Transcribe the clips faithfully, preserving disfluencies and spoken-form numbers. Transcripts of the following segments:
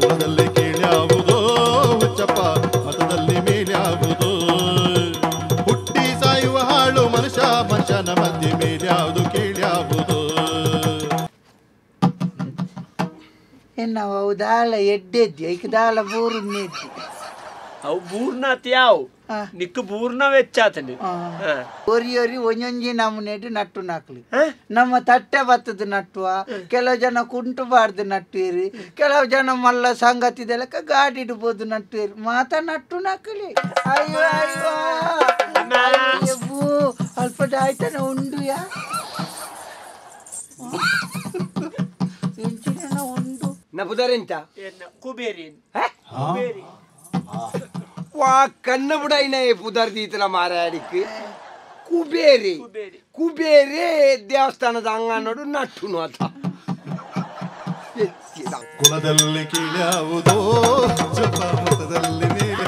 ಕುಲದಲ್ಲಿ ಕೀಳ್ಯಾವುದೋ ಹುಚ್ಚಪ್ಪ ಮತದಲ್ಲಿ ಮೇಲ್ಯಾವುದೋ ಹುಟ್ಟಿ ಸಾಯುವ ಹಾಳು ಮನುಷ್ಯ ಮನುಷ್ಯನ ಮಧ್ಯೆ ಮೇಲ್ಯಾವುದು ಕೀಳ್ಯಾವುದೋ ನಾವು ಅವು ದಾಳ ಎಡ್ಡೆದ್ದಿ ಐಕ ದಾಳ ಬೂರ್ನೆದ್ದಿ ಅವು ಬೂರ್ನಾತ್ ಯಾವು ನಿಕ್ಕ ಬೂರ್ನ ವೆಚ್ಚಾತನಿ ಒರಿ ಒರಿ ಒಂಜೊಂಜಿ ನಮ್ಮನೆಡು ನಟ್ಟು ನಾಕ್ಲಿ ನಮ್ಮ ತಟ್ಟೆ ಬತ್ತದ ನಟ್ಟುವ ಕೆಲವು ಜನ ಕುಂಟುಬಾರ್ದು ನಟ್ಟುವಿರಿ ಕೆಲವು ಜನ ಮಲ್ಲ ಸಂಗತಿದೆಲಕ ಗಾಡಿ ಇಡ್ಬೋದು ನಟ್ಟುವಿರಿ ಮಾತ ನಟ್ಟು ನಾಕಲಿ ಅಯ್ಯೋ ಅಯ್ಯೋ ಅಲ್ಪ ಆಯ್ತಾನೆ ಉಂಡು ಯಾ ಉಂಡು ನಪುದರೆಂತ ಕುಬೇರಿ ಕುಬೇರಿ ವಾ ಕನ್ನ ಬುಡೈನ ಪುದರ್ ದೀತಲ ಮಾರಾಡಿಕ್ ಕುಬೇರಿ ಕುಬೇರಿ ದೇವಸ್ಥಾನದ ಅಂಗ ನೋಡು ನಟ್ಟುನು ಅತ ಕುಲದಲ್ಲಿ ಕೀಳ್ಯಾವುದೋ ಮತದಲ್ಲಿ ಮೇಲೆ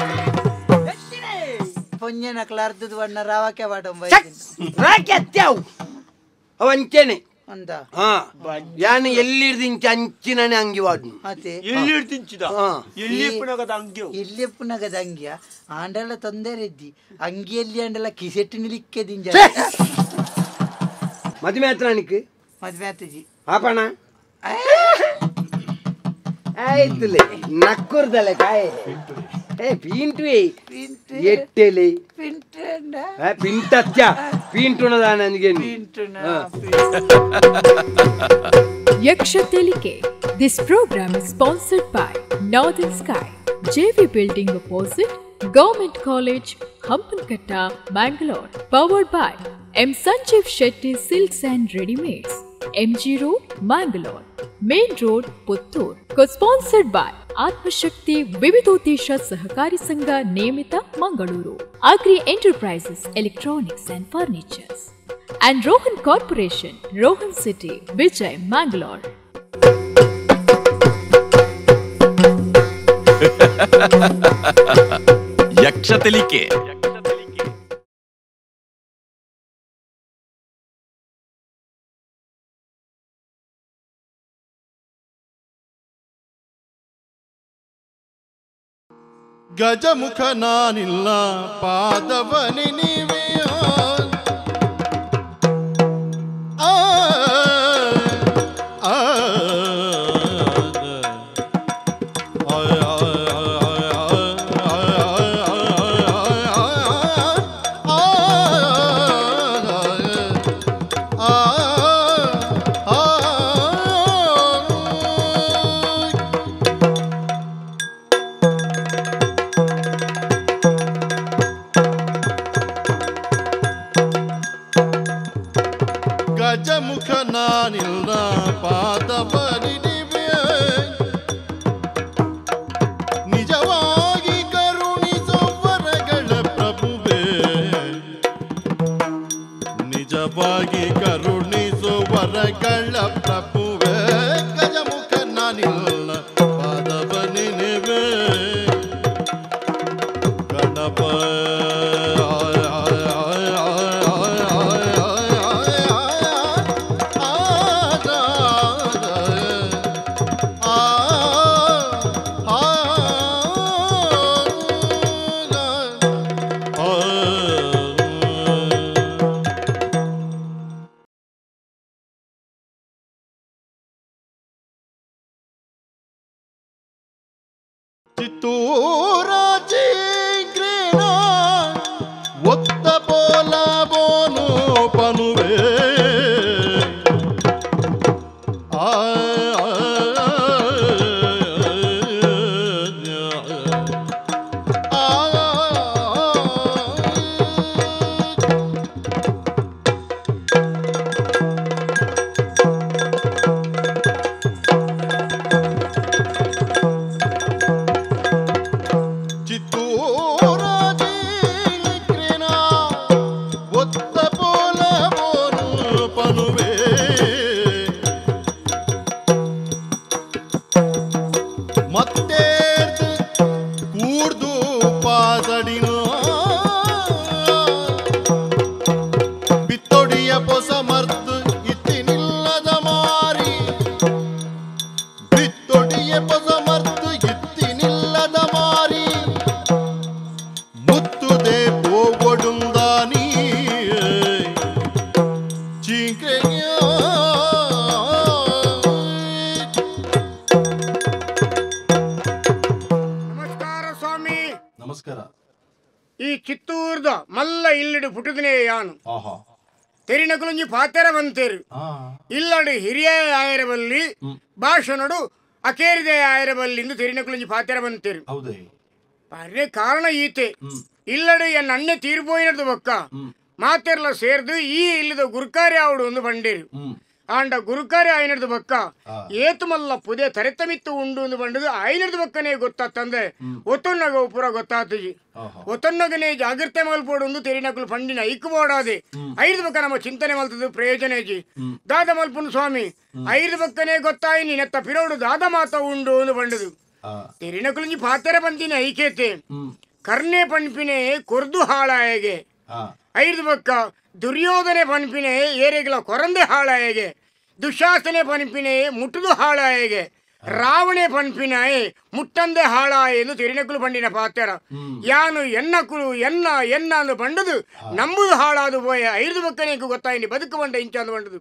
ಪೊಂಜನ ಕ್ಲಾರ್ದದ ಬಣ್ಣ ರಾವಕ್ಕೆ ಬಾಡಂಬ ರಾಕೆ ಅತ್ಯಾವು ಅವಂಚೆನೆ ಅಂದ ಹಾ ಯಾನು ಎಲ್ಲಿಡ್ದಿಂಚ ಅಂಚಿನನೆ ಅಂಗಿ ವಾಡ್ನು ಮತ್ತೆ ಎಲ್ಲಿಡ್ದಿಂಚಿದ ಎಲ್ಲಿಪ್ಪನಗದ ಅಂಗಿ ಎಲ್ಲಿಪ್ಪನಗದ ಅಂಗಿಯ ಆಂಡಲ ತೊಂದರೆ ಇದ್ದಿ ಅಂಗಿಯಲ್ಲಿ ಆಂಡಲ ಕಿಸೆಟ್ಟು ನಿಲಿಕ್ಕೆ ದಿಂಜ ಮದುವೆ ಹತ್ರ ನಿಕ್ ಮದ್ವೆ ಆತಜಿ ಆಪಣ ಆಯ್ತುಲೆ ನಕ್ಕುರ್ದಲೆ ಕಾಯ್ ಏ ಪಿಂಟ್ವಿ ಎಟ್ಟೆಲೆ ಪಿಂಟಂಡ ಪಿಂಟತ್ಯ ಪಿಂಟುಣದ ನನಗೆ Yakshathelike. This program is sponsored by Northern Sky, J V Building opposite Government College, Hampankata, Bangalore. Powered by M. Sanjeev Shetty Silks and Readymades, M G Road, Bangalore. Main Road, Puttur. Co-sponsored by Atmashakti Vividotesha Sahakari Sangha Nemita, Mangaluru. Agri Enterprises, Electronics and Furnitures. And Rohan Corporation, Rohan City, Vijay, Mangalore. Yakshathelike. ಗಜಮುಖ ನಾನಿಲ್ಲ ಪಾದವನಿ ನೀವೇ ಆ ಆ ಗಜಮುಖ ನಾನಿಲ್ಲ ಪಾದವನಿ ನೀವೇ ನಿಜವಾಗಿ ಕರುಣಿಸೋ ವರಗಳ ಪ್ರಭುವೇ ನಿಜವಾಗಿ ಕರುಣಿಸೋ ವರಗಳ ಪ್ರಭುವೇ ಗಜಮುಖ ನಾನಿಲ್ಲ ಪಾದವನಿ ನೀವೇ ಗಣಪ ಚಿತ್ತೂರಾಚಿ ಗ್ರೀನ ಒತ್ತ ಪೋಲ ಬೋನು ಪನುವೆ ಆ ಬಿತ್ತೊಡಿಯ ಪೊಸ ಮರ್ತು ಈ ಚಿತ್ತೂರ್ದ ಮಲ್ಲ ಇಲ್ಲಿಡು ಪುಟದನೇ ಯಾನು ಆಹಾ ತೆರಿನಕುಲುಂಜಿ ಪಾತೆರ ಬಂತೇರು ಆ ಇಲ್ಲಡು ಹಿರಿಯ ಆಯರಬಲ್ಲಿ ಭಾಷಣಡು ಅಕೇರಿದೆ ಆಯರಬಲ್ಲಿಂದು ತೆರಿನಕುಲುಂಜಿ ಪಾತೆರ ಬಂತೇರು ಹೌದೇ ಪರ್ರೆ ಕಾರಣ ಈತೆ ಇಲ್ಲಡು ಎನ್ನ ಅಣ್ಣೆ ತೀರ್ಪೋಯಿನದು ಬೊಕ್ಕ ಮಾತೆರ್ಲ ಸೇರ್ದು ಈ ಇಲ್ಲದ ಗುರುಕಾರ್ಯ ಆವಡು ಒಂದು ಬಂಡೇರು ಆಂಡ ಗುರುಕಾರ್ಯ ಆಯ್ನಡ್ದು ಬೊಕ್ಕ ಏತು ಮಲ್ಲ ಪುದೆ ತರೆತಮಿತ್ತು ಉಂಡು ಒಂದು ಬಂಡದು ಆಯ್ನಡ್ದು ಬೊಕ್ಕನೇ ಗೊತ್ತಾತಂದೆ ಒತ್ತೊನ್ನಗ ಪೂರ ಗೊತ್ತಾತಜಿ ಒತ್ತೊನ್ನಗನೇ ಜಾಗ್ರತೆ ಮಲ್ಪೋಡು ಒಂದು ತೆರಿನಕುಲು ಪಂಡಿನ ಐಕು ಬೋಡಾದೆ ಐದು ಬೊಕ್ಕ ನಮ್ಮ ಚಿಂತನೆ ಮಲ್ತದು ಪ್ರಯೋಜನಜಿ ದಾದ ಮಲ್ಪುನು ಸ್ವಾಮಿ ಐದು ಬೊಕ್ಕನೇ ಗೊತ್ತಾಯಿ ನೆತ್ತ ಪಿರೋಡು ದಾದ ಮಾತ ಉಂಡು ಒಂದು ಬಂಡದು ತೆರಿನಕುಲುಂಜಿ ಪಾತೆರ ಬಂದಿನ ಐಕೇತೆ ಕರ್ಣೆ ಪಂಪಿನೇ ಕೊರ್ದು ಹಾಳಾಯಗೆ ಐದು ಬೊಕ್ಕ ದುರ್ಯೋಧನೆ ಪಂಪಿನೇ ಏರೆಗಳ ಕೊರಂದೆ ಹಾಳಾಯಗೆ ದುಶಾಸನೆ ಪಂಪಿನೇ ಮುಟ್ಟುದು ಹಾಳಾಯಗೆ ರಾವಣೆ ಪಂಪಿನಾಯೆ ಮುಟ್ಟಂದೆ ಹಾಳಾಯ ಎಂದು ತೆರಿನಕುಲು ಪಂಡಿನ ಪಾತೆರ ಯಾನು ಎನ್ನಕುಲು ಎನ್ನ ಎನ್ನ ಅಂದು ಬಂಡದು ನಂಬುದು ಹಾಳಾದು ಪೋಯ ಐದು ಬೊಕ್ಕನೇಕು ಗೊತ್ತಾಯಿನಿ ಬದುಕು ಬಂಡ ಇಂಚ ಅಂದು ಬಂಡದು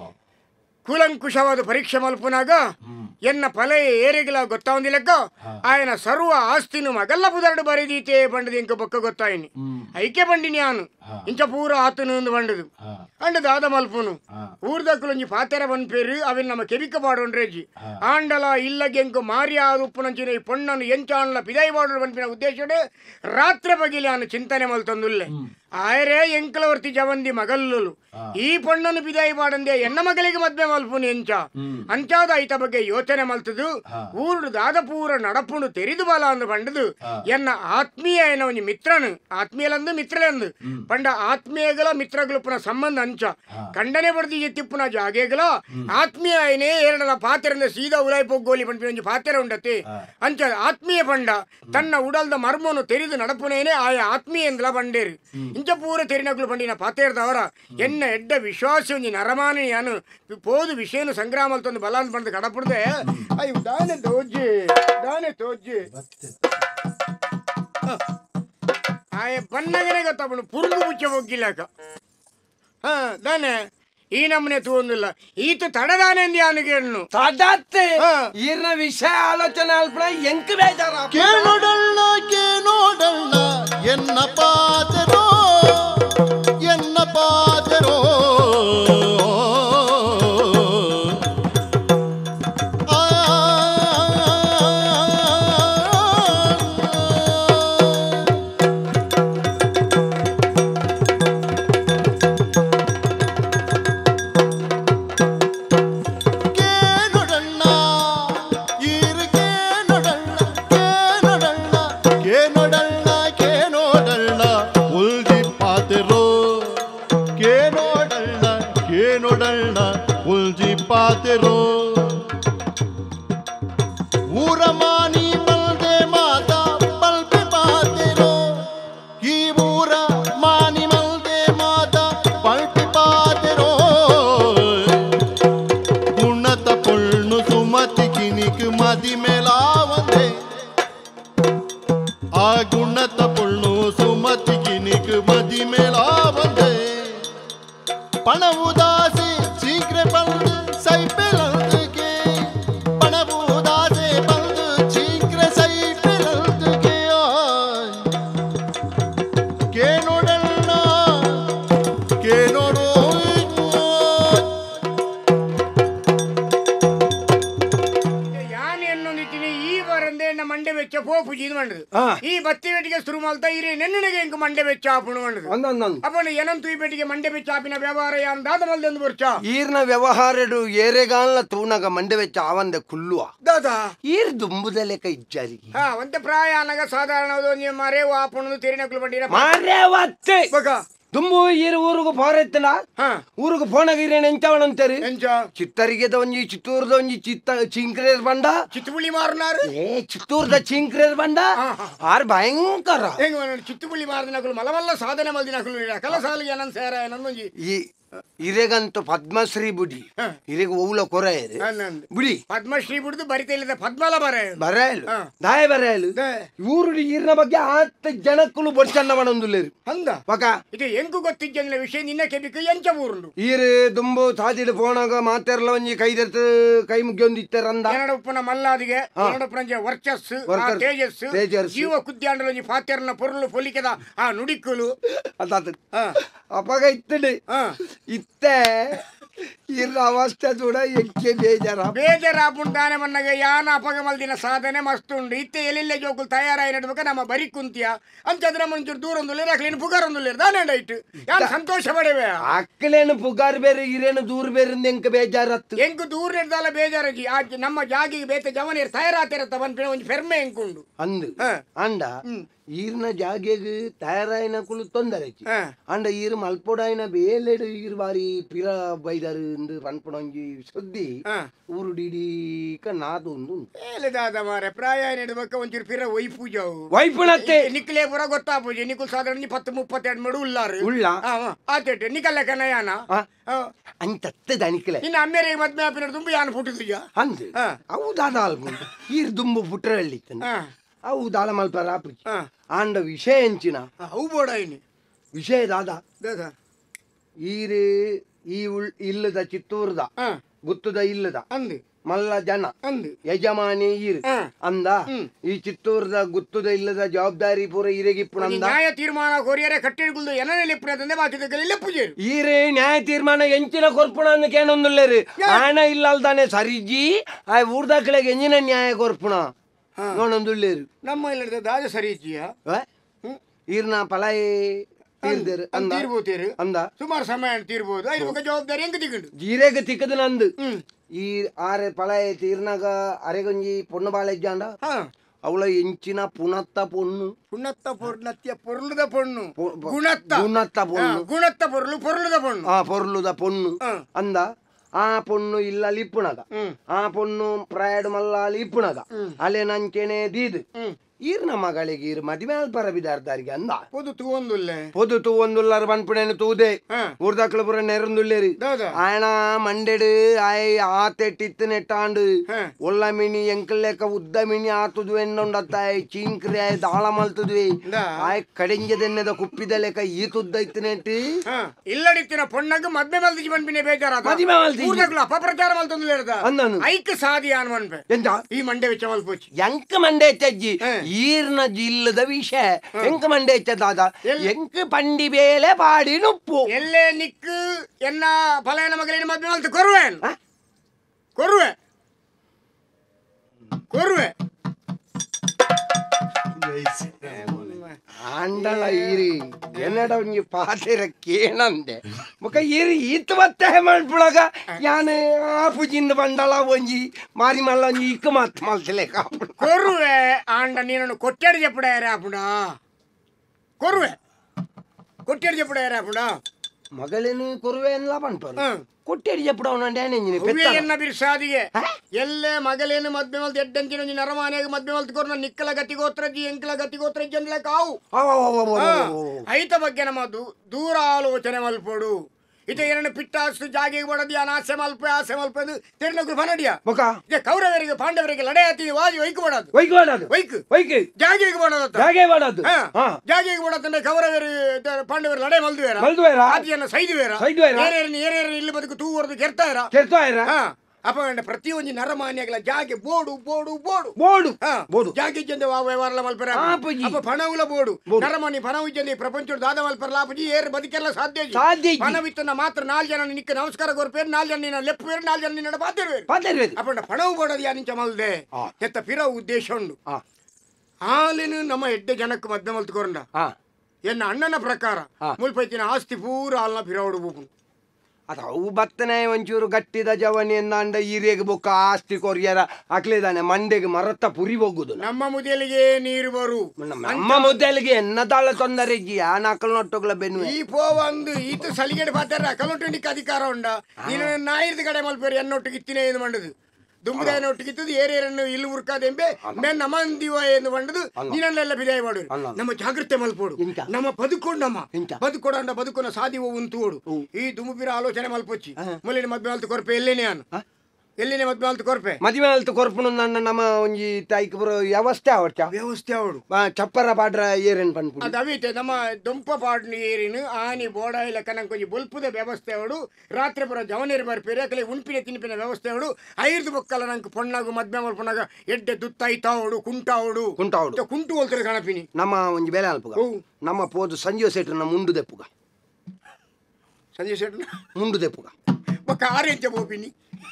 ಕೂಲಂಕುಷವಾದ ಪರೀಕ್ಷೆ ಮಲ್ಪುನಾಗ ಎನ್ನ ಫಲ ಏರೆಗಳ ಗೊತ್ತಾವಂದಿಲ್ಲಕ್ಕ ಆಯನ ಸರ್ವ ಆಸ್ತಿನು ಮಗಲ್ಲ ಪುದರ್ಡು ಬರೆದೀತೆ ಬಂಡದು ಇಂಕ ಬೊಕ್ಕ ಗೊತ್ತಾಯಿನಿ ಐಕೆ ಬಂಡಿನಿ ಆನು ಇಂಚ ಪೂರ ಆತನು ಒಂದು ಬಂಡದು ಅಂಡ ದಾದ ಮಲ್ಪುನು ಊರ್ದಕ್ಕುಲೊಂಜಿ ಪಾತೆರ ಬಂದ್ಪೇರು ಅವೆನ್ ನಮ್ಮ ಕೆವಿಕ ಬಾಡೊಂಡ್ರೇಜಿ ಆಂಡಲ ಇಲ್ಲಗೆ ಎಂಕು ಮಾರಿ ಆದುಪ್ಪುನಂಚಿನ ಈ ಪೊಣ್ಣನು ಎಂಚಾನ್ಲ ಪಿದೈ ಬಾಡೋಡು ಬಂಪಿನ ಉದ್ದೇಶಡೆ ರಾತ್ರಿ ಬಗಿಲಿ ಆನು ಚಿಂತನೆ ಮಲ್ತಂದುಲ್ಲೆ ಆಯರೇ ಎಂಕಲವರ್ತಿ ಜವಂದಿ ಮಗಲ್ಲುಲು ಈ ಪೊಣ್ಣನು ಬಿದಾಯಿ ಬಾಡಂದೆ ಎನ್ನ ಮಗಳಿಗೆ ಮದ್ವೆ ಮಲ್ಪುನು ಎಂಚ ಅಂಚಾದ ಐತ ಬಗ್ಗೆ ಯೋಚನೆ ಮಲ್ತದು ಊರುಡು ದಾದ ಪೂರ ನಡಪುನು ತೆರಿದು ಬಲ ಅಂದು ಬಂಡದು ಎನ್ನ ಆತ್ಮೀಯ ಏನೋ ಒಂಜಿ ಮಿತ್ರನು ಆತ್ಮೀಯಲಂದು ಮಿತ್ರಲೆಂದು ಪಂಡ ಆತ್ಮೀಯಗಳ ಮಿತ್ರಗಳು ಪುನಃ ಸಂಬಂಧ ಅಂಚ ಕಂಡನೆ ಬಡ್ದಿ ಎತ್ತಿಪ್ಪುನ ಜಾಗೆಗಳ ಆತ್ಮೀಯ ಏನೇ ಎರಡಲ ಪಾತ್ರೆಂದ ಸೀದಾ ಉಲಾಯಿ ಪೊಗ್ಗೋಲಿ ಪಂಪಿ ಒಂಜಿ ಪಾತ್ರೆ ಉಂಡತೆ ಅಂಚ ಆತ್ಮೀಯ ಪಂಡ ತನ್ನ ಉಡಲ್ದ ಮರ್ಮನು ತೆರಿದು ನಡಪುನೇನೆ ಆಯ ಆತ್ಮೀಯ ಎಂದಲ ಬಂಡೇರು ಇಂಚ ಪೂರ ತೆರಿನಕುಲು ಪಂಡಿನ ಪಾತೆರ್ದವರ ಎನ್ನ ಎಡ್ಡ ವಿಶ್ವಾಸ ಒಂಜಿ ನರಮಾನಿ ಯಾನು ಪೋದು ವಿಷಯನು ಸಂಗ್ರಾಮ ತಂದು ಬಲ ಅಂತ ಬಂದು ಕಡಪುಡ್ದೆ ಅಯ್ಯೋ ದಾನೆ ತೋಜಿ ದಾನೆ ತೋಜಿ ಆಯ ಬನ್ನಗನೆ ಗೊತ್ತಾಪುಂಡು ಪುರುಗು ಮುಚ್ಚ ಹೋಗಿಲ್ಲಕ ಹಾ ದಾನೆ ಈ ನಮ್ಮನೆ ತೂಂದಿಲ್ಲ ಈತ ತಡದಾನೆ ಅಂದಿ ಅವನಿಗೆ ಹೆಣ್ಣು ತಡತ್ತೆ ಈರ್ನ ವಿಷಯ ಆಲೋಚನೆ ಅಲ್ಪಡ ಎಂಕ್ ಬೇಜಾರ ಕೇಳೋಡಲ್ಲ ಕೇಳೋಡಲ್ಲ ಎನ್ನ ಪಾತೆರೋ ಎನ್ನ ಪಾತೆರೋ ಪಾತೆರೋ ಊರ ಮಾನಿ ಮಲ್ದೆ ಮಾತಾ ಪಲ್ಪೆ ಪಾತೆರೋ ಈ ಊರ ಮಾನಿ ಮಲ್ದೆ ಮಾತಾ ಪಲ್ಪೆ ಪಾತೆರೋ ಗುಣತ ಪೊಳ್ಳು ಸುಮತಿ ಕಿನಿಕ್ ಮದಿ ಮೇಲಾವಂದೆ ಆ ಗುಣತ ಪೊಳ್ಳು ಸುಮತಿ ಕಿನಿಕ್ ಮದಿ ಮೇಲಾವಂದೆ ಪಣವುದಾಸಿ ಶೀಘ್ರ ಬಂದು ಸೈಪೆಲಂದುಗೆ ಪಣವುದಾಸೆ ಬಂದು ಶೀಘ್ರ ಸೈಪೆಲಂದುಗೆ ಕೇನೋಡಲ್ಲ ಕೇನೋಡು ಯಾನ್ ಎನ್ನೊಂದಿದ್ದೀನಿ ಈ ವರಂದೆ ನಮ್ಮ ಮಂಡೆ ವೆಚ್ಚ ಪೋಪುಜಿ ಇದು ಮಂಡದು ಈ ಬತ್ತಿ ಬೆಟ್ಟಿಗೆ ಶುರು ಮಾಡ್ತಾ ಇರಿ ನೆನ್ನೆಗೆ ಎಂಕ ಮಂಡೆ ವೆಚ್ಚ ಆಪುಣು ಮಂಡದು ಅಪ್ಪನ ಏನಂತೂ ಈ ಬೆಟ್ಟಿಗೆ ಮಂಡೆ ವೆಚ್ಚ ಆಪಿನ ವ್ಯವಹಾರ ಯಾನ್ ದಾದ ಮಲ್ದೊಂದು ಬರ್ಚ ಈರ್ನ ವ್ಯವಹಾರಡು ಏರೆಗಾಲ್ನ ತೂನಗ ಮಂಡೆ ವೆಚ್ಚ ಆವಂದೆ ಕುಲ್ಲುವ ದಾದಾ ಈರ್ ದುಂಬುದಲೆ ಕೈ ಜರಿ ಹಾ ಒಂತೆ ಪ್ರಾಯ ಅನ್ನಗ ಸಾಧಾರಣ ಮರೆ ಆಪುಣದು ತೆರಿನಕುಲು ಬಂಡಿರ ಮಾರೇ ವತ್ತೆ ಬಗ ದುಂಬು ಈರು ಊರುಗು ಪೋರೆತ್ತಲ ಊರುಗು ಪೋನಾಗ ಈರೇನು ಎಂಚವಣಂತೇರಿ ಎಂಚ ಚಿತ್ತರಿಗೆದ ಒಂಜಿ ಚಿತ್ತೂರ್ದ ಒಂಜಿ ಚಿತ್ತ ಚಿಂಕ್ರೇರ್ ಬಂಡ ಚಿತ್ತುಬುಳಿ ಮಾರನಾರು ಏ ಚಿತ್ತೂರ್ದ ಚಿಂಕ್ರೇರ್ ಬಂಡ ಆರ್ ಭಯಂಕರ ಹೆಂಗ ಚಿತ್ತುಬುಳಿ ಮಾರದಿನಕುಲು ಮಲಮಲ್ಲ ಸಾಧನೆ ಮಲ್ದಿನಕುಲು ಕಲ ಸಾಲಿಗೆ ಏನಂತ ಸೇರ ಏನೊಂದೊಂಜಿ ಈ ಇರೆಗಂತೂ ಪದ್ಮಶ್ರೀ ಬುಡಿ ಇರೆಗ ಓವುಲ ಕೊರೆಯರು ಬುಡಿ ಪದ್ಮಶ್ರೀ ಬಿಡುದು ಬರಿತಾ ಇಲ್ಲದ ಪದ್ಮಲ ಬರ ಬರೆಯಲು ದಾಯ ಬರೆಯಲು ಊರು ಈರ್ನ ಬಗ್ಗೆ ಹತ್ತು ಜನಕ್ಕೂ ಬಡ್ಸಣ್ಣ ಮಾಡೊಂದುಲ್ಲೇರು ಹಂಗ ಪಕ ಇದು ಹೆಂಗು ಗೊತ್ತಿದ್ದ ವಿಷಯ ನಿನ್ನ ಕೆಬಿಕು ಎಂಚ ಊರುಂಡು ಈರು ದುಂಬು ಸಾಜಿಲು ಪೋಣಾಗ ಮಾತೆರ್ಲ ಒಂಜಿ ಕೈದರ್ತು ಕೈ ಮುಗ್ಗಿಯೊಂದಿತ್ತರಂದ ಎರಡು ಉಪ್ಪನ ಮಲ್ಲಾದಿಗೆ ಎರಡು ಉಪ್ಪನ ವರ್ಚಸ್ಸು ತೇಜಸ್ಸು ಜೀವ ಕುದ್ಯಾಂಡಲ ಒಂಜಿ ಪಾತೆರ್ನ ಪೊರುಳು ಪೊಲಿಕೆದ ಆ ನುಡಿಕುಲು ಅದಾತ ಅಪಗ ಇತ್ತಡಿ ಇತ್ತೆ ಇರ್ನ ಅವಸ್ಥೆ ಕೂಡ ಎಕ್ಕೆ ಬೇಜಾರ ಬೇಜಾರಾಪುಂಟಾನೆ ಮನ್ನಗೆ ಯಾನ ಅಪಗ ಮಲ್ದಿನ ಸಾಧನೆ ಮಸ್ತ್ ಉಂಡು ಇತ್ತೆ ಎಲ್ಲಿಲ್ಲ ಜೋಕುಲು ತಯಾರಾಗಿ ನಡ್ಬೇಕ ನಮ್ಮ ಬರಿ ಕುಂತಿಯ ಅಂಚಂದ್ರ ಮಂಚೂರು ದೂರ ಒಂದುಲ್ಲೇರು ಅಕ್ಲೇನು ಪುಗಾರ್ ಒಂದುಲ್ಲೇರು ದಾನೆ ಇಟ್ಟು ಯಾರು ಸಂತೋಷ ಪಡೆವೆ ಅಕ್ಕಲೇನು ಪುಗಾರ್ ಬೇರೆ ಇರೇನು ದೂರ ಬೇರೆ ಎಂಕ ಬೇಜಾರತ್ತು ಎಂಕು ದೂರ ನಿರ್ದಾಲ ಬೇಜಾರಜಿ ಆ ನಮ್ಮ ಜಾಗಿಗೆ ಬೇತೆ ಜವನೇರು ತಯಾರಾತಿರತ್ತ ಬಂದ ಒಂದು ಫೆರ್ಮೆ ಎಂಕುಂಡು ಅಂದು ಅಂಡ ಈರ್ನ ಜಾಗೆಗೆ ತಯಾರಾಯಿನ ಕುಲು ತೊಂದರೆ ಅಂಡ ಈರು ಮಲ್ಪೊಡಾಯಿನ ಬೇಲೆಡು ಈರು ಬಾರಿ ಪಿರ ಬೈದಾರು ಪನ್ಪೊಡೊಂಜಿ ಸುದ್ದಿ ಊರು ಡಿಡೀಕ ನಾದು ಒಂದು ಏಲೆದಾದ ಮಾರೆ ಪ್ರಾಯ ನೆಡ್ಬೇಕ ಒಂಚೂರು ಪಿರ ವೈಪೂಜವು ವೈಪುಣತ್ತೆ ನಿಕ್ಲೆ ಪುರ ಗೊತ್ತಾಪೂಜೆ ನಿಕುಲ್ ಸಾಧಾರಣ ಪತ್ತು ಮುಪ್ಪತ್ತೆರಡು ಮಡು ಉಲ್ಲಾರು ಉಳ್ಳ ಆತೇಟೆ ನಿಕಲ್ಲ ಕನಯಾನ ಅಂತತ್ತೆ ದಣಿಕಲೆ ಇನ್ನು ಅಮ್ಮೇರಿಗೆ ಮದ್ಮೆ ಆಪಿನ ತುಂಬ ಯಾನು ಪುಟ್ಟಿದ್ಯ ಅಂದು ಅವು ದಾದ ಅಲ್ಬು ಈರು ದುಂಬು ಪುಟ್ರಳ್ಳಿತ್ತನ ಅವು ದಾಳ ಮಲ್ಪರ ಆಪುಜಿ ಆಂಡ ವಿಷಯ ಎಂಚಿನ ಅವು ಬೋಡಾಯಿನಿ ವಿಷಯ ದಾದ ಈರು ಈ ಉಳ್ ಇಲ್ಲದ ಚಿತ್ತೂರ್ದ ಗುತ್ತದ ಇಲ್ಲದ ಅಂದು ಮಲ್ಲ ಜನ ಅಂದು ಯಜಮಾನಿ ಈರು ಅಂದ ಈ ಚಿತ್ತೂರ್ದ ಗುತ್ತದ ಇಲ್ಲದ ಜವಾಬ್ದಾರಿ ಪೂರ ಈರೆಗಿಪ್ಪುಣ ಅಂದ ನ್ಯಾಯ ತೀರ್ಮಾನ ಕೊರಿಯರೆ ಕಟ್ಟಿಡ್ಗುಲ್ದು ಎನನೆ ಲಿಪ್ಪುನ ತಂದೆ ಬಾಕಿದಗಲಿಲ್ಲ ಪೂಜೆರು ಈರೆ ನ್ಯಾಯ ತೀರ್ಮಾನ ಎಂಚಿನ ಕೊರ್ಪುಣ ಅಂದ ಕೇಳೊಂದುಲ್ಲೇರು ಹಣ ಇಲ್ಲ ಅಲ್ದಾನೆ ಸರಿಜಿ ಆ ಊರ್ದಾಕಳೆಗೆ ಎಂಜಿನ ನ್ಯಾಯ ಕೊರ್ಪುಣ ನೋಡೊಂದುಲ್ಲೇರು ನಮ್ಮ ಇಲ್ಲ ದಾಜ ಸರಿಜಿಯ ಈರ್ನ ಪಲಾಯಿ ತೀರ್ದೇರು ಅಂದ ತೀರ್ಬೋತೀರು ಅಂದ ಸುಮಾರು ಸಮಯ ತೀರ್ಬೋದು ಐದು ಬಗ್ಗೆ ಜವಾಬ್ದಾರಿ ಹೆಂಗ ತಿಕೊಂಡು ಜೀರೆಗೆ ತಿಕ್ಕದ ನಂದು ಈ ಆರೆ ಪಲಾಯಿ ತೀರ್ನಾಗ ಅರೆಗೊಂಜಿ ಪೊಣ್ಣು ಬಾಳೆಜ್ಜಾಂಡ ಅವಳ ಎಂಚಿನ ಪುಣತ್ತ ಪೊಣ್ಣು ಪುಣತ್ತ ಪೊರ್ಣತ್ಯ ಪೊರ್ಲುದ ಪೊಣ್ಣು ಗುಣತ್ತ ಗುಣತ್ತ ಪೊಣ್ಣು ಗುಣತ್ತ ಪೊರ್ಲು ಪೊರ್ಲುದ ಪೊಣ್ಣು ಆ ಪೊರ್ಲುದ ಪೊಣ್ಣು ಅಂದ ಆ ಪೊಣ್ಣು ಇಲ್ಲ ಲಿಪ್ಪುಣಗ ಆ ಪೊಣ್ಣು ಪ್ರಾಯಡ್ ಮಲ್ಲ ಲಿಪ್ಪುಣಗ ಅಲೆ ನಂಚೆನೆ ದೀದು ಈರ್ನ ಮಗಳಿಗೆ ಈರ್ ಮದುವೆ ಪರ ಬಿದಾರ್ದಾರಿಗೆ ಅಂದ ಪೊದು ತೂವೊಂದುಲ್ಲೆ ಪೊದು ತೂವೊಂದುಲ್ಲಾರ ಬನ್ಪುಣೆನು ತೂದೆ ಊರ್ದಾಕ್ಲ ಪುರ ನೆರಂದುಲ್ಲೇರಿ ಆಯಣ ಮಂಡೆಡು ಆಯ್ ಆತೆಟ್ಟಿತ್ತು ನೆಟ್ಟಾಂಡು ಒಳ್ಳ ಮಿಣಿ ಎಂಕಲ್ಲೆಕ್ಕ ಉದ್ದ ಮಿಣಿ ಆತುದು ಎನ್ನೊಂಡತ್ತಾಯ್ ಚೀಂಕ್ರಿ ಆಯ್ ದಾಳ ಮಲ್ತದ್ವಿ ಆಯ್ ಕಡಿಂಜದೆನ್ನದ ಕುಪ್ಪಿದ ಲೆಕ್ಕ ಈತುದ್ದ ಇತ್ತು ನೆಟ್ಟು ಇಲ್ಲಡಿತ್ತಿನ ಪೊಣ್ಣಗ ಮದ್ಮೆ ಮಲ್ದಿಜಿ ಬನ್ಪಿನೆ ಬೇಜಾರ ಮದುವೆ ಮಲ್ದಿ ಊರ್ದಾಕ್ಲ ಅಪಪ್ರಚಾರ ಮಲ್ತೊಂದುಲ್ಲೇರ್ದ ಅಂದನು ಐಕ್ ಸಾದಿ ಆನ್ ಮನ್ಪೆ ಎಂತ ಈ ಮಂಡೆ ವೆಚ್ಚ ಮಲ್ಪೋಚಿ ಎಂಕ ಮಂಡೆ ಎಚ್ಚಜ್ಜಿ ಈರ್ನ ಜಿಲ್ಲದ ವಿಷಯ ಎಂಕ ಮಂಡೆ ಎಚ್ಚದಾದ ಎಂಕ ಪಂಡಿ ಬೇಲೆ ಪಾಡಿ ನುಪ್ಪು ಎಲ್ಲೇ ನಿಕ್ಕು ಎನ್ನ ಫಲನ ಮಗಳಿನ ಮದ್ಮೆ ಮಲ್ತು ಕೊರುವೆ ಕೊರುವೆ ಕೊರುವೆ ಆಂಡಳ ಈರಿ ಎನ್ನಡ ಒಂಜಿ ಪಾತೆರ ಕೇಣಂದೆ ಮುಖ ಈರಿ ಈತ್ ಮತ್ತೆ ಮಾಡ್ಬಿಳಗ ಯಾನೆ ಆಪುಜಿಂದ ಬಂಡಳ ಒಂಜಿ ಮಾರಿ ಮಲ್ಲ ಒಂಜಿ ಇಕ್ಕ ಮತ್ ಮಲ್ತಲೆ ಕೊರುವೆ ಆಂಡ ನೀನು ಕೊಟ್ಟೆಡ್ ಜಪ್ಪಡಾರ ಆಪುಡ ಕೊರುವೆ ಕೊಟ್ಟೆಡ್ ಜಪ್ಪಡಾರ ಆಪುಡ ಮಗಳೇನು ಕೊರುವೆ ಎಲ್ಲ ಬಂಟು ಕೊಟ್ಟೆಡಿ ಜಪ್ಪಡ ಎನ್ನ ಬಿರ್ಸಾದಿಗೆ ಎಲ್ಲೇ ಮಗಳೇನು ಮದ್ಮೆ ಮಲ್ತು ಎಡ್ಡಂಚಿನ ನರಮಾನೆಗೆ ಮದ್ಮೆ ಮಲ್ತು ಕೊರ ನಿಕ್ಕಲ ಗತಿ ಗೋತ್ರಜ್ಜಿ ಎಂಕಲ ಗತಿ ಗೋತ್ರಜ್ಜಿ ಅಂದ್ಲೆ ಕಾವು ಐತ ಬಗ್ಗೆ ನಮ್ಮ ದೂರ ಆಲೋಚನೆ ಮಲ್ಪಡು ಇತ ಏನನ್ನು ಪಿಟ್ಟಾಸ್ತು ಜಾಗಿಗೆ ಬಡದಿ ಅನಾಸೆ ಮಲ್ಪೆ ಆಸೆ ಮಲ್ಪದು ತೆರನಗುರು ಬನಡಿಯ ಕೌರವರಿಗೆ ಪಾಂಡವರಿಗೆ ಲಡೆಯಾತಿ ವಾಜಿ ವೈಕು ಬಡದು ವೈಕು ಬಡದು ವೈಕು ವೈಕು ಜಾಗಿಗೆ ಬಡದು ಜಾಗೆ ಬಡದು ಜಾಗಿಗೆ ಬಡದಂದ್ರೆ ಕೌರವರು ಪಾಂಡವರು ಲಡೆ ಮಲ್ದುವೇರ ಮಲ್ದುವೇರ ಆದಿಯನ್ನ ಸೈದುವೇರ ಸೈದುವೇರ ಏನೇರನ್ನು ಏನೇರನ್ನು ಇಲ್ಲಿ ಬದುಕು ತೂವರ್ದು ಕೆರ್ತಾಯಿರ ಕೆರ್ತಾಯಿರ ಅಪ್ಪ ಪ್ರತಿಯೊಂದು ನರಮಾನ್ಯಗಳ ಜಾಗೆ ಬೋಡು ಬೋಡು ಬೋಡು ಬೋಡು ಬೋಡು ಜಾಗೆ ಜಂದೆ ವ್ಯವಹಾರ ಮಲ್ಪರ ಅಪ್ಪ ಪಣವುಲ ಬೋಡು ನರಮಾನಿ ಪಣವು ಜಂದೆ ಪ್ರಪಂಚದ ದಾದ ಮಲ್ಪರ ಲಾಪಜಿ ಏರ್ ಬದುಕೆಲ್ಲ ಸಾಧ್ಯ ಸಾಧ್ಯ ಪಣವಿತ್ತನ ಮಾತ್ರ ನಾಲ್ ಜನ ನಿಕ್ಕ ನಮಸ್ಕಾರ ಕೊರ್ಪೇರು ನಾಲ್ ಜನ ನಿನ್ನ ಲೆಪ್ಪೇರು ನಾಲ್ ಜನ ನಿನ್ನ ಬಾತಿರುವೇರು ಅಪ್ಪ ಪಣವು ಬೋಡದು ಯಾನಿಂಚ ಮಲ್ದೆ ಎತ್ತ ಪಿರ ಉದ್ದೇಶ ಉಂಡು ಹಾಲಿನ ನಮ್ಮ ಎಡ್ಡೆ ಜನಕ್ಕೆ ಮಧ್ಯ ಮಲ್ತುಕೊಂಡ ಎನ್ನ ಅಣ್ಣನ ಪ್ರಕಾರ ಮುಲ್ಪೈತಿನ ಆಸ್ತಿ ಪೂರ ಹಾಲ್ನ ಪಿರ ಹುಡುಗು ಅದ ಅವು ಬತ್ತನೆ ಒಂಚೂರು ಗಟ್ಟಿದ ಜವನಿಯನ್ನ ಅಂಡ ಈರೆಗೆ ಬೊಕ್ಕ ಆಸ್ತಿ ಕೊರಿಯರ ಹಾಕ್ಲಿದಾನೆ ಮಂಡೆಗೆ ಮರತ್ತ ಪುರಿ ಹೋಗುದು ನಮ್ಮ ಮುದಲಿಗೆ ನೀರು ಬರು ನಮ್ಮ ಮುದ್ದಲಿಗೆ ಎನ್ನದಾಳ ತೊಂದರೆ ಆ ನಕಲ್ ನೊಟ್ಟುಗಳ ಬೆನ್ನು ಈ ಪೋ ಒಂದು ಈತ ಸಲಿಗೆಡೆ ಪಾತಾರ ಅಕಲೊಟ್ಟು ನಿಕ್ಕ ಅಧಿಕಾರ ಉಂಡ ನೀನು ನಾಯಿರ್ದ ಕಡೆ ಮಲ್ಪೇರು ಎನ್ನೊಟ್ಟಿಗೆ ಇತ್ತಿನೇ ಇದು ಮಾಡುದು ದುಂಬುದಾಯನ ಒಟ್ಟಿಗಿತ್ತದು ಏರೇರನ್ನು ಇಲ್ಲಿ ಉರ್ಕಾದೆಂಬೆ ಮೇನ್ ನಮಂದಿವ ಎಂದು ಬಂಡದು ನೀನಲ್ಲೆಲ್ಲ ಬಿದಾಯ ಮಾಡು ನಮ್ಮ ಜಾಗೃತೆ ಮಲ್ಪೋಡು ನಮ್ಮ ಬದುಕೊಂಡು ನಮ್ಮ ಬದುಕೊಡ ಬದುಕೊನ ಸಾದಿವ ಉಂತೋಡು ಈ ದುಂಬಿರ ಆಲೋಚನೆ ಮಲ್ಪೊಚ್ಚಿ ಮೊಲಿನ ಮದ್ವೆ ಮಲ್ತು ಕೊರ್ಪೆ ಎಲ್ಲೇನೆ ಅನು ಎಲ್ಲಿನೇ ಮದ್ವೆ ಮಲ್ತು ಕೊರ್ಪೆ ಮದ್ವೆ ಮಲ್ತು ಕೊರ್ಪುನು ನನ್ನ ನಮ್ಮ ಒಂಜಿ ತಾಯ್ಕ ಬರೋ ವ್ಯವಸ್ಥೆ ಅವಡ್ಚ ವ್ಯವಸ್ಥೆ ಅವಡು ಚಪ್ಪರ ಪಾಡ್ರ ಏರೇನ್ ಪನ್ಪು ಅದು ಅವೀತೆ ನಮ್ಮ ದೊಂಪ ಪಾಡ್ನಿ ಏರಿನ ಆನಿ ಬೋಡ ಇಲ್ಲ ಕನಂಗ್ ಕೊಂಚ ಬೊಲ್ಪುದ ವ್ಯವಸ್ಥೆ ಅವಡು ರಾತ್ರಿ ಪುರ ಜವನೇರಿ ಬರ್ಪೇರಿ ಅಕಲೆ ಉಣ್ಪಿನ ತಿನ್ಪಿನ ವ್ಯವಸ್ಥೆ ಅವಡು ಐದು ಬೊಕ್ಕಲ್ಲ ನಂಗೆ ಪೊಣ್ಣಾಗು ಮದ್ವೆ ಮಲ್ಪನಾಗ ಎಡ್ಡೆ ದುತ್ತಾಯ್ತಾವಡು ಕುಂಟಾವಡು ಕುಂಟಾವಡು ಕುಂಟು ಹೋಲ್ತಾರೆ ಕಣಪಿನಿ ನಮ್ಮ ಒಂಜಿ ಬೇಲೆ ಅಲ್ಪುಗ ನಮ್ಮ ಪೋದು ಸಂಜೀವ ಸೇಟ್ರನ ಮುಂಡು ದೆಪ್ಪುಗ ಸಂಜೀವ ಸೇಟ್ರನ ಮುಂಡು ದೆಪ್ಪುಗ ಬೊಕ್ಕ ಆರೆಂಚ ಬೋಪಿನಿ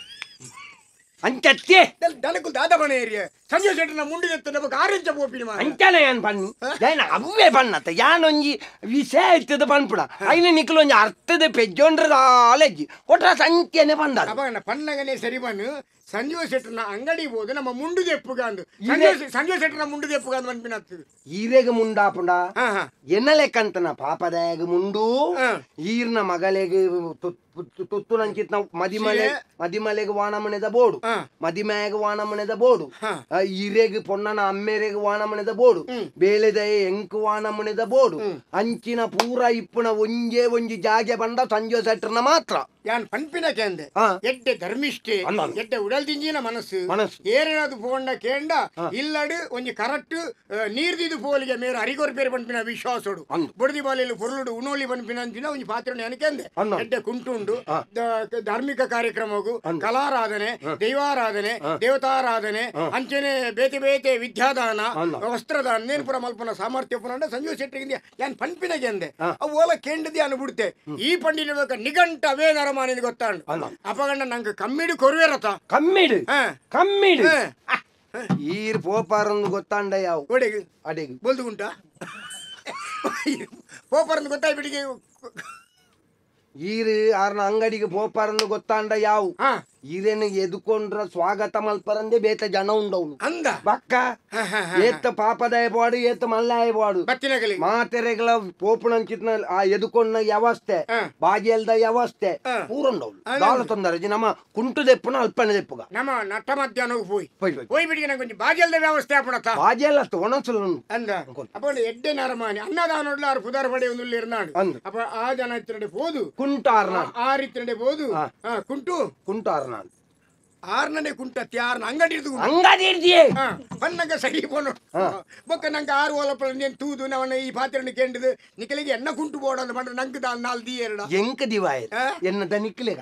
ಅಂಚತ್ತೆ ದನಕು ದಾದ ಬಣ ಏರಿಯ ಸಂಜೀವ ಸೇಟ್ರನ ಮುಂಡಿದೆತ್ತ ನಮಗೆ ಆರೆಂಚ ಬೋಪಿನಿ ಮಾ ಅಂಚನೆ ಯಾನ್ ಪನ್ನಿ ಯಾನ ಅವ್ವೇ ಪನ್ನತ್ತ ಯಾನೊಂಜಿ ವಿಷಯ ಇರ್ತದ ಪನ್ಪುಡ ಐನ ನಿಖಲು ಒಂಜಿ ಅರ್ಥದ ಪೆಜ್ಜೊಂಡ್ರದ ಆಲೆಜ್ಜಿ ಒಟ್ರ ಸಂಖ್ಯೆನೆ ಪಂದ ಅಪಗಣ ಪನ್ನಗನೆ ಸರಿ ಬನ್ನು ಸಂಜೀವ ಶೆಟ್ಟರ್ನ ಅಂಗಡಿ ಬೋದು ನಮ್ಮ ಮುಂಡು ದೆಪ್ಪುಗ ಅಂದು ಸಂಜೀವ ಶೆಟ್ಟರ್ನ ಮುಂಡು ದೆಪ್ಪುಗ ಅಂದ್ ಮನ್ಪಿನತ್ತದು ಈರೆಗ ಮುಂಡಾಪುಂಡ ಎನ್ನ ಲೆಕ್ಕಂತನ ಪಾಪದಾಯಗ ಮುಂಡು ಈರ್ನ ಮಗಲೆಗೆ ತುತ್ತು ನಂಚಿತ್ ನಾವು ಮದಿಮಲೆ ಮದಿಮಲೆಗೆ ವಾಣಮನೆದ ಬೋಡು ಮದಿಮೆಗ ವಾಣಮನೆದ ಬೋಡು ಈರೆಗೆ ಪೊನ್ನನ ಅಮ್ಮೆರೆಗೆ ವಾಣಮನೆದ ಬೋಡು ಬೇಳೆದಯ ಎಂಕು ವಾಣಮನೆದ ಬೋಡು ಅಂಚಿನ ಪೂರ ಇಪ್ಪುನ ಒಂಜೇ ಒಂಜಿ ಜಾಗೆ ಬಂಡ ಸಂಜೀವ ಶೆಟ್ಟರ್ನ ಮಾತ್ರ ಯಾನ್ ಪನ್ಪಿನಕ್ಕೆ ಅಂದೆ ಎಡ್ಡೆ ಧರ್ಮಿಷ್ಠೆ ಎಡ್ಡೆ ಉಡಲ್ದಿಂಜಿನ ಮನಸ್ಸು ಏರೇನಾದ್ರು ಪೋಂಡ ಕೇಂಡ ಇಲ್ಲಡು ಒಂಜಿ ಕರೆಕ್ಟ್ ನೀರ್ದಿದು ಪೋಲಿಗೆ ಮೇರೆ ಅರಿಗೊರ್ ಬೇರೆ ಪನ್ಪಿನ ವಿಶ್ವಾಸಡು ಬುಡದಿ ಬಾಲೆಯಲ್ಲಿ ಪೊರ್ಲುಡು ಉಣೋಲಿ ಪನ್ಪಿನ ಅಂಚಿನ ಒಂಜಿ ಪಾತ್ರ ನನಗೆ ಅಂದೆ ಎಡ್ಡೆ ಕುಂಟುಂಡು ಧಾರ್ಮಿಕ ಕಾರ್ಯಕ್ರಮಗು ಕಲಾರಾಧನೆ ದೈವಾರಾಧನೆ ದೇವತಾರಾಧನೆ ಅಂಚನೆ ಬೇತೆ ಬೇತೆ ವಿದ್ಯಾದಾನ ವಸ್ತ್ರದಾನ ನೇನ್ ಪುರ ಮಲ್ಪನ ಸಾಮರ್ಥ್ಯ ಪುರ ಸಂಜೀವ ಶೆಟ್ಟರಿಗೆ ಯಾನ್ ಪನ್ಪಿನಗೆ ಅಂದೆ ಅವು ಓಲ ಕೇಂಡದಿ ಅನ್ಬಿಡ್ತೆ ಈ ಪಂಡಿತ ನಿಘಂಟ ಅವೇನಾರ ಮಾನಿದ್ ಗೊತ್ತಾಂಡು ಅಪಗಂಡ ನಂಗೆ ಕಮ್ಮಿಡು ಕೊರುವೆರತ ಕಮ್ಮಿಡು ಕಮ್ಮಿಡು ಈರ್ ಪೋಪಾರಂದು ಗೊತ್ತಾಂಡ ಯಾವ ಒಡೆಗೆ ಅಡೆಗೆ ಬೋಲ್ದು ಉಂಟಾ ಪೋಪಾರಂದು ಗೊತ್ತಾಯ್ಬಿಟ್ಟಿಗೆ ಈರು ಆರ್ನ ಅಂಗಡಿಗೆ ಪೋಪಾರಂದು ಗೊತ್ತಾಂಡ ಯಾವ ಈರೇನು ಎದುಕೊಂಡ್ರ ಸ್ವಾಗತ ಮಲ್ಪರಂದೆ ಬೇತ ಜನ ಉಂಡವನು ಅಂದ ಬಕ್ಕ ಏತ ಪಾಪದಾಯ ಬಾಡು ಏತ ಮಲ್ಲಾಯ ಬಾಡು ಬತ್ತಿನಗಲಿ ಮಾತೆರೆಗಳ ಪೋಪುಣಂಚಿತ್ನ ಆ ಎದುಕೊಂಡ ವ್ಯವಸ್ಥೆ ಬಾಜಿಯಲ್ದ ವ್ಯವಸ್ಥೆ ಪೂರಂಡವನು ದಾಳ ತೊಂದರೆ ನಮ್ಮ ಕುಂಟು ದೆಪ್ಪುನ ಅಲ್ಪನೆ ದೆಪ್ಪುಗ ನಮ್ಮ ನಟ್ಟ ಮಧ್ಯಾಹ್ನ ಹೋಯ್ ಹೋಯ್ ಬಿಡಿಗೆ ನಂಗೆ ಬಾಜಿಯಲ್ದ ವ್ಯವಸ್ಥೆ ಆಪಣತ ಬಾಜಿಯಲ್ಲ ಒಣಸಲು ಅಂದ ಅಪ್ಪ ಎಡ್ಡೆ ನರಮಾನಿ ಅನ್ನದಾನೋಡ್ಲ ಆರು ಪುದಾರ ಪಡೆ ಒಂದು ಇರ್ನಾಡು ಅಪ್ಪ ಆ ಜನ ಇತ್ತರಡೆ ಹೋದು ಕುಂಟು ಆರ್ನ ಆ ರೀತಿ ಹೋದು ಕುಂಟು ಕುಂಟು ಆರ್ನ ಆರ್ನಡೆ ಕುಂಟತ್ತಿ ಆರ್ನ ಅಂಗಡಿ ಅಂಗಡಿ ಇರ್ದಿಯೇ ಪನ್ನಗ ಸರಿ ಪೋನು ಬೊಕ್ಕ ನಂಗೆ ಆರು ಓಲಪ್ಪ ನೇನು ತೂದು ನವನ ಈ ಪಾತ್ರೆಯನ್ನು ಕೇಂದ್ರದು ನಿಕಲಿಗೆ ಎನ್ನ ಕುಂಟು ಬೋಡ ಅಂತ ಬಂದ್ರೆ ನಂಗೆ ದಾಲ್ ನಾಲ್ ದಿ ಎರಡ ಎಂಕ ದಿವಾಯ ಎನ್ನದ ನಿಕ್ಲೆ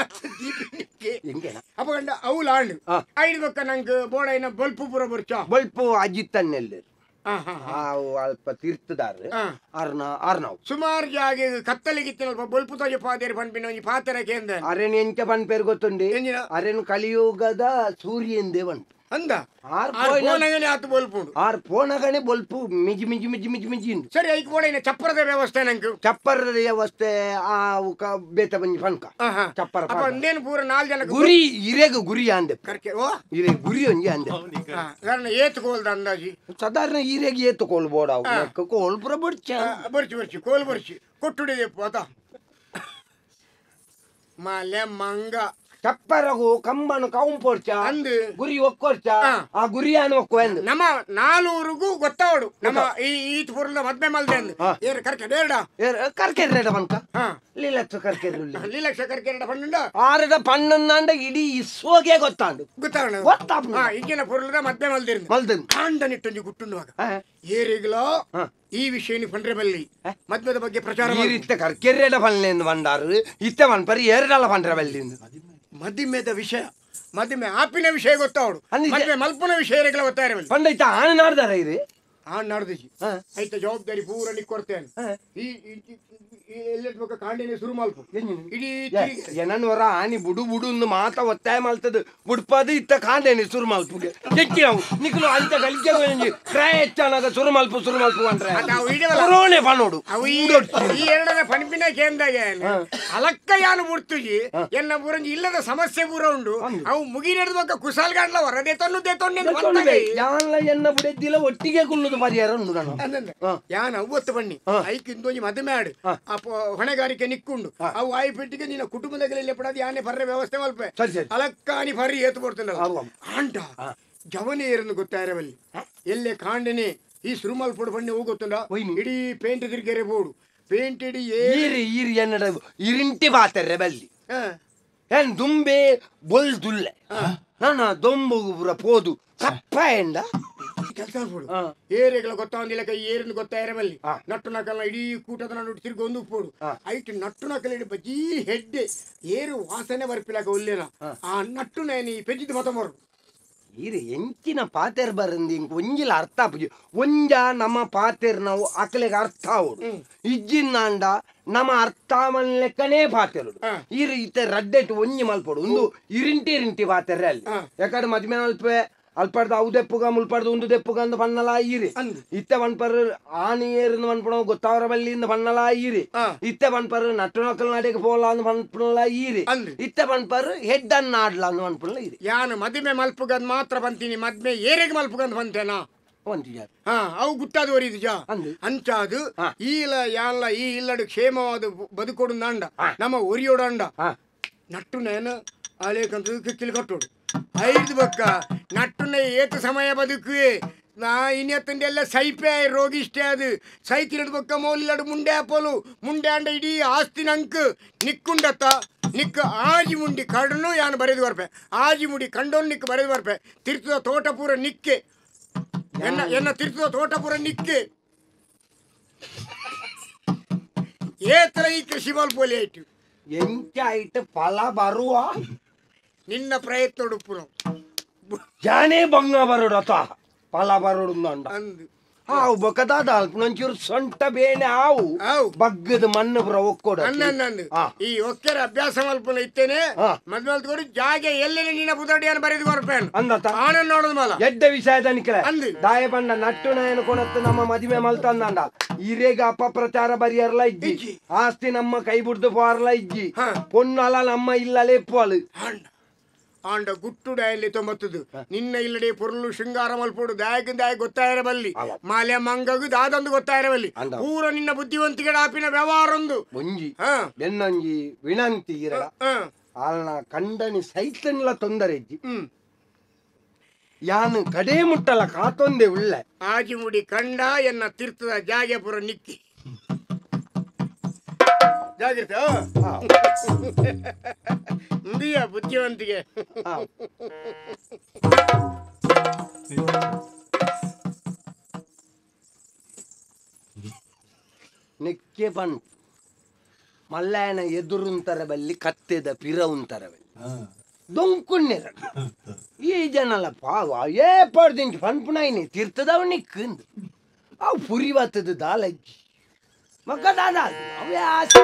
ಅಪ್ಪಗಂಡ ಅವಲಾಂಡು ಐದು ಬೊಕ್ಕ ನಂಗೆ ಬೋಡ ಏನ ಬಲ್ಪು ಪುರ ಬರ್ಚ ಬಲ್ಪು ಅಜಿತ್ತನ್ನೆಲ್ಲ ಅಲ್ಪ ತೀರ್ಥದಾರ ಅರ್ನ ಅರ್ನವ್ ಸುಮಾರು ಜಾಗ ಕತ್ತಲಿಗಿತ್ತಿನಲ್ಪ ಬೊಲ್ಪು ತೋಜ ಪಾದೇರಿ ಪನ್ಪಿನ ಒಂಜಿ ಪಾತ್ರ ಕೇಂದ್ರ ಅರೆನ್ ಎಂಚ ಪನ್ಪೇರು ಗೊತ್ತುಂಡಿ ಅರೆನ್ ಕಲಿಯುಗದ ಸೂರ್ಯಂದೇ ಬಂತು ಅಂದ ಆತು ಬೊಲ್ಪುಂಡು ಆರ್ ಪೋನಗನೆ ಬೊಲ್ಪು ಮಿಜಿ ಮಿಜಿ ಮಿಜಿ ಮಿಜಿ ಮಿಜಿ ಸರಿ ಐಕ್ ಬೋಡ ಚಪ್ಪರದ ವ್ಯವಸ್ಥೆ ನಂಗೆ ಚಪ್ಪರದ ವ್ಯವಸ್ಥೆ ಆ ಬೇತ ಬಂಜಿ ಪನ್ಕ ಚಪ್ಪರ ಅಪ್ಪ ಅಂದೇನು ಪೂರ ನಾಲ್ ಜನ ಗುರಿ ಇರೆಗ ಗುರಿ ಅಂದೆ ಕರ್ಕೆ ಓ ಇರೆ ಗುರಿ ಒಂಜಿ ಅಂದೆ ಕಾರಣ ಏತುಕೋಲ್ದ ಅಂದಾಜಿ ಸಾಧಾರಣ ಇರೆಗ ಏತುಕೊಳ್ಬೋಡ ಅವು ಕೋಲ್ ಪುರ ಬರ್ಚ ಬರ್ಚಿ ಬರ್ಚಿ ಕೋಲ್ ಬರ್ಚಿ ಕೊಟ್ಟುಡಿದೆಪ್ಪು ಆತ ಮಾಲೆ ಮಂಗ ಚಪ್ಪರಗು ಕಂಬನು ಕೌಂಪೋರ್ಚ ಅಂದು ಗುರಿ ಒಕ್ಕೋರ್ಚ ಆ ಗುರಿಯಾನು ಒಕ್ಕೋ ಎಂದು ನಮ್ಮ ನಾಲ್ವರಿಗೂ ಗೊತ್ತಾವಡು ನಮ್ಮ ಈ ಈತ್ ಪುರದ ಮದ್ವೆ ಮಲ್ದೆ ಅಂದು ಏರ್ ಕರ್ಕೆ ಬೇಡ ಕರ್ಕೆರ್ರೆಡ ಬಂತ ಲೀಲಕ್ಷ ಕರ್ಕೆರ್ರುಳ್ಳಿ ಲೀಲಕ್ಷ ಕರ್ಕೆರ್ರೆಡ ಪಣ್ಣುಂಡ ಆರದ ಪಣ್ಣುಂದಾಂಡ ಇಡೀ ಇಸ್ವೋಗೆ ಗೊತ್ತಾಂಡು ಗೊತ್ತಾವಣ ಗೊತ್ತಾಪ ಈಗಿನ ಪುರದ ಮದ್ವೆ ಮಲ್ದಿರು ಮಲ್ದನ್ ಕಾಂಡ ನಿಟ್ಟೊಂಜಿ ಗುಟ್ಟುಂಡುವಾಗ ಏರಿಗ್ಲ ಈ ವಿಷಯ ಪಂಡ್ರೆ ಬಲ್ಲಿ ಮದ್ವೆದ ಬಗ್ಗೆ ಪ್ರಚಾರ ಇತ್ತ ಕರ್ಕೆರ್ರೆಡ ಪನ್ಲೆ ಎಂದು ಬಂದಾರು ಇತ್ತ ಪನ್ಪರಿ ಎರಡಲ್ಲ ಪಂಡ್ರೆ ಬಲ್ಲಿ ಮದಿಮೆದ ವಿಷಯ ಮದಿಮೆ ಆಪಿನ ವಿಷಯ ಗೊತ್ತಾವಡು ಮದ್ವೆ ಮಲ್ಪನ ವಿಷಯ ಗೊತ್ತಾರ ಪಂಡೈತ ಆಣ ನಾಡ್ದಾರ ಇರಿ ಆ ನಾಡ್ದಿಜಿ ಆಯ್ತ ಜವಾಬ್ದಾರಿ ಪೂರ ನಿಕ್ ಕೊಡ್ತೇನೆ ಈ ಎಲ್ಲೆತ್ಬೇಕ ಕಾಂಡಿನ ಶುರು ಮಲ್ಪ ಇಡೀ ಏನನ್ವರ ಆನಿ ಬುಡು ಬುಡು ಒಂದು ಮಾತ ಒತ್ತಾಯ ಮಲ್ತದ ಬುಡ್ಪದು ಇತ್ತ ಕಾಂಡೇನಿ ಸುರು ಮಲ್ಪುಗೆ ಚೆಕ್ಕಿ ನಾವು ನಿಕ್ಲು ಅಂತ ಗಲಿಕೆ ಕ್ರಾಯ ಹೆಚ್ಚಾನಾಗ ಸುರು ಮಲ್ಪು ಸುರು ಮಲ್ಪು ಅಂದ್ರೆ ಪಣೋಡು ಈ ಎರಡನ ಪಣಿಪಿನ ಕೇಂದಾಗ ಅಲಕ್ಕ ಯಾನು ಮುಡ್ತುಜಿ ಎನ್ನ ಬುರಂಜಿ ಇಲ್ಲದ ಸಮಸ್ಯೆ ಪೂರ ಉಂಡು ಅವು ಮುಗಿ ನಡೆದ್ಬೇಕ ಕುಸಾಲ್ ಗಾಡ್ಲ ಹೊರದೆ ತೊನ್ನುದೆ ತೊನ್ನೆ ಯಾನ್ಲ ಎನ್ನ ಬುಡೆದ್ದಿಲ್ಲ ಒಟ್ಟಿಗೆ ಕುಲ್ಲುದು ಪರಿಹಾರ ಉಂಡು ನಾನು ಯಾನ್ ಅವತ್ತು ಬನ್ನಿ ಐಕ್ ಇಂದೊಂಜಿ ಮದುವೆ ಆಡು ಆ ಹೊಣೆಗಾರಿಕೆ ನಿಕ್ಕೊಂಡು ಅವು ಆಯಿ ಪೆಟ್ಟಿಗೆ ನಿನ್ನ ಕುಟುಂಬದಲ್ಲಿ ಪಡೋದು ಯಾನೆ ಬರ್ರೆ ವ್ಯವಸ್ಥೆ ಮಲ್ಪೆ ಅಲಕ್ಕಾನಿ ಬರ್ರಿ ಏತು ಬರ್ತಲ್ಲ ಅಂಟ ಜವನಿಯರನ್ನು ಗೊತ್ತಾಯಿರವಲ್ಲಿ ಎಲ್ಲೇ ಕಾಂಡನೆ ಈ ಸುರುಮಲ್ ಪೊಡು ಬಣ್ಣೆ ಹೋಗುತ್ತಲ್ಲ ಇಡೀ ಪೇಂಟ್ ತಿರ್ಗೆರೆ ಬೋಡು ಪೇಂಟ್ ಇಡೀ ಈರಿ ಈರಿ ಎನ್ನಡ ಇರಿಂಟಿ ಬಾತರ್ರೆ ಬಲ್ಲಿ ಏನ್ ದುಂಬೆ ಬೊಲ್ ದುಲ್ಲೆ ನನ್ನ ದೊಂಬು ಪುರ ಪೋದು ಕಪ್ಪ ಎಂಡ ಕೆಲಸ ಮಾಡ್ಬೋಡು ಏರಿಗಳ ಗೊತ್ತಾಂದಿಲ್ಲ ಕೈ ಏರಿನ ಗೊತ್ತಾಯಿರವಲ್ಲಿ ನಟ್ಟು ನಕಲ್ಲ ಇಡೀ ಕೂಟದ ನೋಡಿ ತಿರ್ಗಿ ಒಂದು ಪೋಡು ಐಟು ನಟ್ಟು ನಕಲ್ ಇಡಿ ಬಜ್ಜಿ ಹೆಡ್ಡೆ ಏರು ವಾಸನೆ ಬರ್ಪಿಲಾಕ ಒಲ್ಲೇನ ಆ ನಟ್ಟು ನೇನಿ ಪೆಜ್ಜಿದ ಮತ ಮರು ಈರಿ ಎಂಚಿನ ಪಾತೆರ್ ಬರಂದಿ ಒಂಜಿಲ ಅರ್ಥ ಪುಜಿ ಒಂಜ ನಮ್ಮ ಪಾತೆರ್ ನಾವು ಅಕಲೆಗೆ ಅರ್ಥ ಅವಡು ಇಜ್ಜಿನಾಂಡ ನಮ್ಮ ಅರ್ಥ ಲೆಕ್ಕನೇ ಪಾತೆರುಡು ಈರಿ ಇತ್ತೆ ರಡ್ಡೆಟ್ಟು ಒಂಜಿ ಮಲ್ಪಡು ಒಂದು ಇರಿಂಟಿ ಇರಿಂಟಿ ಪಾತೆರ್ರೆ ಅಲ್ಲಿ ಯಾಕಂದ್ರೆ ಮದ್ಮೆ ಮಲ್ಪೆ ಅಲ್ಪಡ್ದು ಅವು ದೆಪ್ಪುಗ ಮುಲ್ಪಡ್ದು ಒಂದು ದೆಪ್ಪುಗ ಅಂದ ಬಣ್ಣಲ ಈರಿ ಇತ್ತೆ ಬಣ್ಪರ್ ಆನಿ ಏರಿಂದ ಬಣ್ಪಣ ಗೊತ್ತಾವರ ಬಲ್ಲಿಂದ ಬಣ್ಣಲ ಈರಿ ಇತ್ತೆ ಬಣ್ಪರ್ ನಟ್ಟು ನಕಲ್ ನಾಡಿಗೆ ಪೋಲ ಅಂದ್ ಬಣ್ಪಣಲ ಈರಿ ಇತ್ತೆ ಬಣ್ಪರ್ ಹೆಡ್ ಅನ್ನ ಆಡ್ಲ ಅಂದ್ ಬಣ್ಪಣಲ ಈರಿ ಯಾನು ಮದುವೆ ಮಲ್ಪುಗಂದ್ ಮಾತ್ರ ಬಂತೀನಿ ಮದ್ಮೆ ಏರಿಗೆ ಮಲ್ಪುಗಂದ್ ಬಂತೇನಾ ಹಾ ಅವು ಗುಟ್ಟಾದವರಿದು ಜಾ ಅಂಚಾದು ಈಲ ಯಾನ್ಲ ಈ ಇಲ್ಲಡು ಕ್ಷೇಮವಾದ ಬದುಕೊಡು ಅಂಡ ನಮ್ಮ ಒರಿಯೋಡು ಅಂಡ ನಟ್ಟು ನೇನು ಆಲೇಕಂತ ಕಿಕ್ಕಿಲಿ ಕಟ್ಟೋಡು ಐದು ಬಕ್ಕ ನಟ್ಟುನ ಏತು ಸಮಯ ಬದುಕುವೆ ನಾ ಇನ್ನೆತ್ತಂಡೆಲ್ಲ ಸೈಪೆ ರೋಗಿ ಇಷ್ಟೇ ಅದು ಸೈತಿರಡು ಬಕ್ಕ ಮೌಲಿಲಡು ಮುಂಡೆ ಆಪೋಲು ಮುಂಡೆ ಅಂಡ ಇಡೀ ಆಸ್ತಿ ನಂಕ್ ನಿಕ್ಕುಂಡತ್ತ ನಿಕ್ಕ ಆಜಿ ಮುಂಡಿ ಕಡನು ಯಾನು ಬರೆದು ಬರ್ಪೆ ಆಜಿ ಮುಡಿ ಕಂಡೋನು ನಿಕ್ಕ ಬರೆದು ಬರ್ಪೆ ತಿರ್ತದ ತೋಟ ಪೂರ ನಿಕ್ಕೆ ಎನ್ನ ಎನ್ನ ತಿರ್ತದ ತೋಟ ಪೂರ ನಿಕ್ಕೆ ಏತರ ಈ ಕೃಷಿ ಮಲ್ಪೋಲಿ ಆಯ್ತು ಎಂಚ ಆಯ್ತು ಫಲ ಬರುವ ನಿನ್ನ ಪ್ರಯತ್ನ ಉಡುಪುರ ಜಾನೇ ಬಂಗ ಬರೋಡು ಅತ ಫಲ ಬರೋಡು ಅಂಡ ಅಂದು ಹಾವು ಬೊಕದಾದ ಅಲ್ಪನಂಚೂರು ಸೊಂಟ ಬೇನೆ ಹಾವು ಬಗ್ಗದ ಮಣ್ಣು ಬರ ಒಕ್ಕೋಡ ಅನ್ನಂದು ಈ ಒಕ್ಕೆರ ಅಭ್ಯಾಸ ಮಲ್ಪನ ಇತ್ತೇನೆ ಮದ್ವೆ ತಗೊಂಡು ಜಾಗೆ ಎಲ್ಲಿ ನಿನ್ನ ಬುದಡಿಯನ್ನು ಬರೆದು ಬರ್ಪೇನು ಅಂದತ ಆನಂದ್ ನೋಡೋದು ಮಲ ಎಡ್ಡ ವಿಷಯದ ನಿಕ್ಲೆ ದಾಯ ಬಂಡ ನಟ್ಟು ನಯನ ಕೊಣತ್ತು ನಮ್ಮ ಮದುವೆ ಮಲ್ತಂದಂಡ ಈರೇಗ ಅಪಪ್ರಚಾರ ಬರಿಯರ್ಲ ಇಜ್ಜಿ ಆಸ್ತಿ ನಮ್ಮ ಕೈ ಬಿಡ್ದು ಪಾರ್ಲ ಇಜ್ಜಿ ಪೊನ್ನಲ ನಮ್ಮ ಇಲ್ಲಲೇ ಪೋಲು ಆಂಡ ಗುಟ್ಟು ಡಾಯಲ್ಲಿ ತೊಂಬತ್ತದು ನಿನ್ನ ಇಲ್ಲಡೆ ಪೊರ್ಲು ಶೃಂಗಾರ ಮಲ್ಪೋಡು ದಾಯಕ ದಾಯ ಗೊತ್ತಾಯಿರಬಲ್ಲಿ ಮಾಲೆ ಮಂಗಗು ದಾದೊಂದು ಗೊತ್ತಾಯಿರಬಲ್ಲಿ ಪೂರ ನಿನ್ನ ಬುದ್ಧಿವಂತಿಕೆ ಆಪಿನ ವ್ಯವಹಾರೊಂದು ಒಂಜಿ ಬೆನ್ನಂಜಿ ವಿನಂತಿ ಇರಡ ಆಲ್ನ ಕಂಡನಿ ಸೈತನ್ಲ ತೊಂದರೆ ಇಜ್ಜಿ ಯಾನು ಕಡೆ ಮುಟ್ಟಲ ಕಾತೊಂದೆ ಉಳ್ಳೆ ಆಜಿ ಮುಡಿ ಕಂಡ ಎನ್ನ ತೀರ್ಥದ ಜಾಗೆ ಪುರ ನಿಕ್ಕಿ ಜಾಗಿರ್ತ ಮುಂದಿಯ ಬುದ್ಧಿವಂತಿಗೆ ನೆಕ್ಕೆ ಬಂತು ಮಲ್ಲಾಯನ ಎದುರುಂತರ ಬಲ್ಲಿ ಕತ್ತೆದ ಪಿರ ಉಂತರ ಬಲ್ಲಿ ದೊಂಕುಣ್ಣೆರ ಈ ಜನಲ ಪಾವ ಏ ಪಡ್ದಿಂಚು ಪನ್ಪುನಾಯಿನಿ ತೀರ್ಥದವ ನಿಕ್ಕಂದು ಅವು ಪುರಿ ಬತ್ತದ ದಾಲಜ್ಜಿ ಮಕ್ಕ ದಾದ ಅವೇ ಆಸೆ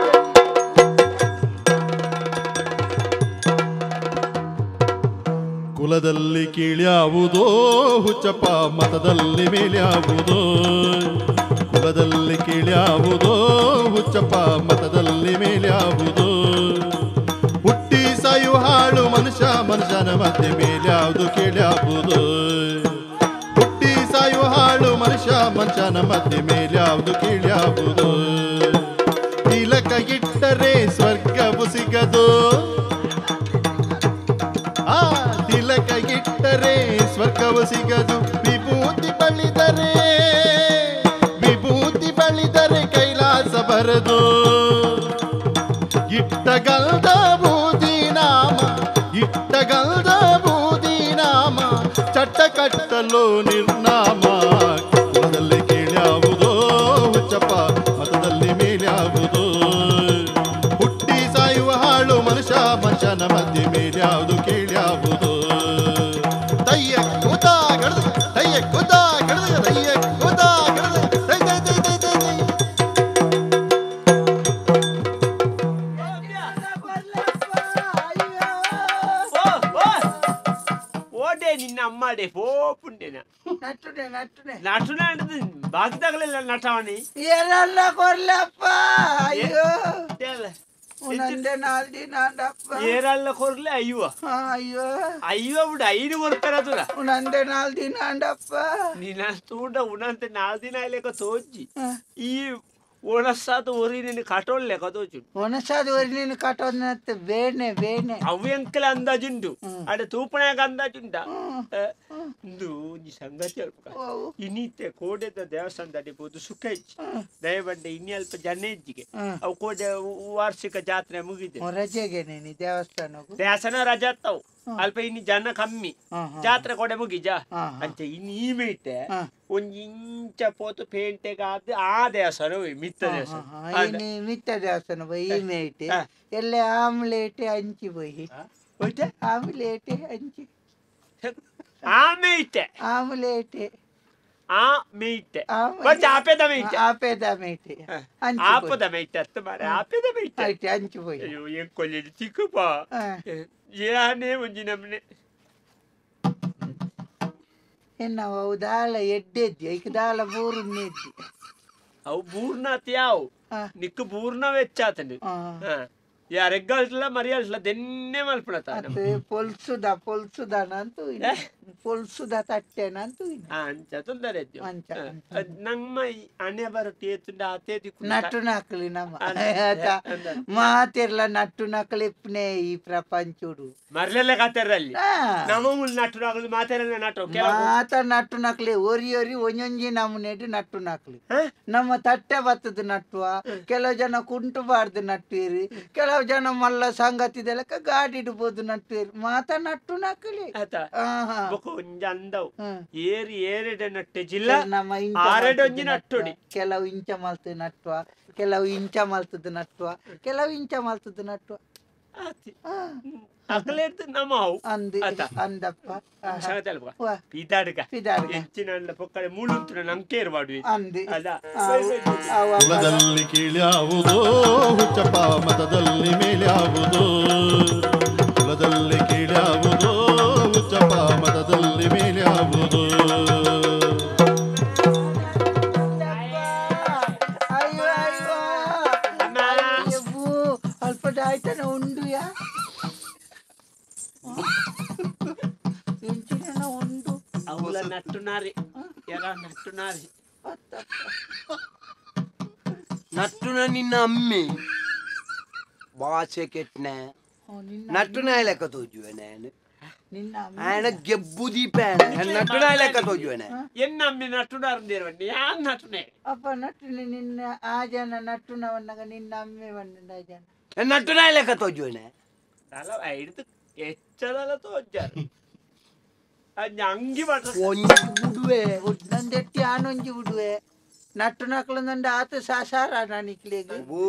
ಕುಲದಲ್ಲಿ ಕೀಳ್ಯಾವುದೋ ಹುಚ್ಚಪ್ಪ ಮತದಲ್ಲಿ ಮೇಲ್ಯಾವುದೋ ಕುಲದಲ್ಲಿ ಕೀಳ್ಯಾವುದೋ ಹುಚ್ಚಪ್ಪ ಮತದಲ್ಲಿ ಮೇಲ್ಯಾವುದೋ ಹುಟ್ಟಿ ಸಾಯು ಹಾಳು ಮನುಷ್ಯ ಮನುಷ್ಯನ ಮಧ್ಯೆ ಮೇಲ್ಯಾವುದು ಕೀಳ್ಯಾವುದೋ ಹುಟ್ಟಿ ಸಾಯು ಹಾಳು ಮನುಷ್ಯ ಮನುಷ್ಯನ ಮಧ್ಯೆ ಮೇಲ್ಯಾವುದು ಕೀಳ್ಯಾವುದೋ ತಿಲಕ ಇಟ್ಟರೆ ಸ್ವರ್ಗವು ಸಿಗದು ಆ ತಿಲಕ ಇಟ್ಟರೆ ಸ್ವರ್ಗವು ಸಿಗದು ವಿಭೂತಿ ಬಳಿದರೆ ವಿಭೂತಿ ಬಳಿದರೆ ಕೈಲಾಸ ಬರದು ಇಟ್ಟಗಲ್ದ ಬೂದಿ ನಾಮ ಇಟ್ಟಗಲ್ದ ಬೂದಿ ನಾಮ ಚಟ್ಟ ಕಟ್ಟಲು ನಿರ್ನಾಮ ಕುಲದಲ್ಲಿ ಕೀಳ್ಯಾವುದೋ ಹುಚ್ಚಪ್ಪ ಮತದಲ್ಲಿ ಮೇಲ್ಯಾವುದೋ ಹುಟ್ಟಿ ಸಾಯುವ ಹಾಳು ಮನುಷ್ಯ ಮನುಷ್ಯನ ಮಧ್ಯೆ ಮೇಲ್ಯಾವುದು ಕೀಳ್ಯಾವುದೋ ತಯ್ಯ ಕೂತಾ ಕಡದ ತಯ್ಯ ಕೂತಾ ಕಡದ ತಯ್ಯ ಕೂತಾ ಕಡದ ತೈ ತೈ ತೈ ತೈ ತೈ ತೈ ಓಟೆ ನಿನ್ನ ಅಮ್ಮಡೆ ಪೋಪುಂಡೆನ ನಟ್ಟುನೆ ನಟ್ಟುನೆ ನಟುನ ಬಾಕಿ ತಗಲಿಲ್ಲ ನಟವಣಿ ಏನೆಲ್ಲ ಕೊರ್ಲಪ್ಪ ಅಯ್ಯೋ ಎಲ್ಲ ಉನಂದೆ ನಾಲ್ದಿ ನಾಂಡಪ್ಪ ಏರಲ್ಲ ಕೊರ್ಲೆ ಅಯ್ಯುವ ಅಯ್ಯೋ ಅಯ್ಯುವ ಬಿಡು ಐದು ಬರ್ತಾರ ತುರ ಉನಂದೆ ನಾಲ್ದಿ ನಾಂಡಪ್ಪ ನಿನ್ನ ತೂಂಡ ಉಣಂತೆ ನಾಲ್ಕು ದಿನ ಇಲ್ಲಕ ತೋಜಿ ಈ ಒಣಸಾದ ಒರಿನ ಕಟೋಲ್ಲೆ ಕದೋಚು ಒಣಸಾದ ಒರಿನ ಕಟೋದ್ನತ್ತೆ ಬೇನೆ ಬೇನೆ ಅವು ಎಂಕಲ ಅಂದಾಜುಂಡು ಅಡೆ ತೂಪಣೆಗ ಅಂದಾಜುಂಡ ಇಂದು ಈ ಸಂಗತಿ ಅಲ್ಪ ಇನ್ನಿತ್ತೆ ಕೋಡೆದ ದೇವಸ್ಥಾನದ ಅಡಿಬೋದು ಸುಖ ಇಚ್ಚಿ ದಯಬಂಡೆ ಇನ್ನಿ ಅಲ್ಪ ಜನ ಇಜ್ಜಿಗೆ ಅವು ಕೋಡೆ ವಾರ್ಷಿಕ ಜಾತ್ರೆ ಮುಗಿದೆ ರಜೆಗೆ ನೀನು ದೇವಸ್ಥಾನ ದೇವಸ್ಥಾನ ರಜೆ ಅತ್ತವು ಅಲ್ಪ ಇನ್ನು ಜನ ಕಮ್ಮಿ ಜಾತ್ರೆ ಕೊಡೆ ಮುಗಿಜ ಅಂತ ಇನ್ನು ಈ ಮೀಟೆ ಒಂದ್ ಇಂಚ ಪೋತು ಪೇಂಟೆಗಾದ ಆ ದೇವಸ್ಥಾನ ಮಿತ್ತ ದೇವಸ್ಥಾನ ಮಿತ್ತ ದೇವಸ್ಥಾನ ಈ ಮೇಟೆ ಎಲ್ಲ ಆಮ್ಲೇಟೆ ಹಂಚಿ ಹೋಯಿ ಆಮ್ಲೇಟೆ ಹಂಚಿ ಆ ಮೇಟೆ ಆಮ್ಲೇಟೆ ಆ ಮೇಟೆ ಆಪೆದ ಮೇಟೆ ಆಪೆದ ಮೇಟೆ ಆಪದ ಮೇಟೆ ಅತ್ತ ಮಾರೆ ಆಪೆದ ಮೇಟೆ ಹಂಚಿ ಹೋಯಿ ಅಯ್ಯೋ ಏನ್ ಕೊಲ್ಲಿ ಚಿಕ್ಕಪ್ಪ ಏನೇ ಒಂಜಿ ನಮ್ನೆ ಎನ್ನ ಅವು ದಾಳ ಎಡ್ಡೆದ್ದಿ ಈಗ ದಾಳ ಬೂರ್ನೆದ್ದಿ ಅವು ಬೂರ್ನಾತ್ ಯಾವು ನಿಕ್ಕು ಬೂರ್ನ ವೆಚ್ಚಾತಂಡು ಯಾರೆಗ್ಗಲ್ಟ್ಲ ಮರಿಯಲ್ಟ್ಲ ದೆನ್ನೆ ಮಲ್ಪಣತ ಪೊಲ್ಸುದ ಪೊಲ್ಸುದನಂತೂ ಪೊಲ್ಸುದ ತಟ್ಟೆನಂತೂ ಅಂಚ ತೊಂದರೆ ನಮ್ಮ ಅಣ್ಣೆ ಬರಟ್ಟಿ ಎತ್ತುಂಡ ಆತೇತಿ ನಟ್ಟು ನಕಲಿ ನಮ್ಮ ಮಾತೆರ್ಲ ನಟ್ಟು ನಕಲಿಪ್ನೆ ಈ ಪ್ರಪಂಚುಡು ಮರ್ಲೆಲ್ಲ ಕತೆರಲ್ಲಿ ನಮ್ಮ ಮುಲ್ ನಟ್ಟು ನಕಲಿ ಮಾತೆರಲ್ಲ ನಟ್ಟು ಮಾತ ನಟ್ಟು ನಕಲಿ ಒರಿ ಒರಿ ಒಂಜೊಂಜಿ ನಮ್ಮನೆಡು ನಟ್ಟು ನಕಲಿ ನಮ್ಮ ತಟ್ಟೆ ಬತ್ತದ ನಟ್ಟುವ ಕೆಲವು ಜನ ಕುಂಟುಬಾರ್ದು ನಟ್ಟುವಿರಿ ಕೆಲವು ಜನ ಮಲ್ಲ ಸಂಗತಿದೆಲಕ ಗಾಡಿ ಇಡ್ಬೋದು ನಟ್ಟುವಿರಿ ಮಾತ ನಟ್ಟು ನಕಲಿ ಒಂಜ ಅಂದವು ಏರಿ ಏರೆಡೆ ನಟ್ಟೆ ಜಿಲ್ಲ ಆರೆಡೊಂಜಿ ನಟ್ಟುಡಿ ಕೆಲವು ಇಂಚ ಮಲ್ತದ ನಟ್ಟುವ ಕೆಲವು ಇಂಚ ಮಲ್ತದ ನಟ್ಟುವ ಕೆಲವು ಇಂಚ ಮಲ್ತದ ನಟ್ಟುವ ಅಕಲೇರ್ದು ನಮ್ಮ ಅವು ಅಂದಿ ಅಂದಪ್ಪ ಪಿದಾಡ್ಗ ಹೆಚ್ಚಿನ ಪೊಕ್ಕಡೆ ಮುಳುಂತು ನಂಕೇರ್ ಮಾಡುವೆ ಅಂದಿ ಅದ ಕುಲದಲ್ಲಿ ಕೀಳ್ಯಾವುದೋ ಹುಚ್ಚಪ್ಪ ಮತದಲ್ಲಿ ಮೇಲ್ಯಾವುದೋ ಕುಲದಲ್ಲಿ ಕೀಳ್ಯಾವುದೋ ಹುಚ್ಚಪ್ಪ ಮತದಲ್ಲಿ ಮೇಲ್ಯಾವುದೋ ಅಯ್ಯೋ ಅಯ್ಯೋ ಅಲ್ಪ ಆಯ್ತಾನ ಉಂಡುಯಾ ಇಂಚಿನ ಉಂಡು ಅವಳ ನಟ್ಟುನಾರಿ ಯಾರ ನಟ್ಟುನಾರಿ ನಟ್ಟುನ ನಿನ್ನ ಅಮ್ಮಿ ಭಾಷೆ ಕೆಟ್ಟನೆ ನಟ್ಟುನ ಲೆಕ್ಕ ತೋಜುವೆ ನಾನು ఆయన గెబ్బు దీపాను నట్టునా లెక్క తోజువనే ఎన్న అమ్మి నట్టునారు దేవండి యా నట్టునే అప్ప నట్టుని నిన్న ఆ జన నట్టున వన్నగ నిన్న అమ్మి వన్నడ జన నట్టునా లెక్క తోజువనే అలా ఐదు ఎచ్చదల తోజారు అది అంగి పట్ట ಒಂಜಿ ಬುಡುವೆ ಉದ್ದಂದೆಟ್ಟಿ ಆನೊಂಜಿ ಬುಡುವೆ ನಟ್ಟು ನಕ್ಲಂದಂಡ ಆತ ಸಾಸಾರ ನಾನಿಕ್ಲೇಗ ಓ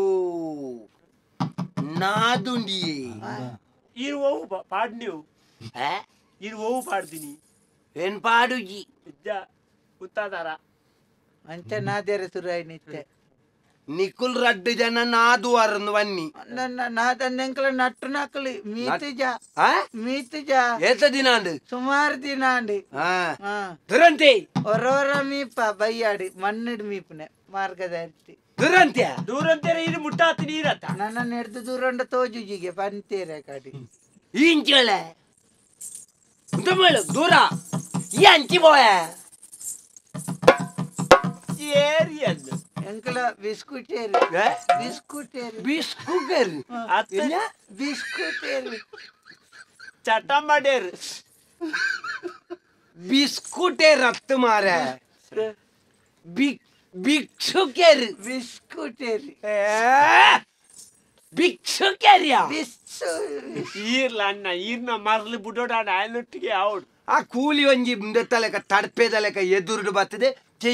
ನಾದುಂಡಿ ಈ ಓವು ಪಾಡ್ ನೀವು ಇದು ಓವು ಪಾಡ್ತೀನಿ ಏನ್ ಪಾಡುಜಿ ಉತ್ತಾದಾರ ಅಂಚ ನಾದೇರ ಸುರಾಯಿ ನಿತ್ಯ ನಿಕುಲ್ ರಡ್ಡು ಜನ ನಾದು ಅರನ್ನು ಬನ್ನಿ ನನ್ನ ನಾದಂದೆಂಕಲ ನಟ್ಟು ನಕಲಿ ಮೀತುಜ ಮೀತುಜ ಏತ ದಿನ ಅಂಡು ಸುಮಾರು ದಿನ ಅಂಡಿ ದುರಂತೆ ಹೊರವರ ಮೀಪ ಬಯ್ಯಾಡಿ ಮಣ್ಣಿಡ್ ಮೀಪನೆ ಮಾರ್ಗದರ್ತಿ ದುರಂತ್ಯ ದೂರಂತೆರೆ ಇದು ಮುಟ್ಟಾತಿ ನೀರತ್ತ ನನ್ನ ನೆಡ್ದು ದೂರಂಡ ತೋಜುಜಿಗೆ ಬಂತೇರೆ ಕಡಿ ಇಂಚಳೆ ದೂರ ಈ ಅಂಚಿ ಬೋಯ ಏರಿ ಅಂದು ಎಂಕಲ ಬಿಸ್ಕುಟೇರಿ ಬಿಸ್ಕುಟೇರಿ ಬಿಸ್ಕುಟೇರಿ ಅತ್ತನ ಬಿಸ್ಕುಟೇರಿ ಚಟಂಬಡೇರು ಬಿಸ್ಕುಟೇರ್ ಹತ್ತು ಮಾರ ಭಿಕ್ಷುಕೇರಿ ಬಿಸ್ಕುಟೇರಿ ಭಿಕ್ಷುಕೇರಿಯ ಬಿಸ್ಸು ಈರ್ಲ ಅಣ್ಣ ಈರ್ನ ಮರ್ಲಿ ಬುಡೋಡಾಡ ಅಲ್ಲೊಟ್ಟಿಗೆ ಅವಡು ಆ ಕೂಲಿ ಒಂಜಿ ಮುಂದೆತ್ತಲೆಕ ತಡ್ಪೇದಲೆಕ ಎದುರುಡು ಬರ್ತದೆ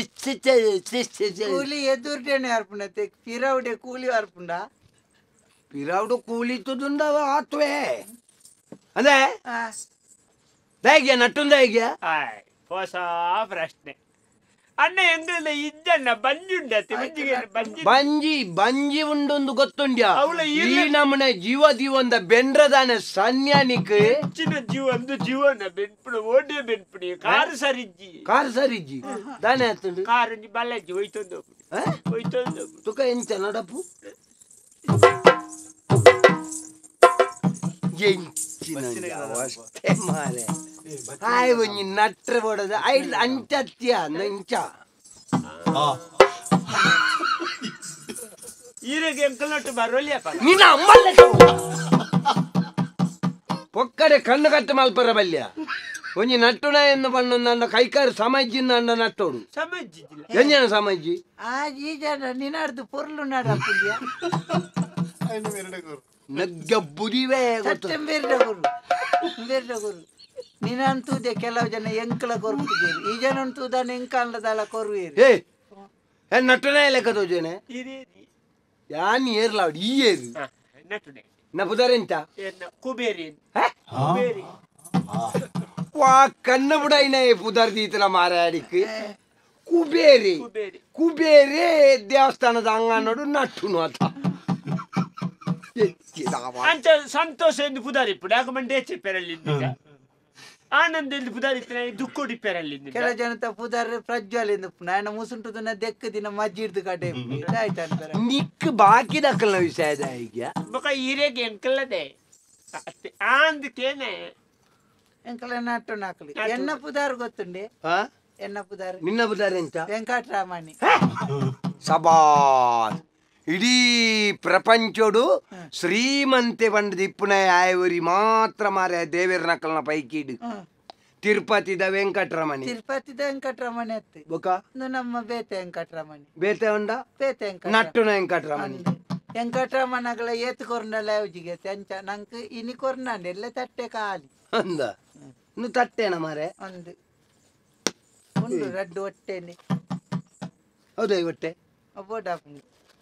ಕೂಲಿ ಎದುರ್ಡೇನೆ ಅರ್ಪಣತೆ ಪಿರವುಡೆ ಕೂಲಿ ಅರ್ಪುಂಡ ಪಿರವುಡು ಕೂಲಿ ತುದುಂಡವ ಆತ್ವೆ ಅಂದ್ರೆ ಹೇಗೆ ನಟ್ಟುಂದ ಹೇಗೆ ಹೊಸ ಪ್ರಶ್ನೆ ಅಣ್ಣ ಎಂಗಲ್ದ ಇದ್ದಣ್ಣ ಬಂಜಿ ಉಂಡತಿ ಬಂಜಿ ಬಂಜಿ ಬಂಜಿ ಉಂಡೊಂದು ಗೊತ್ತುಂಡ್ಯಾ ಈ ನಮ್ಮನೆ ಜೀವ ಜೀವಂದ ಬೆಂಡ್ರದಾನೆ ಸನ್ಯಾನಿಕ್ ಹೆಚ್ಚಿನ ಜೀವಂದು ಜೀವನ ಬೆನ್ಪುಡು ಓಡಿಯ ಬೆನ್ಪುಡಿ ಕಾರು ಸರಿಜ್ಜಿ ಕಾರ್ ಸರಿಜ್ಜಿ ದಾನೆ ಹತ್ತುಂಡು ಕಾರು ಬಲ್ಲಜ್ಜಿ ಹೋಯ್ತೊಂದು ಹೋಯ್ತೊಂದು ತುಕ ಎಂಚ ನಡಪು ಅಷ್ಟೇ ಮಾರೆ ಆಯ್ ಒಂಜಿ ನಟ್ರ ಬೋಡದ ಐದು ಅಂಚತ್ಯ ನಂಚ ఈరోజు ఎంకలట్టు బరోలియా నిన్న అమ్మలే ఒక్కడే కన్ను కట్టి మల్పర బల్య కొంచెం నట్టున ఎందు పండుందండ కైకారు సమజ్జిందండ నట్టోడు ఏం చేయను సమజ్జి నినాడు పొర్లున్నాడు అప్పుడు ನಗ್ಗ ಬುದಿವೆ ನೀನಂತೂದೆ ಕೆಲವು ಜನ ಎಂಕಲ ಕೊರ್ತಿದ್ದೀರಿ ಈ ಜನ ಅಂತೂದಾನೆ ಎಂಕಲ್ಲದಲ್ಲ ಕೊರುವೇರಿ ಏ ಏನ್ ನಟ್ಟನೆ ಲೆಕ್ಕ ತೋಜೇನೆ ಯಾನ್ ಏರ್ಲಾವ್ಡಿ ಈ ಏರು ನಟ್ಟನೆ ನಪುದರೆಂತ ಕುಬೇರಿ ಕುಬೇರಿ ವಾ ಕಣ್ಣ ಬುಡೈನ ಪುದರ್ ದೀತಲ ಮಾರಾಡಿಕ್ ಕುಬೇರಿ ಕುಬೇರಿ ದೇವಸ್ಥಾನದ ಅಂಗ ನೋಡು ನಟ್ಟುನು ಆತ అంత సంతోషం ఎందుకు పుదారిప్పుడు నాకు మండే చెప్పారల్లింది ఆనందం ఎందుకు పుదారిస్తున్నా దుఃఖోడు ఇప్పారల్లింది ಕೆಲ ಜನತ ಪುದಾರ ಪ್ರಜ್ವಲಿಂದ ఆయన ಮುಸುಂಟುದನ್ನ ದೆಕ್ಕ ದಿನ ಮಜ್ಜಿಡ್ದು ಕಡೆ ಆಯ್ತು ಅಂತಾರೆ ನಿಕ್ ಬಾಕಿ ದಕ್ಕಲ ವಿಷಯದ ಈಗ ఒక ఈరేకి ఎంకలదే అందుకేనే ಎಂಕಲ ನಟ್ಟು ನಾಕಲಿ ಎನ್ನ ಪುದಾರ ಗೊತ್ತುಂಡೆ ಎನ್ನ ಪುದಾರ ನಿನ್ನ ಪುದಾರ ಎಂತ ವೆಂಕಟರಾಮಣಿ ಸಬಾಸ್ ಇಡೀ ಪ್ರಪಂಚೋಡು ಶ್ರೀಮಂತೆ ಬಂದು ದಿಪ್ಪುನ ಆಯವರಿ ಮಾತ್ರ ಮಾರ ದೇವರ ನಕಲ್ನ ಪೈಕಿಡು ತಿರುಪತಿದ ವೆಂಕಟರಮಣಿ ತಿರುಪತಿದ ವೆಂಕಟರಮಣಿ ಅತ್ತೆ ಬೊಕ ನಮ್ಮ ಬೇತೆ ವೆಂಕಟರಮಣಿ ಬೇತೆ ಉಂಡ ಬೇತೆ ನಟ್ಟುನ ವೆಂಕಟರಮಣಿ ವೆಂಕಟರಮಣಗಳ ಏತ್ ಕೊರ್ನಲ್ಲ ಯಾವ್ಜಿಗೆ ತೆಂಚ ನಂಗೆ ಇನಿ ಕೊರ್ನಂಡೆ ಎಲ್ಲ ತಟ್ಟೆ ಖಾಲಿ ಅಂದ ಇನ್ನು ತಟ್ಟೆನ ಮಾರೆ ಒಂದು ಉಂಡು ರಡ್ಡು ಹೊಟ್ಟೆನೆ ಹೌದಾ ಹೊಟ್ಟೆ ಅಬೋಡಾಪುಂಡು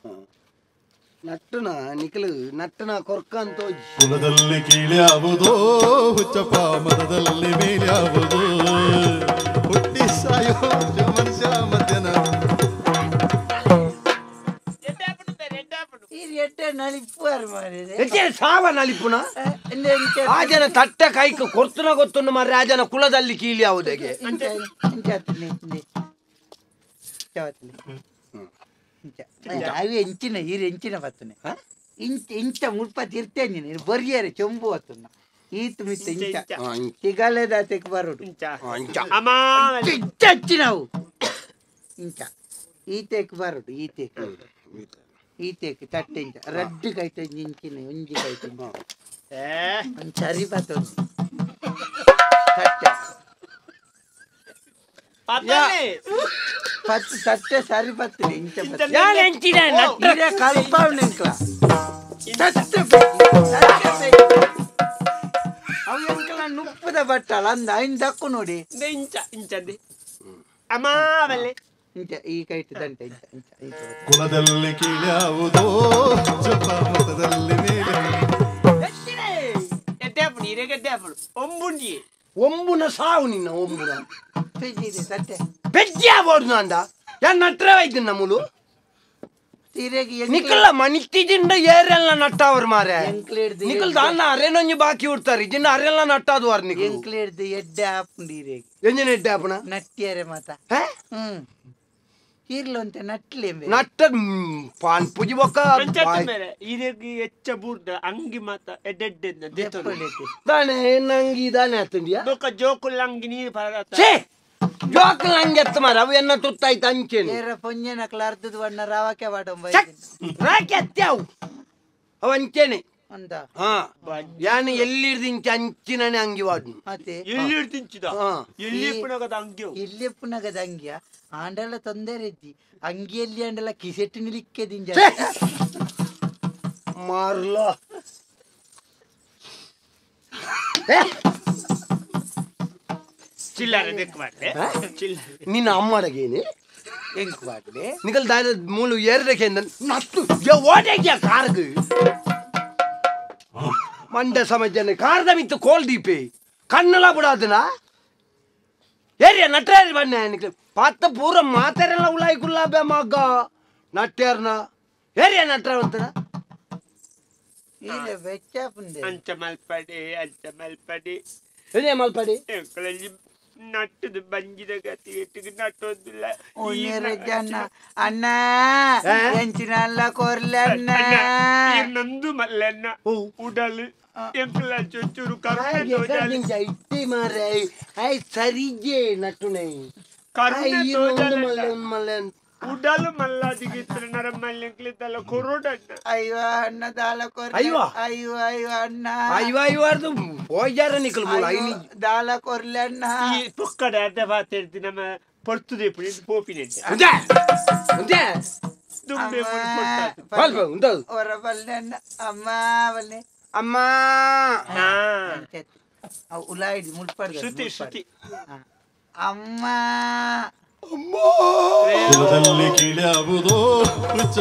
ನಟ್ಟನ ನಿಖಲು ನಟ್ಟನ ಕೊರ್ಕ ಅಂತ ಕುಲದಲ್ಲಿ ಕೀಳ್ಯಾವುದೋ ಹುಚ್ಚಪ್ಪ ಮತದಲ್ಲಿ ಮೇಲ್ಯಾವುದೋ ಹುಟ್ಟಿ ಸಾಯೋ ಮನುಷ್ಯ ಮಧ್ಯನ ಎಟ್ಟೆ ನಳಿಪ್ಪುವಾರು ಮಾರಿದೆ ಹೆಚ್ಚೆ ಸಾವ ನಲಿಪುನ ಆ ಜನ ತಟ್ಟೆ ಕೈಕ ಕೊರ್ತುನ ಗೊತ್ತುಂಡು ಮಾರ್ರೆ ಆ ಜನ ಕುಲದಲ್ಲಿ ಕೀಳ್ಯಾವುದೆಗೆ ಅవి ಎಂಚಿನ ಈರು ಎಂಚಿನ ಬತ್ತನೆ ಇಂಚ ಇಂಚ ಮುಡ್ಪತ್ ಇರ್ತೇನೆ ನೀನು ಬರ್ರಿಯಾರೆ ಚೊಂಬು ಬತ್ತನ್ನ ಈತ್ ಮಿತ್ತ ಇಂಚ ಸಿಗಲೇದ ತೆಕ್ ಬರೋಡು ಇಂಚ ಹಚ್ಚಿನವು ಇಂಚ ಈತೆಕ್ ಬರೋಡು ಈತೆಕ್ ಈತೆಕ್ ತಟ್ಟೆ ಇಂಚ ರಡ್ಡು ಕೈತೆ ಇಂಚಿನ ಒಂಜಿ ಕೈತೆ ಒಂದು ಸರಿ ಬತ್ತೊಂದು ತಟ್ಟೆ ಪತ್ತು ತಟ್ಟೆ ಸರಿ ಬರ್ತದೆ ಇಂಚ ಕಲ್ಪಾವಣೆ ಅವು ಎಂಕಲ ನುಪ್ಪದ ಬಟ್ಟಲ್ಲ ಅಂದ ಐನ್ ದಕ್ಕು ನೋಡಿ ಇಂಚ ಇಂಚದೆ ಅಮಾವಲೆ ಇಂಚ ಈ ಕೈಟ್ ದಂಟೆ ಇಂಚ ಇಂಚ ಇಂಚ ಕುಲದಲ್ಲಿ ಕೀಳ್ಯಾವುದೋ ಹುಚ್ಚಪ್ಪ ಮತದಲ್ಲಿ ಮೇಲೆ ಎಡ್ಡಾಪುಡು ಇರೆಗೆ ಎಡ್ಡಾಪುಡು ಒಂಬುಂಡಿ ಒಂಬುನ ಸಾವು ನಿನ್ನ ಒಂಬುನ ಇದೆ ತಟ್ಟೆ ಬೆಜ್ಜಾಬೋಡು ಅಂದ ಯಾನ್ ನಟ್ರೆ ವೈದ್ಯ ನಮ್ಮಲು ನಿಕಲ್ಲ ಮನಿತ್ತಿಜಿಂಡ ಏರೆಲ್ಲ ನಟ್ಟವ್ರು ಮಾರೆ ನಿಕಲ್ ದಾನ ಅರೆನೊಂಜಿ ಬಾಕಿ ಉಡ್ತಾರೆ ಇಜಿಂಡ ಅರೆಲ್ಲ ನಟ್ಟಾದವಾರ್ ನಿಕಲ್ ಎಂಕ್ಲೇಡ್ದು ಎಡ್ಡೆ ಆಪುಂಡು ಇರೆಗೆ ಎಂಜಿನ ಎಡ್ಡೆ ಆಪುನ ನಟ್ಟಿಯಾರೆ ಮಾತ ಹ್ಮ್ ಇರ್ಲಂತೆ ನಟ್ಲೆ ನಟ್ಟ ಪಾನ್ ಪುಜಿ ಬೊಕ್ಕ ಇರೆಗೆ ಎಚ್ಚ ಬೂರ್ದ ಅಂಗಿ ಮಾತ ಎಡ್ಡೆಡ್ಡೆ ದಾನೆ ನಂಗಿ ದಾನೆ ಆತಂಡಿಯಾ ಬೊಕ್ಕ ಜೋಕುಲ್ ಅಂಗಿ ನೀರು ಪರತ ಛೇ ಜೋಕುಲ್ ಅಂಗಿ ಎತ್ತ ಮಾರ ಅವು ಎನ್ನ ತುತ್ತಾಯ್ತು ಅಂಚೆನು ಏರ ಪೊಂಜೆ ನಕಲ ಅರ್ಧದ ಬಣ್ಣ ರಾವಕ್ಕೆ ಬಾಡಂಬ ರಾಕೆ ಅತ್ಯಾವು ಅವ ಅಂಚೆನೆ ಅಂದ ಹಾ ಯಾನು ಎಲ್ಲಿರ್ದು ಇಂಚ ಅಂಚಿನನೆ ಅಂಗಿ ವಾಡ್ನು ಮತ್ತೆ ಎಲ್ಲಿ ಇಡ್ತಿಂಚಿದ ಎಲ್ಲಿ ಪುನಗದ ಅಂಗಿ ಇಲ್ಲಿ ಪುನಗದ ಅಂಗಿಯ ಆಂಡಲ ತೊಂದರೆ ಇದ್ದಿ ಅಂಗಿಯಲ್ಲಿ ಆಂಡಲ ಕಿಸೆಟ್ಟು ನಿಲಿಕ್ಕೆ ದಿಂಜ ಮಾರ್ಲ ಚಿಲ್ಲರೆ ದೆಕ್ ಮಾಡ್ಲೆ ಚಿಲ್ಲರೆ ನಿನ್ನ ಅಮ್ಮಡಗೇನೆ ಹೆಂಗ್ ಮಾಡ್ಲೆ ನಿಕಲ್ ದಾದ ಮೂಲು ಏರ್ದಕ್ಕೆ ನತ್ತು ಓಟೆಗೆ ಕಾರ್ಗ್ ಮಂಡ ಸಮಜನೆ ಕಾರ್ದ ಮಿತ್ತು ಕೋಲ್ ದೀಪೆ ಕಣ್ಣಲ ಬಿಡಾದನ ಏರಿಯ ನಟ್ರೇರಿ ಬನ್ನೆ ನಿಕಲ್ ಪಾತ ಪೂರ ಮಾತೆರೆಲ್ಲ ಉಳಾಯಿ ಕುಲ್ಲಾಬೆ ಮಗ್ಗ ನಟ್ಟ್ಯಾರ್ನ ಏರಿಯ ನಟ್ರವಂತನ ಇಲ್ಲ ಬೆಚ್ಚಾಪುಂದೆ ಅಂಚ ಮಲ್ಪಡೆ ಅಂಚ ಮಲ್ಪಡೆ ಏನೇ ಮಲ್ಪಡಿ ಎಂಕಲಲ್ಲಿ ನಟ್ಟದು ಬಂಜಿದ ಗತಿ ಎಟ್ಟಿಗೆ ನಟ್ಟೋದಿಲ್ಲ ಜನ ಅಣ್ಣ ಎಂಚಿನ ಅಲ್ಲ ಕೊರ್ಲೆ ಅಣ್ಣ ನಂದು ಮಲ್ಲಣ್ಣ ಉಡಲು ಎಂಕಲ ಚೊಚ್ಚೂರು ಇಟ್ಟಿ ಮಾರೆ ಐ ಸರಿಜೆ ನಟ್ಟುನೆ ಕರುಣೆ ಮಲ್ಲೆ ఉడాలు మళ్ళా దిగిస్తున్నారు మళ్ళీ ఇంట్లో కుర్రోడు అన్న అయ్యో అన్న దాల కొర్రె అయ్యో. అయ్యో అయ్యో అన్న అయ్యో అయ్యో వాడు పోయారా నీకు అయ్యో, దాల కొర్రె అన్న ఈ పొక్కడ అడ్డ బాతెడితే ನಮ್ಮ ಪಡ್ತದೆ ఇప్పుడు పోపినంటే దుమ్మే ఉండదు ఉండదు ఒరబల్లి అన్న అమ్మా వల్లి అమ్మా ఉలాయిడి ముడిపడు శృతి శృతి అమ్మా ಕುಲದಲ್ಲಿ ಕೀಳ್ಯಾವುದೋ ಹುಚ್ಚ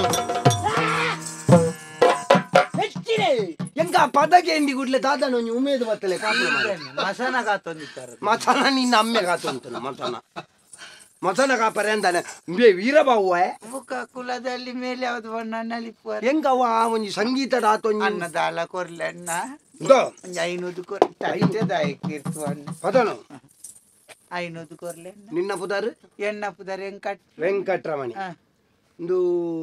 ಎಂಕ ಪದಕೇಂದಿ ಗುಡ್ಲೆ ತಾತ ನೋಂಜಿ ಉಮೇದು ಬತ್ತಲೆ ಮಸಾನ ಕಾತೊಂದು ಮಸಾನ ನಿನ್ನ ಅಮ್ಮೆ ಕಾತೊಂದು ಮಸಾನ ಮಸಾನ ಕಾಪರೆ ಅಂತಾನೆ ವೀರಬಾವು ಮುಖ ಕುಲದಲ್ಲಿ ಮೇಲೆ ಯಾವ್ದು ಬಣ್ಣನಲ್ಲಿ ಹೆಂಗವ ಒಂಜಿ ಸಂಗೀತದ ಆತೊಂಜಿ ಅನ್ನ ದಾಲ ಕೊರ್ಲೆ ಅಣ್ಣ ಇದೋ ಒಂಜಿ ಐನೂರು ಕೊರ್ಲೆ ಐತೆ ದಾಯಕಿರ್ತು ಅಣ್ಣ ಪದನು ಐನೂರು ಕೊರ್ಲೆ ಅಣ್ಣ ನಿನ್ನ ಪುದಾರು ಎಣ್ಣ ಪುದಾರ ವೆಂಕಟ್ ವೆಂಕಟ್ರಮಣಿ ಹಾ ಒಂದು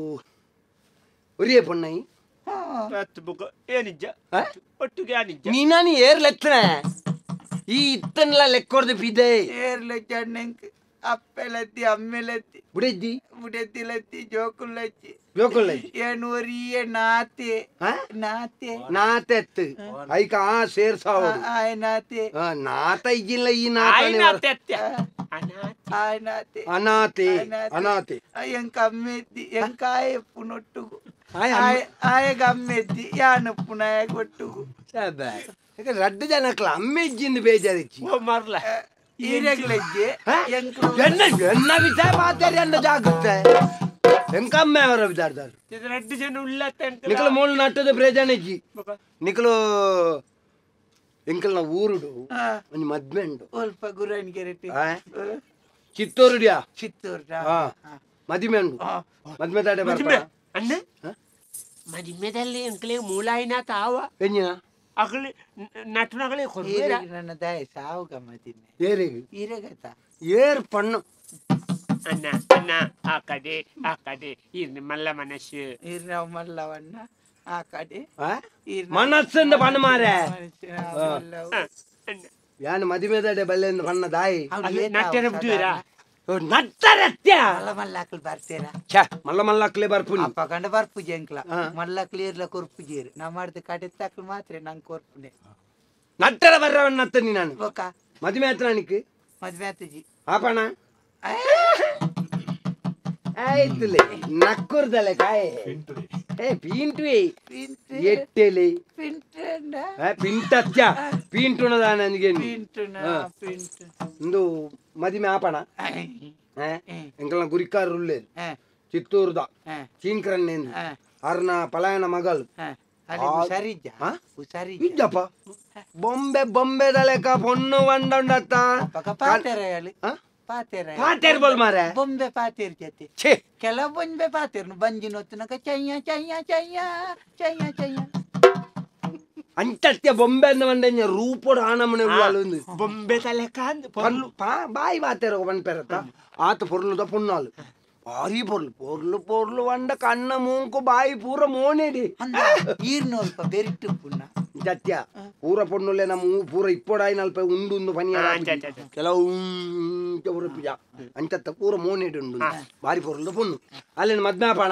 ಒರಿಯೇ ಪೊಣ್ಣೈ ಬುಕ್ ಏನಿಜ್ಜ ಒಟ್ಟಿಗೆ ಏನಿಜ್ಜ ನೀನಾನಿ ಏರ್ ಲೆತ್ತನೆ ಈ ಇತ್ತನ್ಲ ಲೆಕ್ಕೊಡ್ದು ಬಿದ್ದೆ ಏರ್ಲೆ ಚಣ್ಣಂಕ್ ಅಪ್ಪೆಲತ್ತಿ ಅಮ್ಮೆಲತ್ತಿ ಬುಡೆದ್ದಿ ಬುಡೆತ್ತಿಲತ್ತಿ ಜೋಕುಲತ್ತಿ ಜೋಕೊಳ್ಳ ಏನುವರಿಯೇ ನಾತೆ ನಾತೆ ನಾತೆತ್ತು ಐಕ ಆ ಸೇರ್ಸಾವ ಆಯ್ ನಾತೆ ನಾತ ಇಜ್ಜಿಲ್ಲ ಈ ಆಯ್ನ ನಾತ ಅತ್ಯ ಅನಾಥ ಆಯ್ ನಾತೆ ಅನಾತೆ ಅನಾತೆ ಎಂಕ ಅಮ್ಮೆದ್ದಿ ಎಂಕ ಆಯಪ್ಪು ನೊಟ್ಟುಗು ಆಯಗ ಅಮ್ಮೆದ್ದಿ ಯಾನಪ್ಪು ನಾಯಗ ಒಟ್ಟುಗು ರಡ್ಡು ಜನಕ್ಲ ಅಮ್ಮೆ ಇಜ್ಜಿಂದು ಬೇಜಾರಿಚ್ಚಿ ಓ ಮರ್ಲ ಈರೆಗ್ಲಜ್ಜೆ ಎಂಕ ಎನ್ನ ಎನ್ನ ವಿಚಾರ ಮಾತಾಡಿ ಅನ್ನ ಜಾಗುತ್ತೆ ಎಂಕ ಅಮ್ಮೆ ಅವರ ವಿಚಾರದಾರು ಇದು ರೆಡ್ಡು ಜನ ಉಳ್ಳತ್ತೆ ಅಂತ ನಿಕಲು ಮೂಲ ನಟ್ಟದ ಬ್ರೇಜಾನೆಜ್ಜಿ ನಿಕಲು ಎಂಕಲ್ನ ಊರುಡು ಒಂದು ಮದ್ವೆ ಉಂಡು ಸ್ವಲ್ಪ ಗುರಾಣಿಗೆರೆಟ್ಟಿ ಚಿತ್ತೂರುಡ್ಯಾ ಚಿತ್ತೂರು ಹಾ ಮದಿಮೆ ಉಂಡು ಮದ್ಮೆ ತಾಡೆ ಬರ್ಪ ಅಣ್ಣ ಮದಿಮೆದಲ್ಲಿ ಅಂಕಲೇ ಮೂಲಾಯಿನ ತಾವ ಎಂಜಿನ ಅಗಲಿ ನಟನಗಳೇ ಕೊಡ್ಬೇಡ ನನ್ನ ದಾಯ ಸಾವು ಗಮ್ಮತ್ತಿನ ಏರಿಗೆ ಈರೆಗತ್ತ ಏರ್ ಪಣ್ಣು ಅಣ್ಣ ಅಣ್ಣ ಆ ಕಡೆ ಆ ಕಡೆ ಇರ್ನಿ ಮಲ್ಲ ಮನಸ್ಸು ಈರ್ನ ಮಲ್ಲವಣ್ಣ ಆ ಕಡೆ ಮನಸ್ಸಂದ ಪಣ್ಣ ಮಾರೆ ಅಣ್ಣ ಯಾನು ಮದಿಮೆ ತಾಡೆ ಬಲ್ಲೆಂದು ಪಣ್ಣ ದಾಯಿ ನಟ್ಟನ ಬಿಡುವಿರಾ ನಟ್ಟರತ್ಯ ಮಲ್ಲ ಮಲ್ಲಾಕಲ್ ಬರ್ತೀರಾ ಛ ಮಲ್ಲ ಮಲ್ಲಕ್ಲೆ ಬರ್ಪುನಿ ಅಪ್ಪ ಕಂಡ ಬರ್ಪುಜಿ ಅಂಕ್ಲ ಮಲ್ಲಕ್ಲಿ ಇರ್ಲ ಕೊರ್ಪುಜೀರು ನಾ ಮಾಡಿದ ಕಡೆ ತಾಕಲ್ ಮಾತ್ರ ನಂಗೆ ಕೊರ್ಪುನೆ ನಟ್ಟರ ಬರ್ರವನ್ನತ್ತ ನೀ ನಾನು ಬೋಕ ಮದಿಮೆ ಹತ್ರ ನಿಕ್ಕು ಮದ್ವೆ ಆತಜಿ ಆಪಣ ಆಯ್ತುಲೆ ನಕ್ಕುರ್ದಲೆ ಕಾಯೆ ಏ ಪೀಂಟ್ವಿ ಎಟ್ಟೆಲೆ ಪಿಂಟಂಡ ಪಿಂಟತ್ಯ ಪೀಂಟುಣದ ನನಗೆ ಪಿಂಟುನ ಪಿಂಟು ಒಂದು ಮದಿಮೆ ಆಪಣ ಎಂಕಲ್ನ ಗುರಿಕಾರ ಉಳ್ಳೇದು ಚಿತ್ತೂರ್ದ ಚೀಂಕ್ರನ್ನೇಂದು ಅರ್ನ ಪಲಾಯನ ಮಗಳು ಅಲ್ಲಿ ಹುಷಾರಿಜ್ಜ ಹುಷಾರಿಜ್ಜ ಇದ್ದಪ್ಪ ಬೊಂಬೆ ಬೊಂಬೆದ ಲೆಕ್ಕ ಪೊಣ್ಣು ಒಂಡೊಂಡತ್ತ ಪಕ್ಕ ಪಾತೆರ ಹೇಳಿ ಪಾತೆರ ಪಾಟೇರ್ ಬೋಲ್ ಮಾರೆ ಬೊಂಬೆ ಪಾತೆರ್ ಜೊತೆ ಛೇ ಕೆಲವು ಬೊಂಬೆ ಪಾತೆರ್ನು ಬಂಜಿನ ಹೊತ್ತಿನಾಗ ಚಯ್ಯ ಚಯ್ಯ ಚಯ್ಯ ಚಯ್ಯ ಚಯ್ಯ ಅಂಟತ್ಯ ಬೊಂಬೆ ಅಂದ ಮಂಡ ರೂಪೋಡು ಆನಮನೆ ಒಂದು ಬೊಂಬೆ ತಲೆ ಕಾಂದ್ పొర్లు బాయి బాతేరు ఒక పని పెరత ఆత పొర్లుతో పున్నాలు భారీ పొర్లు పొర్లు పొర్లు వండ కన్న మూంకు బాయి పూర మోనేడి ఈర్ను ಅಲ್ಪ ಬೆರಿಟ್ಟು ಪುಣ್ಣ ಸತ್ಯ ಪೂರ ಪೊಣ್ಣುಲೆ ನಮ್ಮ ಪೂರ ಇಪ್ಪೊಡಾಯಿ ನಲ್ಪೆ ಉಂಡು ಉಂದು ಪನಿ ಕೆಲವು ಪೂರ ಅಂಚತ್ತ ಪೂರ ಮೋನೇಡಿ ಉಂಡು ಬಾರಿ పొర్లు పొన్ను ಅಲ್ಲೇನು ಮದ್ಮೆ ಪಣ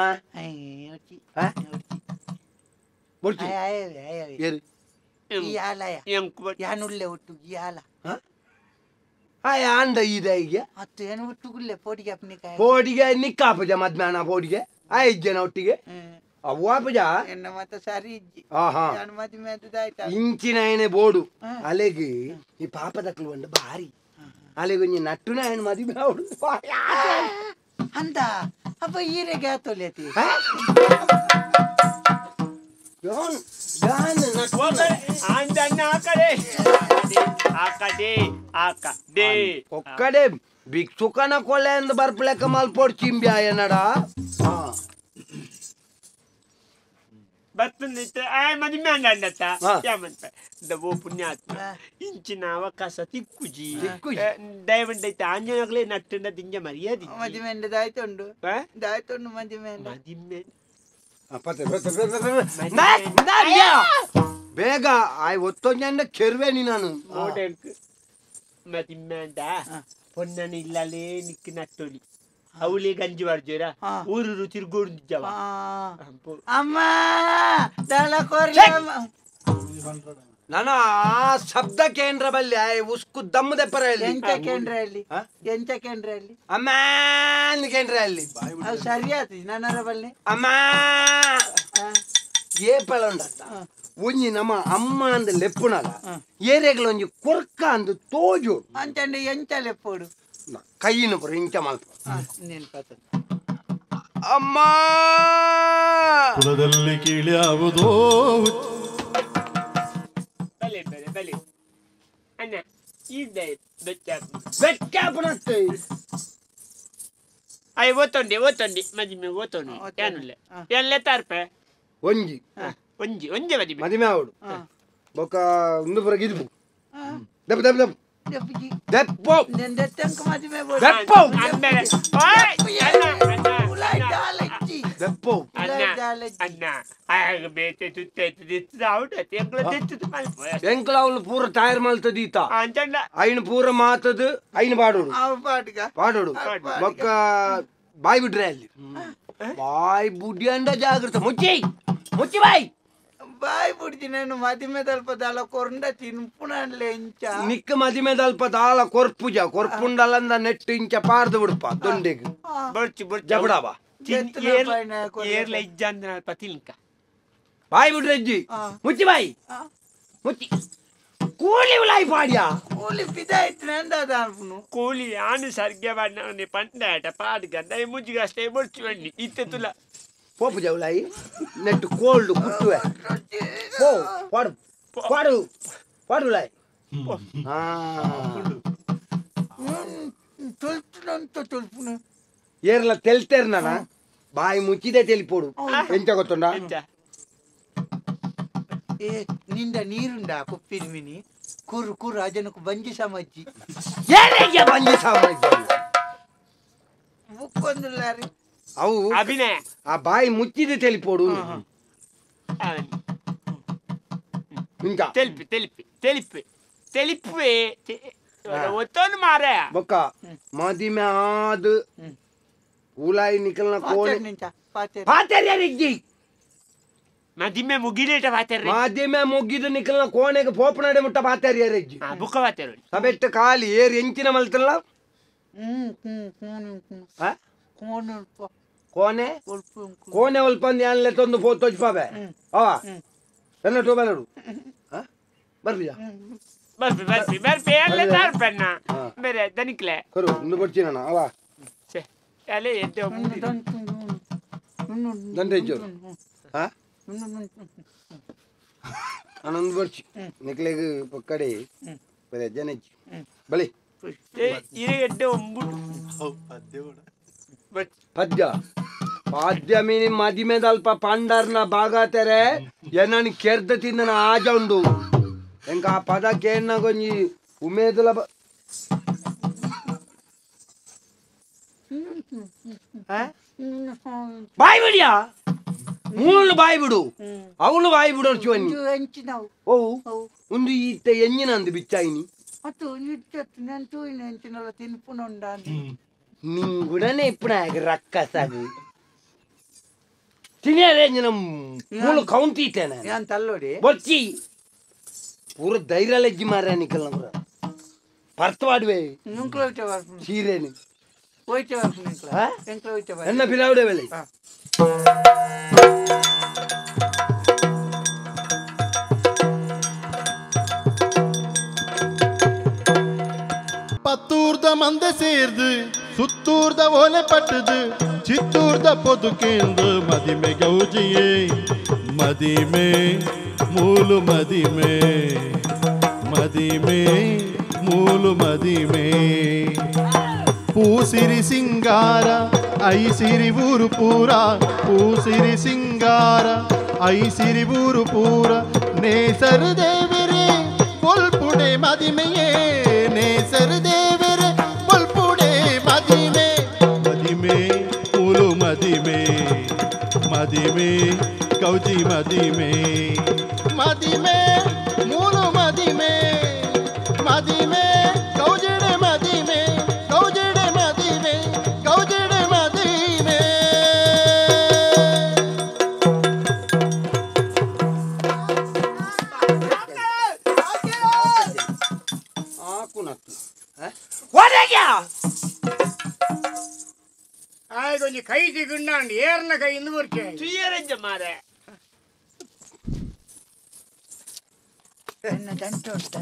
ಬೊಡ್ಚಿ ಏರು ಈ ಆಲಯ ಯಾನುಳ್ಳೆ ಒಟ್ಟು ಈ ಆಲ ಆಯ ಅಂಡ ಇದೆ ಈಗ ಹತ್ತು ಏನು ಒಟ್ಟುಗುಲ್ಲೆ ಪೋಟಿಗೆ ಅಪ್ಪನಿಕಾಯ ಪೋಟಿಗೆ ನಿಕ್ಕಾಪಜ ಮದ್ಮ್ಯಾನ ಪೋಟಿಗೆ ಆ ಇಜ್ಜನ ಒಟ್ಟಿಗೆ ಅವ್ವಾಪಜ ಎನ್ನ ಮತ್ತ ಸರಿ ಇಜ್ಜಿ ಆಹಾ ನಾನು ಮದ್ವೆ ಮೆತ್ತದಾಯ್ತ ಇಂಚಿನ ಏನೆ ಬೋಡು ಅಲೆಗೆ ಈ ಪಾಪದಕ್ಲು ಒಂದು ಭಾರಿ ಅಲೆಗೆ ಒಂಜಿ ನಟ್ಟುನ ಏನು ಮದುವೆ ಅವಡು ಅಂತ ಅಪ್ಪ ಈರೆಗೆ ಆತೊಲೆತಿ ఒక్కడే భిక్షుకన కొలేందు బర్పులెక్క మల్పోడు చింబి ఆయనడా ಬರ್ತಂದ ಮದುವೆ ಅಂಡತ್ತ ಯಾಮಂತ ದವೋ ಪುಣ್ಯಾತ್ಮ ಇಂಚಿನ ಅವಕಾಶ ತಿಕ್ಕುಜಿ ದಯವಂಡೈತೆ ಆಂಜನಗಳೇ ನಟ್ಟನ ದಿಂಜ ಮರ್ಯಾದಿ ಮದುವೆ ದಾಯ್ತುಂಡು ದಾಯ್ತುಂಡು ಮದುವೆ ಮದಿಮ್ಮೆ ಬೇಗ ಆಯ್ ಒತ್ತೊಂಜಂಡ ಕೆರ್ವೇನಿ ನಾನು ಮೋಡೆಲ್ಕ್ ಮದಿಮ್ಮೆ ಅಂಡ ಪೊನ್ನನ ಇಲ್ಲಲೇ ನಿಕ್ಕಿ ನಟ್ಟೊಲಿ ಅವಳಿ ಗಂಜಿ ಮಾಡ್ಜೀರ ಊರು ತಿರ್ಗೋಡ್ಜವ ಅಮ್ಮ ದಳ ಕೊರ್ಲ ನಾನು ಆ ಶಬ್ದ ಕೇಂದ್ರ ಬಲ್ಲಿ ಉಸ್ಕು ದಮ್ಮದೆ ಪರ ಎಂತ ಕೇಂದ್ರ ಅಲ್ಲಿ ಎಂತ ಕೇಂದ್ರ ಅಲ್ಲಿ ಅಮ್ಮ ಕೇಂದ್ರ ಅಲ್ಲಿ ಅದು ಸರಿ ಆತಿ ನನ್ನ ಬಲ್ಲಿ ಅಮ್ಮ ಏಪಳ ಉಂಡತ್ತ ಒಂಜಿ ನಮ್ಮ ಅಮ್ಮ ಅಂದ ಲೆಪ್ಪುನಗ ಏರೆಗಳು ಒಂಜಿ ಕೊರ್ಕ ಅಂದು ತೋಜು ಅಂತಂದು ಎಂತ ಲೆಪ್ಪೋಡು ಕೈಯಿನ ಪುರ ಇಂಚ ಮಲ್ಪ ನೆನ್ಪತ್ತ ಅಮ್ಮ ಕುಲದಲ್ಲಿ ಕೀಳ್ಯಾವುದೋ ಬಲೆ ಬಲೆ ಬಲೆ ಅಣ್ಣ ಇದೆ ಬೆಚ್ಚ ಬೆಕ್ಕಾಪುನತ್ತೆ ಅಯ್ಯ ಓತೊಂಡಿ ಓತೊಂಡಿ ಮದಿಮೆ ಓತೊಂಡಿ ಏನುಲ್ಲ ಎಲ್ಲ ತಾರ್ಪೆ ಒಂಜಿ ಒಂಜಿ ಒಂಜೆ ಮದಿಮೆ ಮದಿಮೆ ಆವಡು ಬೊಕ್ಕ ಒಂದು ಪುರ ಗಿದ್ಬು ದೆಪ್ ದೆಪ್ ದೆಪ್ ದೆಪ್ಪಿ ದೆಪ್ಪೋ ನೆಂದೆತ್ತಂಕ ಮದುವೆ ದೆಪ್ಪೋ ಅಂಬೆರೆ ಓಯ್ ಅಣ್ಣ ಅಣ್ಣ ಉಲಾಯ್ ದಾಲಜ್ಜಿ ದೆಪ್ಪೋ ಅಣ್ಣ ಅಣ್ಣ ಆಗ ಬೇತೆ ತುತ್ತೈತು ದಿತ್ತದ ಔಟ್ ತೆಂಗ್ಳ ದಿತ್ತದ ಮಲ್ಪ ಎಂಕ್ಲ ಅವಳು ಪೂರ ತಯಾರು ಮಲ್ತದೀತ ಅಂಚಂಡ ಐನ್ ಪೂರ ಮಾತದು ಐನ್ ಬಾಡೋಡು ಅವ ಪಾಟ್ಗ ಪಾಡೋಡು ಬೊಕ್ಕ ಬಾಯ್ ಬಿಡ್ರೆ ಅಲ್ಲಿ ಬಾಯ್ ಬುಡ್ಡಿ ಅಂಡ ಜಾಗ್ರತೆ ಮುಚ್ಚಿ ಮುಚ್ಚಿ ಬಾಯ್ ಬಾಯ್ ಬಿಡ್ತಿ ನಾನು ಮದಿಮೆ ತಲ್ಪ ದಳ ಕೊರಂಡ ತಿನ್ಪುನಲ್ಲೇ ಇಂಚ ನಿಕ್ಕ ಮದಿಮೆ ದಲ್ಪ ದಾಲ ಕೊರ್ಪುಜ ಕೊರ್ಪುಂಡಲಂದ ನೆಟ್ಟು ಇಂಚ ಪಾರ್ದು ಬಿಡ್ಪ ದೊಂಡೆಗೆ ಬರ್ಚಿ ಬರ್ಚಿ ಜಬಡಾವ ಏರ್ಲ ಇಜ್ಜ ಅಂದ್ರೆ ಅಲ್ಪ ತಿನ್ಕ ಬಾಯ್ ಬಿಡ್ರೆ ಅಜ್ಜಿ ಮುಚ್ಚಿ ಬಾಯ್ ಮುಚ್ಚಿ ಕೂಲಿ ಉಲಾಯ್ ಪಾಡ್ಯ ಕೂಲಿ ಪಿದಾಯ್ತು ನಂದಾದ ಅನ್ಪುನು ಕೂಲಿ ಆನು ಸರ್ಗೆ ಬಣ್ಣ ಪಂಡಾಟ ಪಾಡ್ಗ ದಯ ಮುಜ್ಜಿಗೆ ಅಷ್ಟೇ ಬರ್ಚಿ ಬಣ್ಣಿ ಇತ್ತೆ ತುಲ ಪೋಪು ಜವಲಾಯಿ ನೆಟ್ಟು ಕೋಲ್ಡ್ ಕುಟ್ಟುವೆ ಪೋ ಪಾಡು ಪಾಡು ಪಾಡು ಲಾಯ್ ಹಾ ತುಲ್ಪುನಂತ ತುಲ್ಪುನ ಏರ್ಲ ತೆಲ್ತೇರ್ ನಾನ ಬಾಯಿ ಮುಚ್ಚಿದೆ ತೆಲಿಪೋಡು ಎಂತ ಗೊತ್ತುಂಡ ಏ ನಿಂದ ನೀರುಂಡ ಕುಪ್ಪಿನ ಮಿನಿ ಕುರು ಕುರು ಅಜನಕು ಬಂಜಿ ಸಮಜ್ಜಿ ಏನಿಗೆ ಬಂಜಿ ಸಾಮ್ರಾಜ್ಯ ಬುಕ್ಕೊಂದು ಲಾರಿ ಅವು ಅಭಿನಯ ಆ ಬಾಯಿ ಮುಚ್ಚಿದೆ ತೆಲಿಪೋಡು ಇಂಕ ತೆಲ್ಪಿ ತೆಲ್ಪಿ ತೆಲಿಪಿ ತೆಲಿಪಿ ಒತ್ತೊಂದು ಮಾರ ಬೊಕ್ಕ ಮದಿಮೆ ಆದ ಉಲಾಯಿ ನಿಕಲ್ನ ಕೋಣೆ ನಿಂಚ ಪಾತೆ ಪಾತೆರ್ಯಾರಿಜ್ಜಿ ಮದಿಮೆ ಮುಗಿಲೇಟ ಬಾತೇರಿ ಮಾಧ್ಯಮ ಮುಗಿದ ನಿಕಲ್ನ ಕೋಣೆಗೆ ಪೋಪನಾಡೆ ಮುಟ್ಟ ಪಾತೆರ್ಯಾರಿಜ್ಜಿ ಬುಕ್ಕ ಬಾತೇರಿ ಸಬೆಟ್ಟು ಕಾಲಿ ಏರ್ ಎಂಚಿನ ಮಲ್ತಲ್ಲ ಹ್ಮ್ ಹ್ಮ್ ಹ್ಮ್ ಆ? ಕೋಣ ಕೋಣೆ ಉಳ್ಪು ಕೋಣೆ ಒಲ್ಪಂದು ಯಾನ್ಲೆ ತಂದು ಪೋ ತೋಜ್ಪಾವೆ ಅವ ಎಲ್ಲ ಟೋಬೆಲಡು ಬರ್ಲಿಯಾ ಬರ್ಪಿ ಬರ್ಪಿ ಬರ್ಪಿ ಎಲ್ಲ ತಾರ್ಪೆನ್ನ ಬೇರೆ ದನಿಕ್ಲೆ ಕರು ಒಂದು ಬರ್ತೀನಿ ಅವ ಛೆ ಅಲೆ ಎದ್ದೆ ದಂಡೆ ಜೋರು ಹಾ ನಾನೊಂದು ಬರ್ಚಿ ನಿಕ್ಲೆಗೆ ಪಕ್ಕಡೆ ಬರೀ ಜನಜ್ಜಿ ಬಳಿ ಇರೆ ಎಡ್ಡೆ ಒಂಬುಡು ಪದ್ಯ ಪಾದ್ಯ ಮೀನಿ ಮದಿಮೆ ದಲ್ಪ ಪಂಡರ್ನ ಬಾಗಾತೆರೆ ಏನನಿ ಕೆರ್ದ ತಿಂದನ ಆಜ ಉಂಡು ಎಂಕ ಆ ಪದ ಕೇನ್ನ ಗೊಂಜಿ ಉಮೇದುಲ ಬ ಬಾಯ್ ಬಿಡಿಯಾ ಮೂಳು ಬಾಯ್ ಬಿಡು ಅವಳು ಬಾಯ್ ಬಿಡು ಚುವನ್ನಿ ಹೆಂಚಿನವು ಓ ಒಂದು ಈತ ಎಂಜಿನ ಅಂದು ಬಿಚ್ಚಾಯಿನಿ ಮತ್ತು ಇಟ್ಟು ನೆಂಟು ಹೆಂಚಿನಲ್ಲ ತಿನ್ಪುನುಂಡ ನಿಂಗುಡನೆ ಇಪ್ಪುನ ರಕ್ಕಸಾಗು ತಿನ್ಯಾರೆ ಎಂಜಿನ ಮೂಳು ಕೌಂಟ್ ಇಟ್ಟೇನೆ ಏನ್ ತಲ್ಲೋಡಿ ಬೊಚ್ಚಿ ಪೂರ ಧೈರ್ಯ ಲೆಜ್ಜಿ ಮಾರ ನಿಕಲ್ ನಮ್ರ ಪರ್ತವಾಡ್ವೆ ನುಂಕ್ಲ ಹೋಯ್ತೆ ಬರ್ಪುನು ಸೀರೆನಿ ಹೋಯ್ತೆ ಬರ್ಪುನು ಎಂಕ್ಲ ಹಾ? ಎಂಕ್ಲ ಹೋಯ್ತೆ ಬರ್ಪುನು ಎನ್ನ ಪಿಲಾವಡೆ ವೇಳೆ பத்தூர்த மந்த சேர்ந்து சுத்தூர்த ஓலை பட்டுது சித்தூர்த பொதுக்கேந்து மதிமை கௌஜியே மதிமே மூலு மதிமே மதிமே ಮೂಲು ಮದಿಮೆ ಪೂಸಿರಿ ಸಿಂಗಾರ ಐಸಿರಿ ಊರು ಪೂರ ಪೂಸಿರಿ ಸಿಂಗಾರ ಐಸಿರಿ ಊರು ಪೂರ ನೇಸರು ದೇವರೇ ಪೊಲ್ಪುಡೆ ಮದಿಮೆಯೇ ನೇಸರು ದೇವರೇ ಪೊಲ್ಪುಡೆ ಮದಿಮೆ ಮದಿಮೆ ಮೂಲು ಮದಿಮೆ ಮದಿಮೆ ಕೌಜಿ ಮದಿಮೆ ಮದಿಮೆ ಮೂಲು ಮದಿಮೆ ಮದಿಮೆ ಗೌಜಡೆ ಮದಿಮೆ ಗೌಜಡೆ ಮದಿಮೆ ಗೌಜಡೆ కొంచెం కై సిగుండా అండి ఏర్న కై ఇందు వరకే ತುಯ್ಯರಂಜ ಮಾರೆ ಎನ್ನ ದಂಟು ಉಂಟಾ?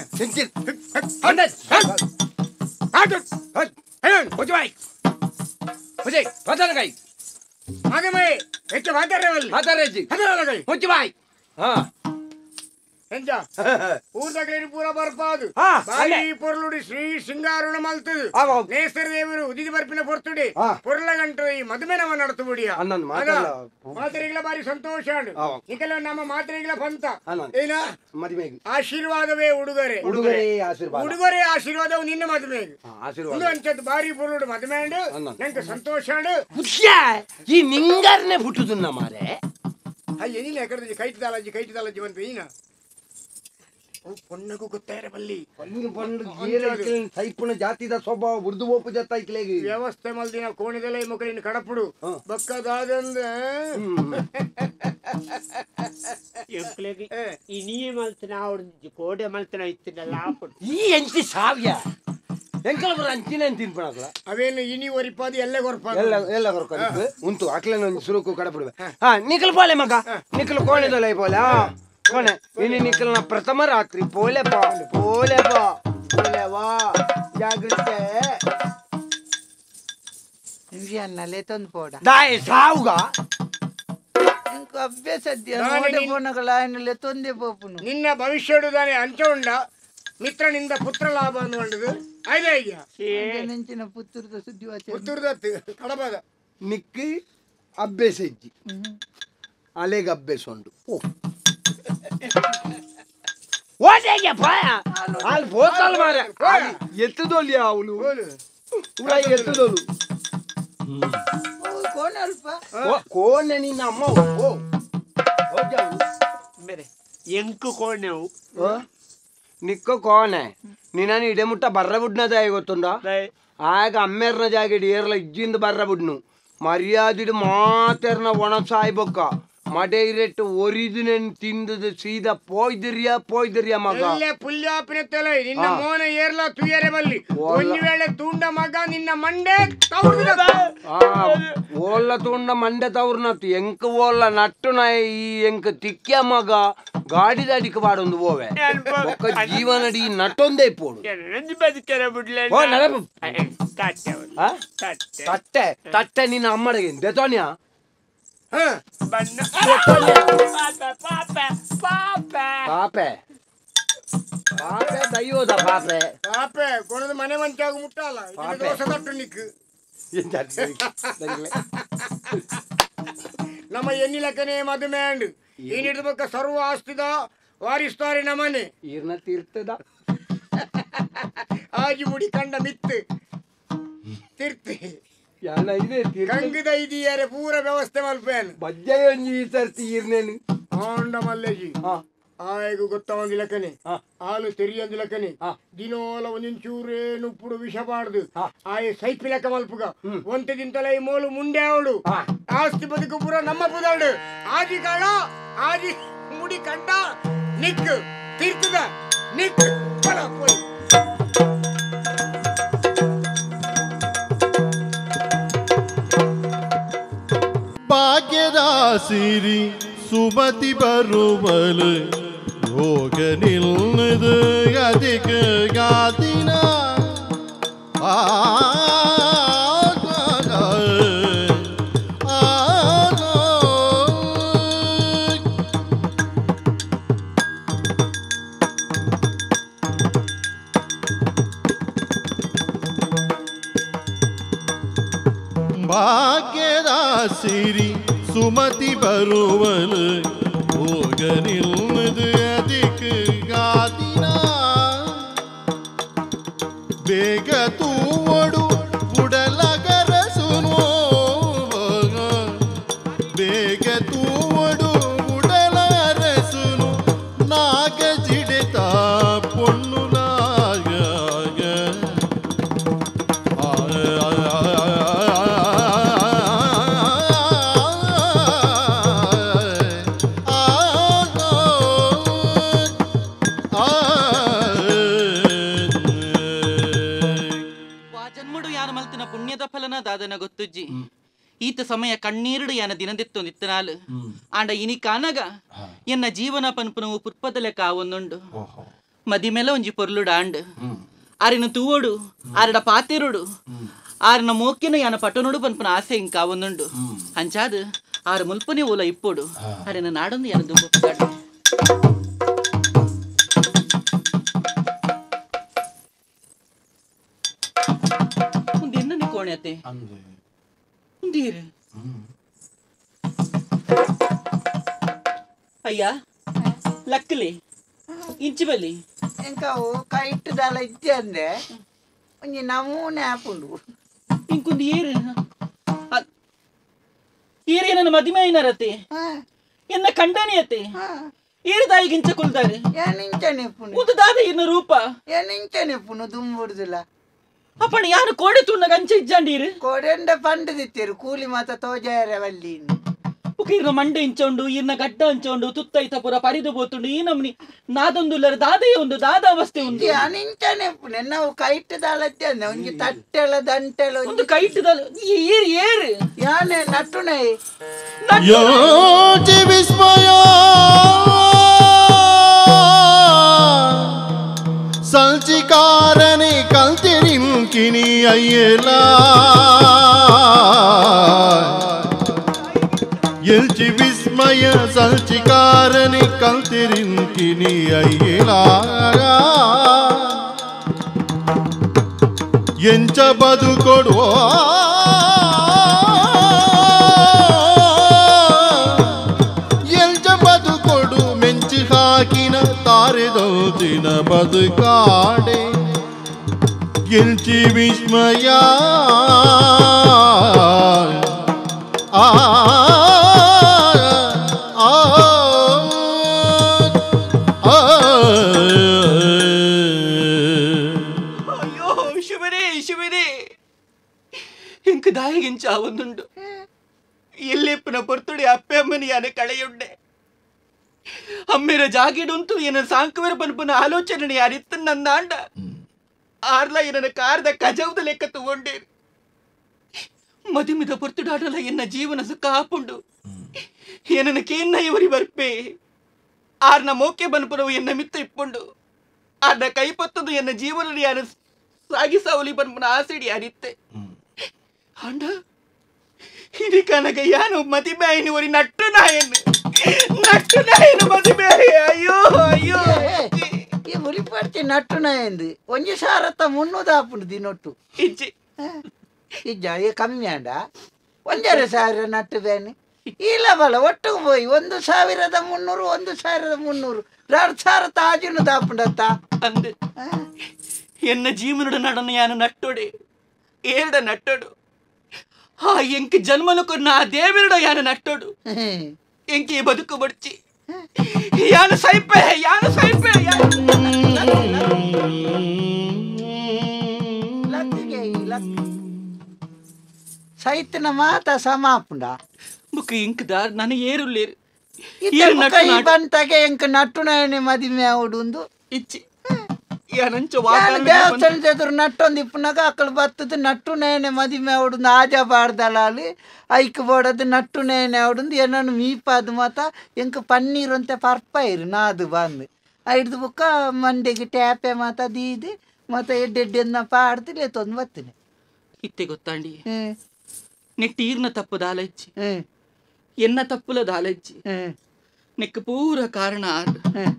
మగమే ಹೆಚ್ಚು ಮಾತಾಡವಲ್ಲ ಮಾತಾಡ್ರಿ ಮಾತಾಡಲ್ಲ ಮುಚ್ಚಿ ಬಾಯ್ ಹಾ ಎಂಜ ಊರ್ దగ్గర ಪೂರ ಬರ್ಪಾದು ಹಾ, ಬಾಯಿ ಅಲ್ಲೇ. ಪೊರ್ಲುಡಿ ಶ್ರೀ ಶೃಂಗಾರುಣ ಮಲ್ತದು ಆ, ಆ. ನೇಸರ ದೇವರು ಉದಿದಿ ಬರ್ಪಿನ ಪೊರ್ತುಡಿ ಆ. ಪೊರ್ಲ ಗಂಟು ಈ ಮದುವೆ ನಮ್ಮ ನಡತುಬಿಡಿಯ ಅನ್ನೊಂದು ಮಾತಲ್ಲ. ಮಾತರಿಗಳ ಬಾರಿ ಸಂತೋಷ ಅಂಡು ಆ. ನಿಖಲ ನಮ್ಮ ಮಾತರಿಗಳ ಪಂತ ಅನ್ನೊಂದು. ಏನ ಮದುವೆಗೆ ಆಶೀರ್ವಾದವೇ ಉಡುಗೊರೆ ಉಡುಗೊರೆ ಆಶೀರ್ವಾದ ಉಡುಗೊರೆ ಆಶೀರ್ವಾದವು ನಿನ್ನ ಮದುವೆಗೆ ಹಾ, ಆಶೀರ್ವಾದ ಒಂದು ಅಂಚದ್ದು ಬಾರಿ ಪೊರ್ಲುಡು ಮದುವೆ ಅಂಡು ಅನ್ನೊಂದು. ನಂಗೆ ಸಂತೋಷ ಅಂಡು ಹುಚ್ಚ ಈ ನಿಂಗರ್ನೆ ಹುಟ್ಟುದುನ್ನ ಮಾರೆ ಅಯ್ಯ ನೀನು ಎಕಡೆ ಕೈಟ್ ದಾಲಜ್ಜಿ ಕೈಟ್ ದಾಲಜ್ಜಿ ಬಂತು ಈನ ಪೊಣ್ಣಗೂ ಗೊತ್ತಾರ ಬಲ್ಲಿ ಪಂಡು ಪಂಡು ಗೀರೈಕ್ಲೆ ಸೈಪುನ ಜಾತಿದ ಸ್ವಭಾವ ಬುರ್ದು ಓಪು ಜತ್ತಾಯ್ಕ್ಲೆಗೆ ವ್ಯವಸ್ಥೆ ಮಲ್ದಿನ ಕೋಣದಲ್ಲೇ ಮುಖಲಿನ ಕಡಪುಡು ಬಕ್ಕದಾದಂದ ಎಂಕ್ಲೆಗೆ ಇನಿಯೇ ಮಲ್ತನ ಅವ್ರ ಕೋಡೆ ಮಲ್ತನ ಇತ್ತಿನಲ್ಲ ಆಪುಡು ಈ ಎಂಚಿ ಸಾವ್ಯ ಎಂಕಲ ಬರ ಅಂಚಿನ ತಿನ್ಪಣಕ್ಲ ಅವೇನು ಇನಿ ಒರಿಪಾದಿ ಎಲ್ಲ ಗೊರ್ಪಾದ ಎಲ್ಲ ಎಲ್ಲ ಹೊರಕೊಂಡು ಉಂಟು ಅಕ್ಲೇನ ಒಂದು ಸುರುಕು ಕಡಪುಡುವೆ ಹಾ ನಿಖಲ್ ಪೋಲೆ ಮಗ ನಿಖಲ್ ಕೋಣೆದಲ್ಲ ಪೋಲೆ ಹಾ ಕೋಣೆ ಇನಿ ನಿಖಲ್ನ ಪ್ರಥಮ ರಾತ್ರಿ ಪೋಲೆ ಪಾ ಪೋಲೆ ಪಾ ಪೋಲೆ ವಾ ಜಾಗ್ರತೆ ಇಂಜಿ ಅನ್ನಲ್ಲೇ ತಂದು ಪೋಡ ದಾಯ್ ಸಾವುಗ ఇంకో అభ్యాసద్య నాని నోడే నిన్- పోనగల ఆయనలే తొందే పోపును ನಿನ್ನ ಭವಿಷ್ಯಡು ದಾನೆ ಅಂಚ ಉಂಡ ಮಿತ್ರನಿಂದ ಪುತ್ರ ಲಾಭ ಅನ್ನುವಂಡದು ಐದೇ ಅಯ್ಯ ನೆಂಚಿನ ಪುತ್ತೂರ್ದ ಸುದ್ದಿ ವಾಚ ಪುತ್ತೂರ್ದತ್ತು ಕಡಬಾದ ನಿಕ್ಕಿ ಅಭ್ಯಾಸ ಇಜ್ಜಿ ಅಲೆಗೆ ಅಭ್ಯಾಸ ಉಂಟು ಓಟೆಗೆ ಪಾಯ ಅಲ್ಲಿ ಹೋತಲ್ ಮಾರೆ ಎತ್ತದೋಲಿ ಅವಳು ಉಳ ಎತ್ತದೋಲು ಕೋಣ ಅಲ್ಪ ಕೋಣೆ ನಿನ್ನ ಅಮ್ಮ ಓ ಬೇರೆ ಎಂಕು ಕೋಣೆವು ನಿಕ್ಕ ಕೋಣೆ ನಿನ್ನ ಇಡೆ ಮುಟ್ಟ ಬರ್ರ ಬುಡ್ನದ ಗೊತ್ತುಂಡ ಆಗ ಅಮ್ಮೆರ್ನ ಜಾಗಡಿ ಏರ್ಲ ಇಜ್ಜಿಂದ ಬರ್ರ ಬುಡ್ನು ಮರ್ಯಾದಿಡು ಮಾತೆರ್ನ ಒಣ ಸಾಯ್ಬೊಕ್ಕ ಮಡೆ ಇರೆಟ್ಟು ಒರಿದಿನ ತಿಂದದ ಸೀದಾ ಪೋಯ್ದಿರಿಯ ಪೋಯ್ದಿರಿಯ ಮಗ ಎಲ್ಲೆ ಪುಲ್ಯಾಪಿನ ತಲೆ ನಿನ್ನ ಮೋನ ಏರ್ಲ ತುಯರೆ ಬಲ್ಲಿ ಒಂದು ವೇಳೆ ತೂಂಡ ಮಗ ನಿನ್ನ ಮಂಡೆ ತೌರ್ದಿನ ಆ ಓಲ್ಲ ತುಂಡ ಮಂಡೆ ತವ್ರನತ್ತು ಎಂಕ ಓಲ್ಲ ನಟ್ಟು ನಾಯ ಈ ಎಂಕ ತಿಕ್ಕ್ಯ ಮಗ ಗಾಡಿ ದಾಡಿಕ ಬಾಡೊಂದು ಓವೆ ಒಕ್ಕ ಜೀವನಡಿ ನಟ್ಟೊಂದೇ ಪೋಡು ನಂದು ಬದುಕರ ಬಿಡ್ಲೆ ಓ ನಡಪ ತಟ್ಟೆ ಆ? ತಟ್ಟೆ ತಟ್ಟೆ ತಟ್ಟೆ ನಿನ್ನ ಅಮ್ಮಡಿಗೆ ದೆತೋನ್ಯಾ ಬಣ್ಣ ಪಾಪ ಪಾಪ ಪಾಪ ಪಾಪೆ ಪಾಪೆ ದಯ್ಯೋದ ಪಾಪೆ ಪಾಪೆ ಕೊಣದ ಮನೆ ಮಂಚಾಗ ಮುಟ್ಟಲ್ಲ ಇದಕ್ಕೆ ಪಾಪೆ. ದೋಷ ತಟ್ಟು ನಿಕ್ಕು ನಮ್ಮ ಎನ್ನಿಲಕ್ಕನೆ ಮದುವೆ ಅಂಡು ಈ ನಿರ್ದಬೇಕ ಸರ್ವ ಆಸ್ತಿದ ವಾರಿಸ್ತಾರೆ ನಮ್ಮನೆ ಈರ್ನ ತೀರ್ತದ ಆಜಿ ಮುಡಿ ಕಂಡ ಮಿತ್ತು ತಿರ್ತಿ ಯಾನ ಇದೆ ತೀರ್ಥ ಕಂಗದ ಇದೆಯಾರೆ ಪೂರ ವ್ಯವಸ್ಥೆ ಮಲ್ಪೇನು ಬಜ್ಜಾಯ ಒಂಜಿ ಈ ಸರ್ತಿ ಈರ್ನೇನು ಆಂಡ ಮಲ್ಲೇಜಿ ಹಾ ಆಯ್ಗು ಗೊತ್ತವಂದಿಲಕ್ಕನೆ ಹಾ. ಹಾಲು ತೆರಿಯಂದಿಲಕ್ಕನೆ ಹಾ. ದಿನೋಲ ಒಂದಿಂಚೂರೇ ನುಪ್ಪುಡು ವಿಷ ಬಾರ್ದು ಹಾ. ಆಯ್ ಸೈಪಿಲಕ್ಕ ಮಲ್ಪುಗ ಒಂತೆದಿಂತಲ ಈ ಮೋಲು ಮುಂಡೆ ಅವಳು ಹಾ. ಆಸ್ತಿ ಬದುಕು ಪೂರ ನಮ್ಮ ಪುದಾಡು ಆಜಿ ಕಾಳ ಆಜಿ ಮುಡಿ ಕಂಡ ನಿಕ್ ತೀರ್ಥದ ನಿಕ್ ಬಲ ಪೋಯ್ ಭಾಗ್ಯದ ಸಿರಿ ಸುಮತಿ ಬರುವಲು ರೋಗ ನಿಲ್ಲದು ಅಧಿಕ ಗಾದಿನ ಆ ಭಾಗ್ಯದ ಸಿರಿ ಸುಮತಿ ಬರುವಲು ಹೋಗ ನಿಲ್ಲದು ಅಧಿಕ ಗಾದಿನ ಬೇಗ ತೂವಡು ಉಡಲಗರಸುನು ಬೇಗ ತೂವಡು ಉಡಲರಸುನು ನಾಗ ಜಿಡೆತ ಪೊಣ್ಣುಲಾಗ ಜನ್ಮಡು ಯಾರು ಮಲ್ತಿನ ಪುಣ್ಯದ ಫಲನ ದಾದನ ಗೊತ್ತುಜ್ಜಿ ಈತ ಸಮಯ ಕಣ್ಣೀರುಡು ಯಾನ ದಿನದಿತ್ತು ನಿತ್ತನಾಲು ಆಂಡ ಇನಿ ಕಾನಗ ಎನ್ನ ಜೀವನ ಪನ್ಪುನವು ಪುರ್ಪದಲೆ ಕಾವೊಂದುಂಡು ಮದಿಮೆಲ ಒಂಜಿ ಪೊರ್ಲುಡು ಆಂಡ್ ಆರಿನ ತೂವೋಡು ಆರಡ ಪಾತಿರುಡು ಆರಿನ ಮೋಕಿನ ಯಾನ ಪಟನುಡು ಪನ್ಪುನ ಆಸೆ ಇಂಕ ಕಾವೊಂದುಂಡು ಅಂಚಾದು ಆರು ಮುಲ್ಪನೆ ಓಲ ಇಪ್ಪೋಡು ಆರಿನ ನಾಡೊಂದು ಯಾನ ದುಂಬು ಕೋಣೆತೆ ఉందీరు అయ్యా లక్కలి ఇంచిబలి ఇంకా ఓ కైట్ దాల ఇచ్చేందే కొంచెం నమూనే ఆపుండు ఇంకొంది ఏరు ಏರೇನ ಮದಿಮೆ ಐನರತೆ ಎನ್ನ ಕಂಡನಿಯತೆ ಏರು ದಾಯಿಗಿಂಚ ಕುಲ್ದಾರೆ ಏನಿಂಚನೆಪ್ಪುನು ಉದು ದಾದ ಇನ್ನ ರೂಪ ಏನಿಂಚನೆಪ್ಪುನು ದುಂಬುಡ್ದಿಲ್ಲ ಅಪ್ಪಣ ಯಾರು ಕೋಡೆ ತುಣ್ಣ ಗಂಚ ಇಜ್ಜಂಡೀರು ಕೋಡೆಂಡ ಪಂಡು ದಿತ್ತಿರು ಕೂಲಿ ಮಾತ ತೋಜಾರೆ ವಲ್ಲಿನ್ ಇರ್ನ ಮಂಡೆ ಇಂಚೊಂಡು ಇರ್ನ ಗಡ್ಡ ಅಂಚೊಂಡು ತುತ್ತೈತ ಪುರ ಪರಿದು ಬೋತುಂಡು ಈ ನಮ್ನಿ ನಾದೊಂದುಲ್ಲರ ದಾದೆಯ ಒಂದು ದಾದ ಅವಸ್ಥೆ ಉಂಟು ಅನಿಂಚನೆಪ್ಪುನೆ ನಾವು ಕೈಟ್ ದಾಲತ್ತೆ ಅಂದೆ ಒಂಜಿ ತಟ್ಟೆಲ ದಂಟೆಲ ಒಂದು ಕೈಟ್ ದಾಲ ಏರು ಏರು ಯಾನೆ ನಟ್ಟುನೆ ಯೋಚಿ ವಿಸ್ಮಯ ಸಂಚಿಕಾರನೆ ಕಲ್ತಿರಿಂಕಿನಿ ಅಯ್ಯಲ ಎಲ್ಚಿ ವಿಸ್ಮಯ ಸಂಚಿಕಾರನೆ ಕಲ್ತಿರಿಂಕಿನಿ ಅಯ್ಯಲ ಎಂಚ ಬದುಕೊಡುವ ಎಂಚ ಬದುಕೊಡು ಮೆಂಚಿ ಹಾಕಿನ ತಾರೆದೋತಿನ ಬದುಕಾಡೆ ಎಲ್ಚಿ ವಿಸ್ಮಯ ಆ ఇంక దాయగించావుందుండు ఎల్లెప్పిన పొర్తుడి అప్పే అమ్మని అనే కళయుండే అమ్మిర జాగిడుంతు ఈయన సాంకవర పనుపున ఆలోచనని అరిత్తున్నందాండ ఆర్ల ఈయన కార్ద కజౌద లెక్క తూండేరు మది మీద పొర్తుడాడల ఎన్న జీవన సుఖ ఆపుండు ఈయనకేన్న ఎవరి వర్పే ఆర్న మోకే పనుపునవు ఎన్న మిత్త ఇప్పుండు ఆర్న కైపొత్తదు ఎన్న జీవనని ఆయన సాగిసావులి పనుపున ఆసిడి అరిత్తే ಅಂಡ ಇದು ಕನಕ ಯಾನು ಮದಿಮೆಯನ್ನು ಒರಿ ನಟ್ಟು ನಾಯನ್ ನಟ್ಟು ನಾಯನ್ ಮದಿಮೆ ಅಯ್ಯೋ ಅಯ್ಯೋ ಈ ಹುಲಿ ಪಡ್ತಿ ನಟ್ಟು ನಾಯಂದು ಒಂಜಿ ಸಾರತ್ತ ಮುನ್ನೂದಾಪುಂಡು ದಿನೊಟ್ಟು ಇಜ್ಜಿ ಇಜ್ಜ ಈ ಕಮ್ಮಿ ಅಂಡ ಒಂಜರ ಸಾವಿರ ನಟ್ಟು ಬೇನೆ ಇಲ್ಲ ಬಲ ಒಟ್ಟಿಗೆ ಹೋಯ್ ಒಂದು ಸಾವಿರದ ಮುನ್ನೂರು ಒಂದು ಸಾವಿರದ ಮುನ್ನೂರು ಎರಡು ಸಾವಿರ ತಾಜುನು ದಾಪುಂಡತ್ತ ಅಂದೆ ಎನ್ನ ಜೀವನದ ನಡನ ಯಾನು ನಟ್ಟೋಡೆ ಏರಡ ನಟ್ಟೋಡು ಆ ಎಂಕಿ ಜನ್ಮలకు నా దేవుడు యాన నట్టోడు ఎంకి బతుకు బడ్చి యాన సైపే యాన సైపే ಸೈತನ ಮಾತ ಸಮಾಪುಂಡ ಬುಕ್ ಇಂಕ್ ದಾರ್ ನನ್ನ ಏರು ಲೇರು ಬಂತಾಗೆ ಎಂಕ ನಟ್ಟುನಾಯನೆ ಮದಿಮೆ ಅವಡುಂದು ಇಚ್ಚಿ ಯಾನಂಚ ದೇವಸ್ಥಾನದ ಎದುರು ನಟ್ಟೊಂದು ಇಪ್ಪನಾಗ ಅಕ್ಕಳು ಬತ್ತದ ನಟ್ಟು ನೇನೆ ಮದಿಮೆ ಅವಡುಂದು ಆಜ ಬಾಡ್ದಲಾಲಿ ಐಕ್ ಬೋಡದು ನಟ್ಟು ನೇನೆ ಅವಡುಂದು ಏನನ್ನು ಮೀಪಾದು ಮಾತ ಎಂಕ ಪನ್ನೀರು ಅಂತ ಪರ್ಪಾಯಿರು ನಾದು ಬಂದು ಐದು ಬುಕ್ಕ ಮಂಡೆಗೆ ಟ್ಯಾಪೆ ಮಾತ ದೀದಿ ಮತ್ತೆ ಎಡ್ಡೆಡ್ಡೆನ್ನ ಪಾಡ್ದು ಲೇತೊಂದು ಬತ್ತಿನಿ ಇತ್ತೆ ಗೊತ್ತಾಂಡಿ ನೆಟ್ಟೀರ್ನ ತಪ್ಪು ದಾಲಚ್ಚಿ ಎನ್ನ ತಪ್ಪುಲ ದಾಲಚ್ಚಿ ನೆಕ್ ಪೂರ ಕಾರಣ ಆರು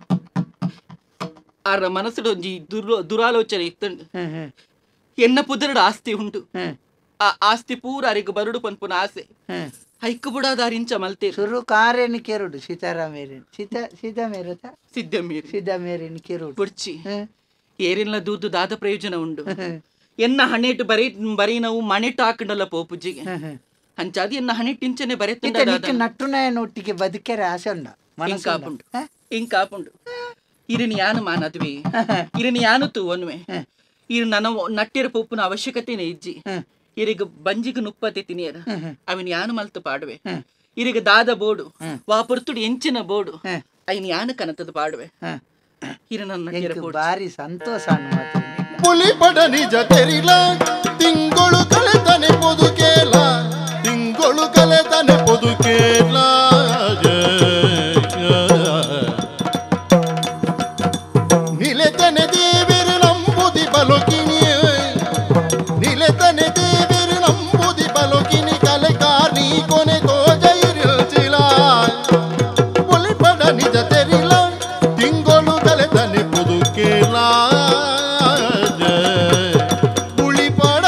ಆರ ಮನಸ್ಸುಡು ಒಂಜಿ ದುರ್ ದುರಾಲೋಚನೆ ಇತ್ತಂಡು ಎನ್ನ ಪುದರಡು ಆಸ್ತಿ ಉಂಟು ಆ ಆಸ್ತಿ ಪೂರ ಅರಿಗ ಬರುಡು ಪನ್ಪುನ ಆಸೆ ಐಕ್ಕು ಬುಡಾದಾರಿಂಚ ಮಲ್ತೆ ಸುರು ಕಾರೇನಿ ಕೆರುಡು ಸೀತಾರಾಮೇರಿನ ಸೀತಾ ಸೀತಾಮೇರತ ಸಿದ್ದಮೇರಿ ಸಿದ್ದಮೇರಿನ ಕೆರುಡು ಬುಡ್ಚಿ ಏರಿನ ದೂದು ದಾದ ಪ್ರಯೋಜನ ಉಂಡು ಎನ್ನ ಹಣೆಟ್ಟು ಬರೀ ಬರೀ ನಾವು ಮನೆಟ್ಟು ಹಾಕೊಂಡಲ್ಲ ಪೋಪುಜ್ಜಿಗೆ ಅಂಚಾದಿ ಎನ್ನ ಹಣೆಟ್ಟಿಂಚನೆ ಬರೆತ ನಟ್ಟುನಾಯನೊಟ್ಟಿಗೆ ಬದುಕೆರೆ ಆಸೆ ಉಂಡ ಇಂಕಾಪುಂಡು ಇಂಕಾಪುಂಡು ಇರಿನ ಯಾನು ಮಾನದ್ವಿ ಇರಿನ ಯಾನು ತೂವನ್ವೆ ಇರು ನನ್ನ ನಟ್ಟಿರ ಪೊಪ್ಪುನ ಅವಶ್ಯಕತೆನೇ ಇಜ್ಜಿ ಇರಿಗ ಬಂಜಿಗ ನುಪ್ಪತೆ ತಿನಿಯರ ಅವಿನ ಯಾನು ಮಲ್ತು ಪಾಡುವೆ ಇರಿಗ ದಾದ ಬೋಡು ವಾ ಪುರ್ತುಡು ಎಂಚಿನ ಬೋಡು ಅವಿನ ಯಾನು ಕನತದ ಪಾಡುವೆ ಇರು ನನ್ನ ನಟ್ಟಿರ ಬೋಡು ಬಾರಿ ಸಂತೋಷ ಪುಲಿ ಪಡ ನಿಜ ತೆರಿಲ ತಿಂಗಳು ಕಳೆತನೆ ಬದುಕೇಲ ತಿಂಗಳು ತಿಂಗಳು ಕಲೆತನೆ ಬದುಕೇಲ ನಿಲೆತನೆ ದೇವಿರು ನಂಬುದಿ ಬಲುಕಿನಿ ನಿಲೆತನೆ ದೇವಿರು ನಂಬುದಿ ಬಲುಕಿನಿ ಕಲೆಕಾರಿ ಕೊನೆ ಕೋಜೈರಿಲ್ಚಿಲ ಮುಲಿಪಡ ನಿಜ ತೆರಿಲ ತಿಂಗಳು ಕಲೆತನೆ ಬದುಕೇಲ ಮುಳಿಪಡ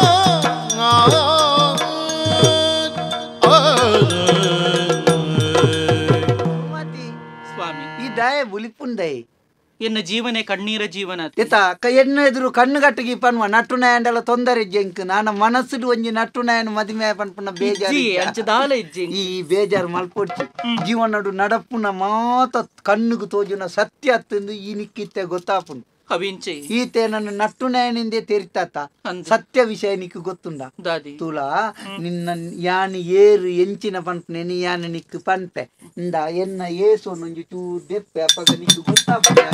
ಸ್ವಾಮಿ ಈ ದಯ ಬುಲಿಪುಂದೈ ಎನ್ನ ಜೀವನೇ ಕಣ್ಣೀರ ಜೀವನ ಇತ ಎನ್ನ ಎದುರು ಕಣ್ಣು ಕಟ್ಟಿಗೆ ಪನ್ವ ನಟ್ಟು ನಾಯಂಡೆಲ್ಲ ತೊಂದರೆ ಜಂಕ್ ನಾನು ಮನಸ್ಸುಡು ಒಂಜಿ ನಟ್ಟು ನಾಯನ ಮದಿಮೆ ಪನ್ಪುನ ಬೇಜಾರು ಅಂಚದಾಲ ಇಜ್ಜಿ ಈ ಬೇಜಾರು ಮಲ್ಪೊಡ್ಚಿ ಜೀವನಡು ನಡಪುನ ಮಾತ ಕಣ್ಣುಗು ತೋಜುನ ಸತ್ಯ ಅತ್ತಂದು ಈ ನಿಕ್ಕಿತ್ತೆ ಗೊತ್ತಾಪುಂಡು ಅವಿಂಚೆ ಈತೆ ನನ್ನ ನಟ್ಟು ನಾಯನಿಂದೆ ತೆರಿತಾತ ಸತ್ಯ ವಿಷಯ ನಿಕ್ಕು ಗೊತ್ತುಂಡ ದಾದಿ ತುಲ ನಿನ್ನ ಯಾನಿ ಏರು ಎಂಚಿನ ಪನ್ಪನೆ ನೀ ಯಾನ ನಿಕ್ಕು ಪನ್ಪೆ ಇಂದ ಎನ್ನ ಏಸು ನೊಂಜಿ ಚೂ ದೆಪ್ಪೆ ಅಪ್ಪಗ ನಿಕ್ಕು ಗೊತ್ತಾಪುಂಡ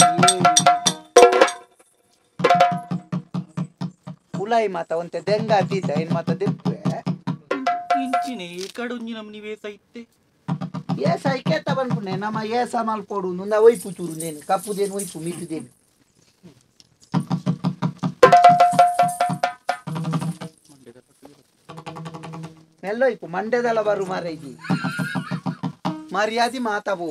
ಉಲಾಯಿ ಮಾತ ಒಂತೆ ದೆಂಗ ಅತೀತ ಏನ್ ಮಾತ ದೆಪ್ಪೆ ಇಂಚಿನೆ ಕಡುಂಜಿ ನಮ್ನಿ ವೇಸ ಇತ್ತೆ ಏಸ ಐಕೇತ ಪನ್ಪುನೆ ನಮ್ಮ ಏಸ ಮಲ್ಪೋಡು ಮುಂದ ಒಯ್ಪು ಚೂರು ನೇನು ಕಪ್ಪುದೇನು ಒಯ್ಪು ಮಿಟ್ಟುದೇನು ಮೆಲ್ಲೋ ಇಪ್ಪು ಮಂಡ್ಯದಲ್ಲ ಬರು ಮಾರೈಜಿ ಮರ್ಯಾದಿ ಮಾತಾಬೋ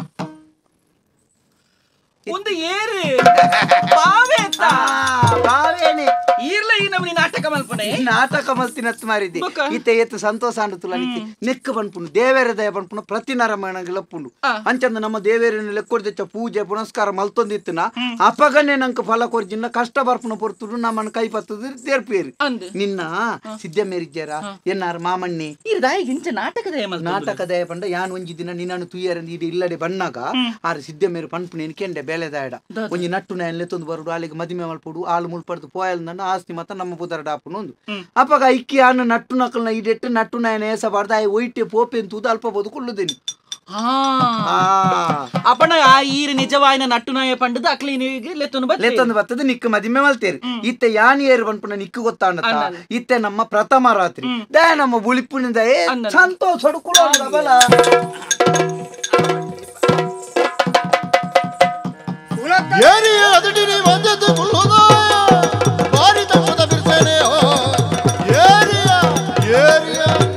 ಒಂದು ಏರು ಬಾವೆ ಬಾವೇನೆ ಈರ್ಲ ಈ ನಮ್ನಿ ನಾಟಕ ಮಲ್ಪನೆ ನಾಟಕ ಮಲ್ತಿನತ್ ಮಾರಿದ್ದೆ ಈತೆ ಎತ್ತು ಸಂತೋಷ ಅಂಡುತ್ತುಲ ನೆಕ್ ಬನ್ಪುಂಡು ದೇವೇರ ದಯ ಬನ್ಪುಂಡು ಪ್ರತಿ ನರಮಣಗೆ ಲಪ್ಪುಂಡು ಅಂಚಂದ ನಮ್ಮ ದೇವೇರನ ಲೆಕ್ಕೊಡ್ದೆಚ್ಚ ಪೂಜೆ ಪುನಸ್ಕಾರ ಮಲ್ತೊಂದಿತ್ತನ ಅಪಗನೆ ನಂಕ ಫಲ ಕೊರ್ಜಿನ ಕಷ್ಟ ಬರ್ಪುನ ಪೊರ್ತುಡು ನಮ್ಮನ್ನ ಕೈ ಪತ್ತದು ತೇರ್ಪೇರಿ ನಿನ್ನ ಸಿದ್ಧ ಮೇರಿಜ್ಜಾರ ಎನ್ನಾರ ಮಾಮಣ್ಣಿ ಇಂಚ ನಾಟಕದ ನಾಟಕ ದಯ ಪಂಡ ಯಾನ್ ಒಂಜಿ ದಿನ ನಿನ್ನನ್ನು ತುಯ್ಯರಂದು ಇಡಿ ಇಲ್ಲಡೆ ಬಣ್ಣಾಗ ಆರ ಸಿದ್ಧ ಮೇರು ಪನ್ಪುನೇನು ಕೆಂಡೆ ಬೇಳೆದಾಯಡ ಒಂಜಿ ನಟ್ಟು ನಾಯನ್ ಲೆತ್ತೊಂದು ಬರುಡು ಅಲ್ಲಿಗೆ ಮದಿಮೆ ಮಲ್ಪುಡು ಆಳು ಮುಳ್ಪಡ್ದು ಪೋಯಲ್ ನನ್ನ ಆಸ್ತಿ ಮತ್ತ ನಮ್ಮ ಪುದರ ಡಾಪುನು ಒಂದು ಅಪ್ಪಗ ಇಕ್ಕಿ ಆನ ನಟ್ಟು ನಕಲ್ನ ಇಡೆಟ್ಟು ನಟ್ಟು ನಾಯನ ಏಸಬಾರ್ದು ಆಯ್ ಒಯ್ಟೆ ಪೋಪೆ ಅಂತೂದು ಅಲ್ಪ ಬದುಕೊಳ್ಳುದೇನಿ ಅಪ್ಪಣ ಆ ಈರು ನಿಜವಾಯಿನ ನಟ್ಟು ನಾಯ ಪಂಡದ ಅಕ್ಲಿನಿಗೆ ಲೆತ್ತೊಂದು ಲೆತ್ತೊಂದು ಬರ್ತದೆ ನಿಕ್ಕ ಮದಿಮೆ ಮಲ್ತೇರಿ ಇತ್ತೆ ಯಾನಿ ಏರು ಬನ್ಪುನ ನಿಕ್ಕು ಗೊತ್ತಾಂಡತ ಇತ್ತೆ ನಮ್ಮ ಪ್ರಥಮ ರಾತ್ರಿ ದಯ ನಮ್ಮ ಬುಳಿಪುನಿಂದ ಸಂತೋಷ ಹೊಡ್ಕೊಳ್ಳೋ ಬಲ ಏರಿಯ ಅದಟಿನಿ ಬಂದದ್ದು ಕುಲ್ಲುದ ಬಾರಿ ತಪ್ಪದ ಬಿರ್ಸೇನೆ ಏರಿಯ ಏರಿಯ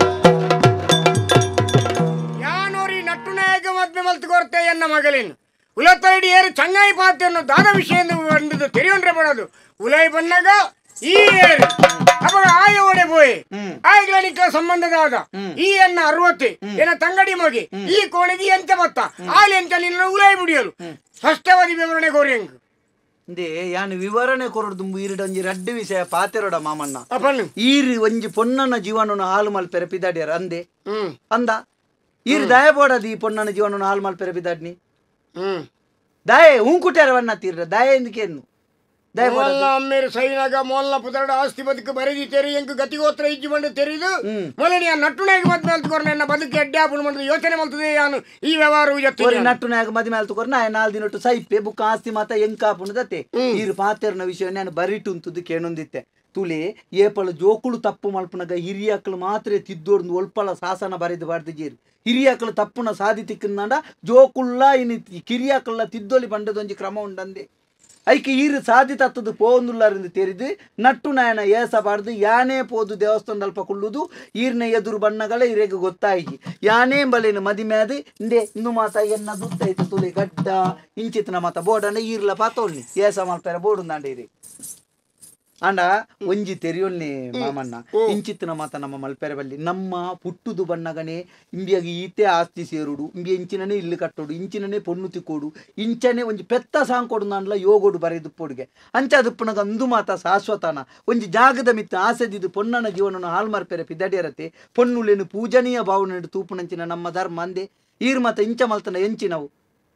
ಯಾನೋರಿ ನಟ್ಟು ನಾಯಕ ಮದ್ಮೆ ಮಲ್ತು ಕೊರತೆ ಎನ್ನ ಮಗಳೇನು ಉಲತ್ತೈಡಿ ಏರು ಚಂಗಾಯಿ ಪಾತೆಯನ್ನು ದಾದ ವಿಷಯ ಬಂದದ್ದು ತೆರೆಯೊಂಡ್ರೆ ಬರೋದು ಉಲೈ ಬಂದಾಗ ಈ ಏರು ಅವಾಗ ಆಯ ಓಡೆ ಬೋಯ್ ಆಯ್ಗಳಿಕ ಸಂಬಂಧದಾದ ಈ ಎನ್ನ ಅರವತ್ತೆ ಎನ್ನ ತಂಗಡಿ ಮಗಿ ಈ ಕೋಣೆಗೆ ಎಂತ ಮತ್ತ ಆಲಿ ಎಂತ ನಿನ್ನ ಉಲೈ ಬಿಡಿಯಲು ಸ್ಪಷ್ಟವಾದಿ ವಿವರಣೆ ಕೋರಿಯಂಗ್ ದೇ ಯಾನ್ ವಿವರಣೆ ಕೊರಡು ಈರಿಡ ಒಂಜಿ ರಡ್ಡು ವಿಷಯ ಪಾತೆರೋಡ ಮಾಮಣ್ಣ ಅಪ್ಪನು ಈರಿ ಒಂಜಿ ಪೊನ್ನನ ಜೀವನನ ಹಾಲು ಮಲ್ಪೆರೆ ಪಿದಾಡ್ಯಾರ ಅಂದೆ ಅಂದ ಈರಿ ದಯ ಬೋಡದಿ ಈ ಪೊನ್ನನ ಜೀವನನ ಹಾಲು ಮಲ್ಪೆರೆ ಪಿದಾಡ್ನಿ ಹ್ಮ್ ದಯ ಹೂಂಕುಟ್ಯಾರ ವನ್ನ ತೀರ್ರ ದಯ ಎಂದಕೇನು ದಯ ಮೊಲ್ಲ ಅಮ್ಮೇರು ಸೈನಾಗ ಮೊಲ್ಲ ಪುದರಡ ಆಸ್ತಿ ಬದುಕು ಬರೆದಿ ತೆರಿ ಎಂಕ್ ಗತಿಗೋತ್ರ ಇಜ್ಜಿ ಬಂದು ತೆರಿದು ಮೊಲನಿಯ ನಟ್ಟುನಾಗಿ ಮದ್ಮೆ ಅಲ್ತುಕೊರ್ನ ಎನ್ನ ಬದುಕು ಎಡ್ಡೆ ಆಪುಣ ಮಾಡಿದ್ರೆ ಯೋಚನೆ ಮಲ್ತದೆ ಯಾನು ಈ ವ್ಯವಹಾರ ನಟ್ಟು ನಾಯಕ ಮದಿಮೆ ಅಲ್ತುಕೊರ್ ನಾ ನಾಲ್ ದಿನೊಟ್ಟು ಸೈಪೆ ಬುಕ್ಕ ಆಸ್ತಿ ಮಾತ ಎಂಕಾಪುಣ ದತ್ತೆ ಈರು ಪಾತೆರ್ನ ವಿಷಯ ನಾನು ಬರಿಟು ಅಂತದ್ದು ಕೇಳೊಂದಿತ್ತೆ ತುಳಿ ಏಪಳ ಜೋಕುಳು ತಪ್ಪು ಮಲ್ಪನಾಗ ಹಿರಿಯಕ್ಕಳು ಮಾತ್ರ ತಿದ್ದೋಡ್ದು ಒಲ್ಪಳ ಶಾಸನ ಬರೆದು ಬಾರ್ದಿಜೀರಿ ಹಿರಿಯಕ್ಕಳು ತಪ್ಪುನ ಸಾಧಿ ತಿಕ್ಕಂದ ಜೋಕುಳ್ಳ ಇನ್ನು ಕಿರಿಯಕ್ಕಳ ತಿದ್ದೊಲಿ ಬಂಡದೊಂಜಿ ಕ್ರಮ ಉಂಡಂದೆ ಐಕೆ ಈರು ಸಾಧಿ ತತ್ತದು ಪೋಂದುಲ್ಲಾರಿಂದ ತೆರಿದು ನಟ್ಟು ನಾಯನ ಏಸಬಾರ್ದು ಯಾನೇ ಪೋದು ದೇವಸ್ಥಾನ ಅಲ್ಪ ಕೊಳ್ಳುದು ಈರ್ನ ಎದುರು ಬಣ್ಣಗಳೇ ಇರೆಗೆ ಗೊತ್ತಾಯಿ ಯಾನೇ ಬಲೇನು ಮದಿಮೇದು ಇಂದೆ ಇನ್ನು ಮಾತ ಎನ್ನ ದುತ್ತೈತೆ ತುಳಿ ಗಡ್ಡ ಇಂಚಿತ್ನ ಮಾತ ಬೋಡಂಡ ಈರ್ಲ ಪಾತೋಳ್ನಿ ಏಸ ಮಲ್ಪೆರ ಬೋಡುಂದಾಂಡೇರಿ ಅಂಡ ಒಂಜಿ ತೆರಿಯೊಲ್ನಿ ಮಾಮಣ್ಣ ಇಂಚಿತ್ತಿನ ಮಾತ ನಮ್ಮ ಮಲ್ಪೆರೆ ಬಲ್ಲಿ ನಮ್ಮ ಪುಟ್ಟುದು ಬಣ್ಣಗನೆ ಇಂಬಿಯಾಗಿ ಈತೆ ಆಸ್ತಿ ಸೇರುಡು ಇಂಬಿ ಇಂಚಿನನೇ ಇಲ್ಲು ಕಟ್ಟೋಡು ಇಂಚಿನನೇ ಪೊಣ್ಣು ತಿಕ್ಕೋಡು ಇಂಚನೆ ಒಂಜಿ ಪೆತ್ತ ಸಾಂಗ್ ಕೊಡು ನಾನ್ಲ ಯೋಗೋಡು ಬರೆದು ಪೊಡ್ಗೆ ಅಂಚದುಪ್ಪನಗ ಅಂದು ಮಾತ ಶಾಶ್ವತನ ಒಂಜಿ ಜಾಗದ ಮಿತ್ತ ಆಸೆದಿದ್ದು ಪೊನ್ನನ ಜೀವನನ ಹಾಳು ಮಲ್ಪೆರೆ ಪಿದಡಿಯರತೆ ಪೊನ್ನುಲೇನು ಪೂಜನೀಯ ಭಾವನೆ ತೂಪುನಂಚಿನ ನಮ್ಮ ಧರ್ಮ ಅಂದೆ ಈರ್ ಮಾತ ಇಂಚ ಮಲ್ತನ ಎಂಚಿನವು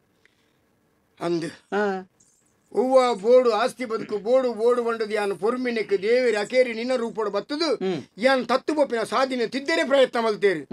ಅಂದು ಹಾ ಹೂವ ಬೋಡು ಆಸ್ತಿ ಬದುಕು ಬೋಡು ಬೋಡು ಬಂಡದು ಯಾನು ಪೊರ್ಮಿನಕ್ಕೆ ದೇವೇರಿ ಅಕೇರಿ ನಿನ್ನ ರೂಪೋಡು ಬತ್ತದು ಯಾನ್ ತತ್ತು ಬೊಪ್ಪಿನ ಸಾಧಿನ ತಿದ್ದರೆ ಪ್ರಯತ್ನ ಮಲ್ತೇರಿ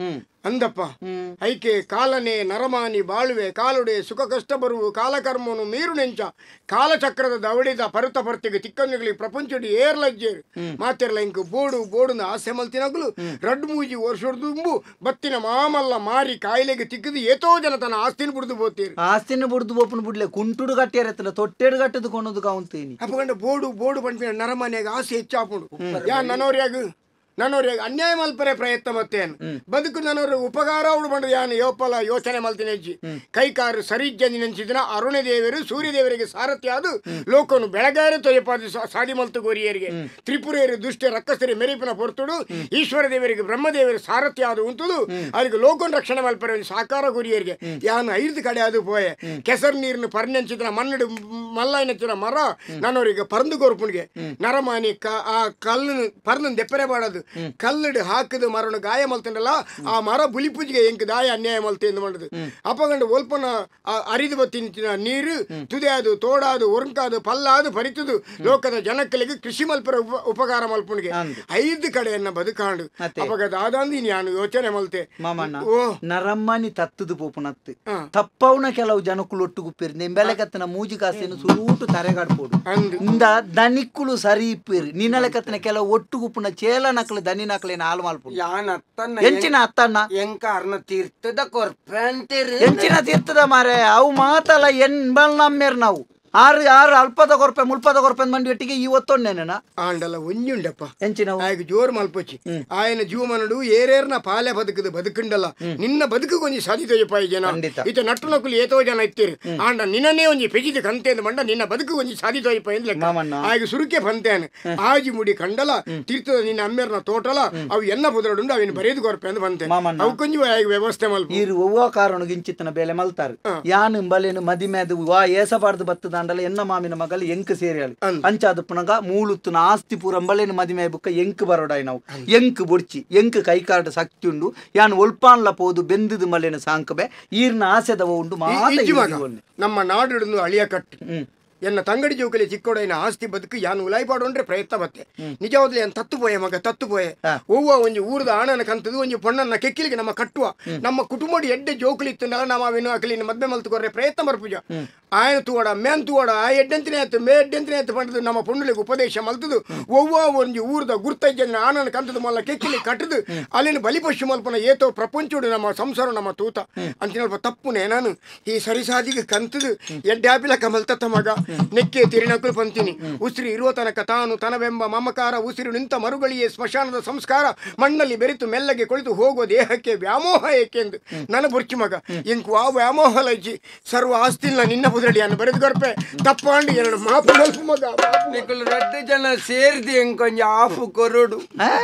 ಅಂದಪ್ಪ ಐಕೆ ಕಾಲನೆ ನರಮಾನಿ ಬಾಳುವೆ ಕಾಲುಡೆ ಸುಖ ಕಷ್ಟ ಬರುವು ಕಾಲಕರ್ಮನು ಮೀರು ನೆಂಚ ಕಾಲಚಕ್ರದ ದವಡಿದ ಪರುತ ಪರ್ತಿಗೆ ತಿಕ್ಕನ್ನುಗಳಿಗೆ ಪ್ರಪಂಚಡಿ ಏರ್ಲಜ್ಜೇರು ಮಾತೆರ್ಲ ಇಂಕು ಬೋಡು ಬೋಡುನ ಆಸೆ ಮಲ್ತಿನಗಲು ರಡ್ ಮೂಜಿ ವರ್ಷೊಡ್ದುಂಬು ಬತ್ತಿನ ಮಾಮಲ್ಲ ಮಾರಿ ಕಾಯಿಲೆಗೆ ತಿಕ್ಕದು ಏತೋ ಜನ ತನ್ನ ಆಸ್ತಿನ ಬುಡ್ದು ಬೋತೀರಿ ಆಸ್ತಿನ ಬುಡ್ದು ಬೋಪನ ಬುಡ್ಲೆ ಕುಂಟುಡು ಗಟ್ಟಿಯರತ್ತಲ್ಲ ತೊಟ್ಟೆಡು ಗಟ್ಟದು ಕೊಂಡದು ಕಾವಂತೀನಿ ಅಪ್ಪಗಂಡ ಬೋಡು ಬೋಡು ಪಂಪಿನ ನರಮನೆಯಾಗ ಆಸೆ ಹೆಚ್ಚಾಪುಡು ಯಾ ನನ್ನೋರ್ಯಾಗ ನನ್ನೋರ್ಯಾಗ ಅನ್ಯಾಯ ಮಲ್ಪರೆ ಪ್ರಯತ್ನ ಮತ್ತೇನು ಬದುಕು ನನ್ನವ್ರ ಉಪಕಾರ ಅವಳು ಬಂದು ಯಾನು ಯೋಪಲ ಯೋಚನೆ ಮಲ್ತಿನ ಹೆಜ್ಜಿ ಕೈಕಾರು ಸರಿಜ್ಜಂದಿ ನೆನೆಸಿದಿನ ಅರುಣ ದೇವರು ಸೂರ್ಯ ದೇವರಿಗೆ ಸಾರಥಿ ಆದು ಲೋಕನು ಬೆಳಗಾರೆ ತೊಯಪಾದ ಸಾಡಿ ಮಲ್ತು ಗೋರಿಯರಿಗೆ ತ್ರಿಪುರೆಯರು ದುಷ್ಟ ರಕ್ಕಸರಿ ಮೆರಿಪಿನ ಪೊರ್ತುಡು ಈಶ್ವರ ದೇವರಿಗೆ ಬ್ರಹ್ಮದೇವರು ಸಾರಥಿ ಆದು ಉಂಟುದು ಅವರಿಗೆ ಲೋಕನ ರಕ್ಷಣೆ ಮಲ್ಪರೆ ಸಾಕಾರ ಗೋರಿಯರಿಗೆ ಯಾನು ಐದು ಕಡೆ ಅದು ಪೋಯೆ ಕೆಸರು ನೀರನ್ನು ಪರ್ನೆಂಚಿದ ಮನ್ನಡು ಮಲ್ಲ ನೆಚ್ಚಿನ ಮರ ನನ್ನವರಿಗೆ ಪರಂದು ಗೋರ್ಪುಣಿಗೆ ನರಮಾನಿ ಆ ಕಲ್ಲು ಪರ್ನ ದೆಪ್ಪರೆ ಬಾಡದು ಕಲ್ಲಡು ಹಾಕದು ಮರಣ ಗಾಯ ಮಲ್ತಂಡಲ್ಲ ಆ ಮರ ಬುಲಿ ಪೂಜೆಗೆ ಎಂಕ್ ದಾಯ ಅನ್ಯಾಯ ಮಲ್ತೆ ಎಂದು ಮಾಡುದು ಅಪ್ಪಗಂಡು ಒಲ್ಪನ ಅರಿದು ಬತ್ತಿನ ನೀರು ತುದಿಯಾದು ತೋಡಾದು ಒರಂಕಾದು ಪಲ್ಲಾದು ಪರಿತುದು ಲೋಕದ ಜನಕ್ಕಲಿಗೆ ಕೃಷಿ ಮಲ್ಪರ ಉಪಕಾರ ಮಲ್ಪುಣಿಗೆ ಐದು ಕಡೆಯನ್ನ ಬದುಕಾಂಡು ಅಪಗದ ಆದಂದಿ ನಾನು ಯೋಚನೆ ಮಲ್ತೆ ಓ ನರಮ್ಮನಿ ತತ್ತದು ಪೋಪುನತ್ತು ತಪ್ಪವನ ಕೆಲವು ಜನಕ್ಕಳು ಒಟ್ಟುಗುಪ್ಪಿರಿ ನಿಂಬೆಲೆಕತ್ತಿನ ಮೂಜಿ ಕಾಸಿನ ಸೂಟು ತರೆಗಾಡ್ಬೋದು ಇಂದ ದನಿಕ್ಕುಳು ಸರಿ ಇಪ್ಪಿರಿ ನಿನ್ನಲೆಕತ್ತಿನ ಕೆಲವು ಒಟ್ಟುಗುಪ್ಪುನ ಚೇಲ ನಕಲು ದನಿ ನಕಲಿನ ಹಾಲು ಮಾಲ್ಪು ಎಂಚಿನ ಅತ್ತನ್ನ ಎಂಕಾರ್ನ ತೀರ್ಥದ ಕೊರ್ಪಂತೀರಿ ಎಂಚಿನ ತೀರ್ಥದ ಮಾರೆ ಅವು ಮಾತಲ್ಲ ಎನ್ ಬಲ್ ನಮ್ಮೇರ್ ನಾವು ಆರು ಆರು ಅಲ್ಪದ ಕೊರಪೆ ಮುಲ್ಪದ ಕೊರಪೆ ಮಂಡಿ ಒಟ್ಟಿಗೆ ಇವತ್ತೊಂದೇನ ಆಂಡಲ್ಲ ಒಂಜುಂಡಪ್ಪ ಎಂಚಿನ ಆಯ್ಕೆ ಜೋರ್ ಮಲ್ಪಚ್ಚಿ ಆಯನ ಜೀವಮನಡು ಏರೇರ್ನ ಪಾಲೆ ಬದುಕದು ಬದುಕುಂಡಲ್ಲ ನಿನ್ನ ಬದುಕು ಒಂಜಿ ಸಾಧಿತೋಯಪಾಯಿ ಜನ ಈತ ನಟ್ಟು ನಕುಲು ಏತೋ ಜನ ಇತ್ತೀರಿ ಆಂಡ ನಿನ್ನನೇ ಒಂಜಿ ಪೆಜಿದ ಕಂತೆ ಅಂತ ಮಂಡ ನಿನ್ನ ಬದುಕು ಒಂಜಿ ಸಾಧಿತೋಯಪಾಯಿ ಅಂತ ಆಯ್ಕೆ ಸುರುಕೆ ಬಂತೇನೆ ಆಜಿ ಮುಡಿ ಕಂಡಲ ತೀರ್ಥದ ನಿನ್ನ ಅಮ್ಮೇರ್ನ ತೋಟಲ ಅವು ಎನ್ನ ಬುದ್ರಡುಂಡು ಅವಿನ ಬರೆದು ಕೊರಪೆ ಅಂತ ಬಂತೆ ಅವು ಕೊಂಜಿ ಆಯ್ಕೆ ವ್ಯವಸ್ಥೆ ಮಲ್ಪ ಇರು ಒವ್ವ ಕಾರಣ ಇಂಚಿತ್ತನ ಬೆಲೆ ಮಲ್ತಾರೆ ಯಾನು ಬಲೇನು ಮದಿಮೆದು ವಾ ಏಸಬಾರ್ದು ಬತ್ತದ ಎನ್ನ ಮಾಮಿನ ಮಗಲ್ ಎಂಕ್ ಸೇರಿಯಾಳಿ ಅಂಚಾದ ಪುನಗ ಮೂಳುತ್ತುನ ಆಸ್ತಿ ಪೂರ ಅಂಬಲೇನು ಮದಿಮೆ ಬುಕ್ಕ ಎಂಕ್ ಬರೋಡಾಯ್ ನಾವು ಎಂಕ್ ಬೊಡ್ಚಿ ಎಂಕ್ ಕೈಕಾಟ ಶಕ್ತಿ ಉಂಡು ಯಾನ್ ಒಲ್ಪಾನ್ಲ ಪೋದು ಬೆಂದದು ಮಲೇನು ಸಾಂಕಬೆ ಈರ್ನ ಆಸೆದವ ಉಂಡು ಮಾತ ನಮ್ಮ ನಾಡು ಅಳಿಯ ಕಟ್ಟು ಎನ್ನ ತಂಗಡಿ ಜೋಕಲಿ ಚಿಕ್ಕೋಡೈನ ಆಸ್ತಿ ಬದುಕು ಯಾನು ಉಲಾಯ್ಪಾಡೋಂಡ್ರೆ ಪ್ರಯತ್ನ ಬತ್ತೆ ನಿಜವಾದ್ಲಿ ಅನ್ ತತ್ತು ಪೋಯೆ ಮಗ ತತ್ತು ಪೋಯೆ ಹೂವ ಒಂಜಿ ಊರದ ಆಣನ ಕಂತದು ಒಂಜಿ ಪೊಣ್ಣನ ಕೆಕ್ಕಿಲಿಗೆ ನಮ್ಮ ಕಟ್ಟುವ ನಮ್ಮ ಕುಟುಂಬದ ಎಡ್ಡೆ ಜೋಕಲಿ ಇತ್ತಂದಲ್ಲ ನಾವು ಅವೇನು ಅಕಲಿನ ಮದ್ವೆ ಮಲ್ತುಕೊರ್ರೆ ಪ್ರಯತ್ನ ಬರ್ಪುಜ ಆಯನ ತೂವಡ ಮೇನ್ ತೂವಡ ಆ ಎಡ್ಡೆಂತಿನೇ ಆಯ್ತು ಮೇ ಎಡ್ಡೆಂತಿನೇ ಆಯ್ತು ಪಂಡದು ನಮ್ಮ ಪೊಣ್ಣಲಿಗೆ ಉಪದೇಶ ಮಲ್ತದು ಒವ್ವ ಒಂಜಿ ಊರದ ಗುರ್ತಜ್ಜನ ಆನನ ಕಂತದು ಮಲ್ಲ ಕೆಕ್ಕಿಲಿ ಕಟ್ಟದು ಅಲ್ಲಿನ ಬಲಿಪಶು ಮಲ್ಪನ ಏತೋ ಪ್ರಪಂಚೋಡು ನಮ್ಮ ಸಂಸಾರ ನಮ್ಮ ತೂತ ಅಂತಿನಲ್ಪ ತಪ್ಪುನೇ ನಾನು ಈ ಸರಿಸಾದಿಗೆ ಕಂತದು ಎಡ್ಡೆ ಆಪಿಲ ಕಮಲ್ತತ್ತ ಮಗ ನೆಕ್ಕೆ ತಿರಿನಕಲು ಪಂತೀನಿ ಉಸಿರು ಇರುವ ತನಕ ತಾನು ತನವೆಂಬ ಮಮಕಾರ ಉಸಿರು ನಿಂತ ಮರುಗಳಿಯೇ ಸ್ಮಶಾನದ ಸಂಸ್ಕಾರ ಮಣ್ಣಲ್ಲಿ ಬೆರೆತು ಮೆಲ್ಲಗೆ ಕುಳಿತು ಹೋಗುವ ದೇಹಕ್ಕೆ ವ್ಯಾಮೋಹ ಏಕೆಂದು ನನ್ನ ಬುರ್ಚಿ ಮಗ ಇಂಕು ಆ ವ್ಯಾಮೋಹ ಲಜ್ಜಿ ಸರ್ವ ಆಸ್ತಿಲ್ಲ ನಿನ್ನ ಬುದ್ರಡಿಯನ್ನು ಬರೆದು ಕೊರ್ಪೆ ತಪ್ಪಾಂಡಿ ಎರಡು ಮಾಪು ಮಲ್ಪು ಮಗ ನಿಕಲು ರಡ್ಡು ಜನ ಸೇರಿದಿ ಎಂಕೊಂಜ of ಕೊರಡು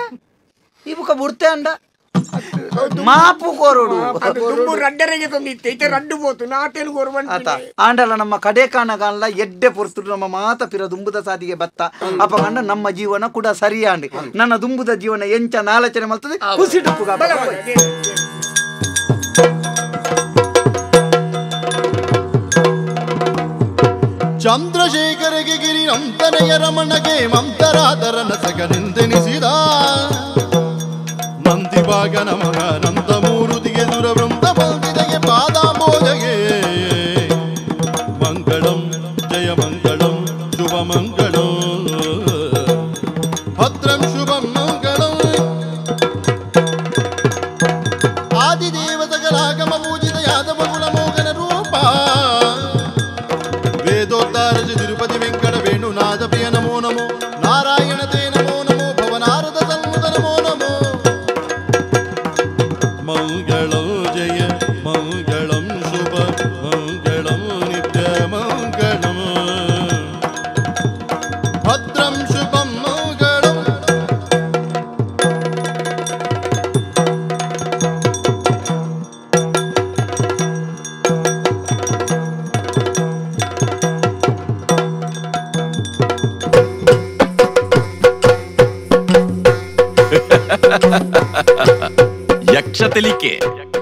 ಇವುಕ ಬುಡ್ತೆ and mop ಕೋರುಡು ರಡ್ಡರಿಗೆ ತಂದಿತ್ತೆ ರಡ್ಡು both ನಾಟೇನು government ಆಂಡಲ ನಮ್ಮ ಕಡೆ ಕಾಣಗಾಲ ಎಡ್ಡೆ ಪೊರ್ತು ನಮ್ಮ ಮಾತ ಪಿರ ದುಂಬುದ ಸಾದಿಗೆ ಬತ್ತ ಅಪ್ಪ ಕಂಡ ನಮ್ಮ ಜೀವನ ಕೂಡ ಸರಿಯಾಂಡಿ ನನ್ನ ದುಂಬುದ ಜೀವನ ಎಂಚ ನಾಲಚನೆ ಮಲ್ತದೆ ಕುಸಿಟುಪುಗ ಚಂದ್ರಶೇಖರಗೆ ಗಿರಿ ನಂತನೆಯ ರಮಣಗೆ ಮಂತರಾದರನ ಸಗನೆಂದೆನಿಸಿದ ನಂದಿಭಾಗನ ಮಗ ನಂದ ಮೂರುತಿಗೆ ದುರವೃಂದ ಬಂದಿದೆಗೆ ಪಾದಾಂಬೋಜಗೆ ಮಂಗಳಂ ಜಯ ಮಂಗಳಂ ಶುಭ ಮಂಗಳಂ ಭದ್ರಂ ಶುಭಂ ಮಂಗಳಂ ಆದಿದೇವತಗಲಾಗಮ ಪೂಜಿತ ಯಾದವ ಕುಲ ಮೋಗನ ರೂಪ ವೇದೋದ್ಧಾರಜ ತಿರುಪತಿ ವೆಂಕಟ ವೇಣುನಾಥ ಪ್ರಿಯ ನಮೋ ನಮೋ ನಾರಾಯಣ ತೇ ನಮೋ ನಮೋ ಭವನಾರದ ಸನ್ಮುಖ ನಮೋ ನಮೋ ಮಂಗಳಂ ಜಯ ಮಂಗಳಂ ಶುಭ ಮಂಗಳಂ ನಿತ್ಯ ಮಂಗಳಂ ಭದ್ರಂ ಶುಭಂ ಮಂಗಳಂ ಯಕ್ಷತೆಲಿಕೆ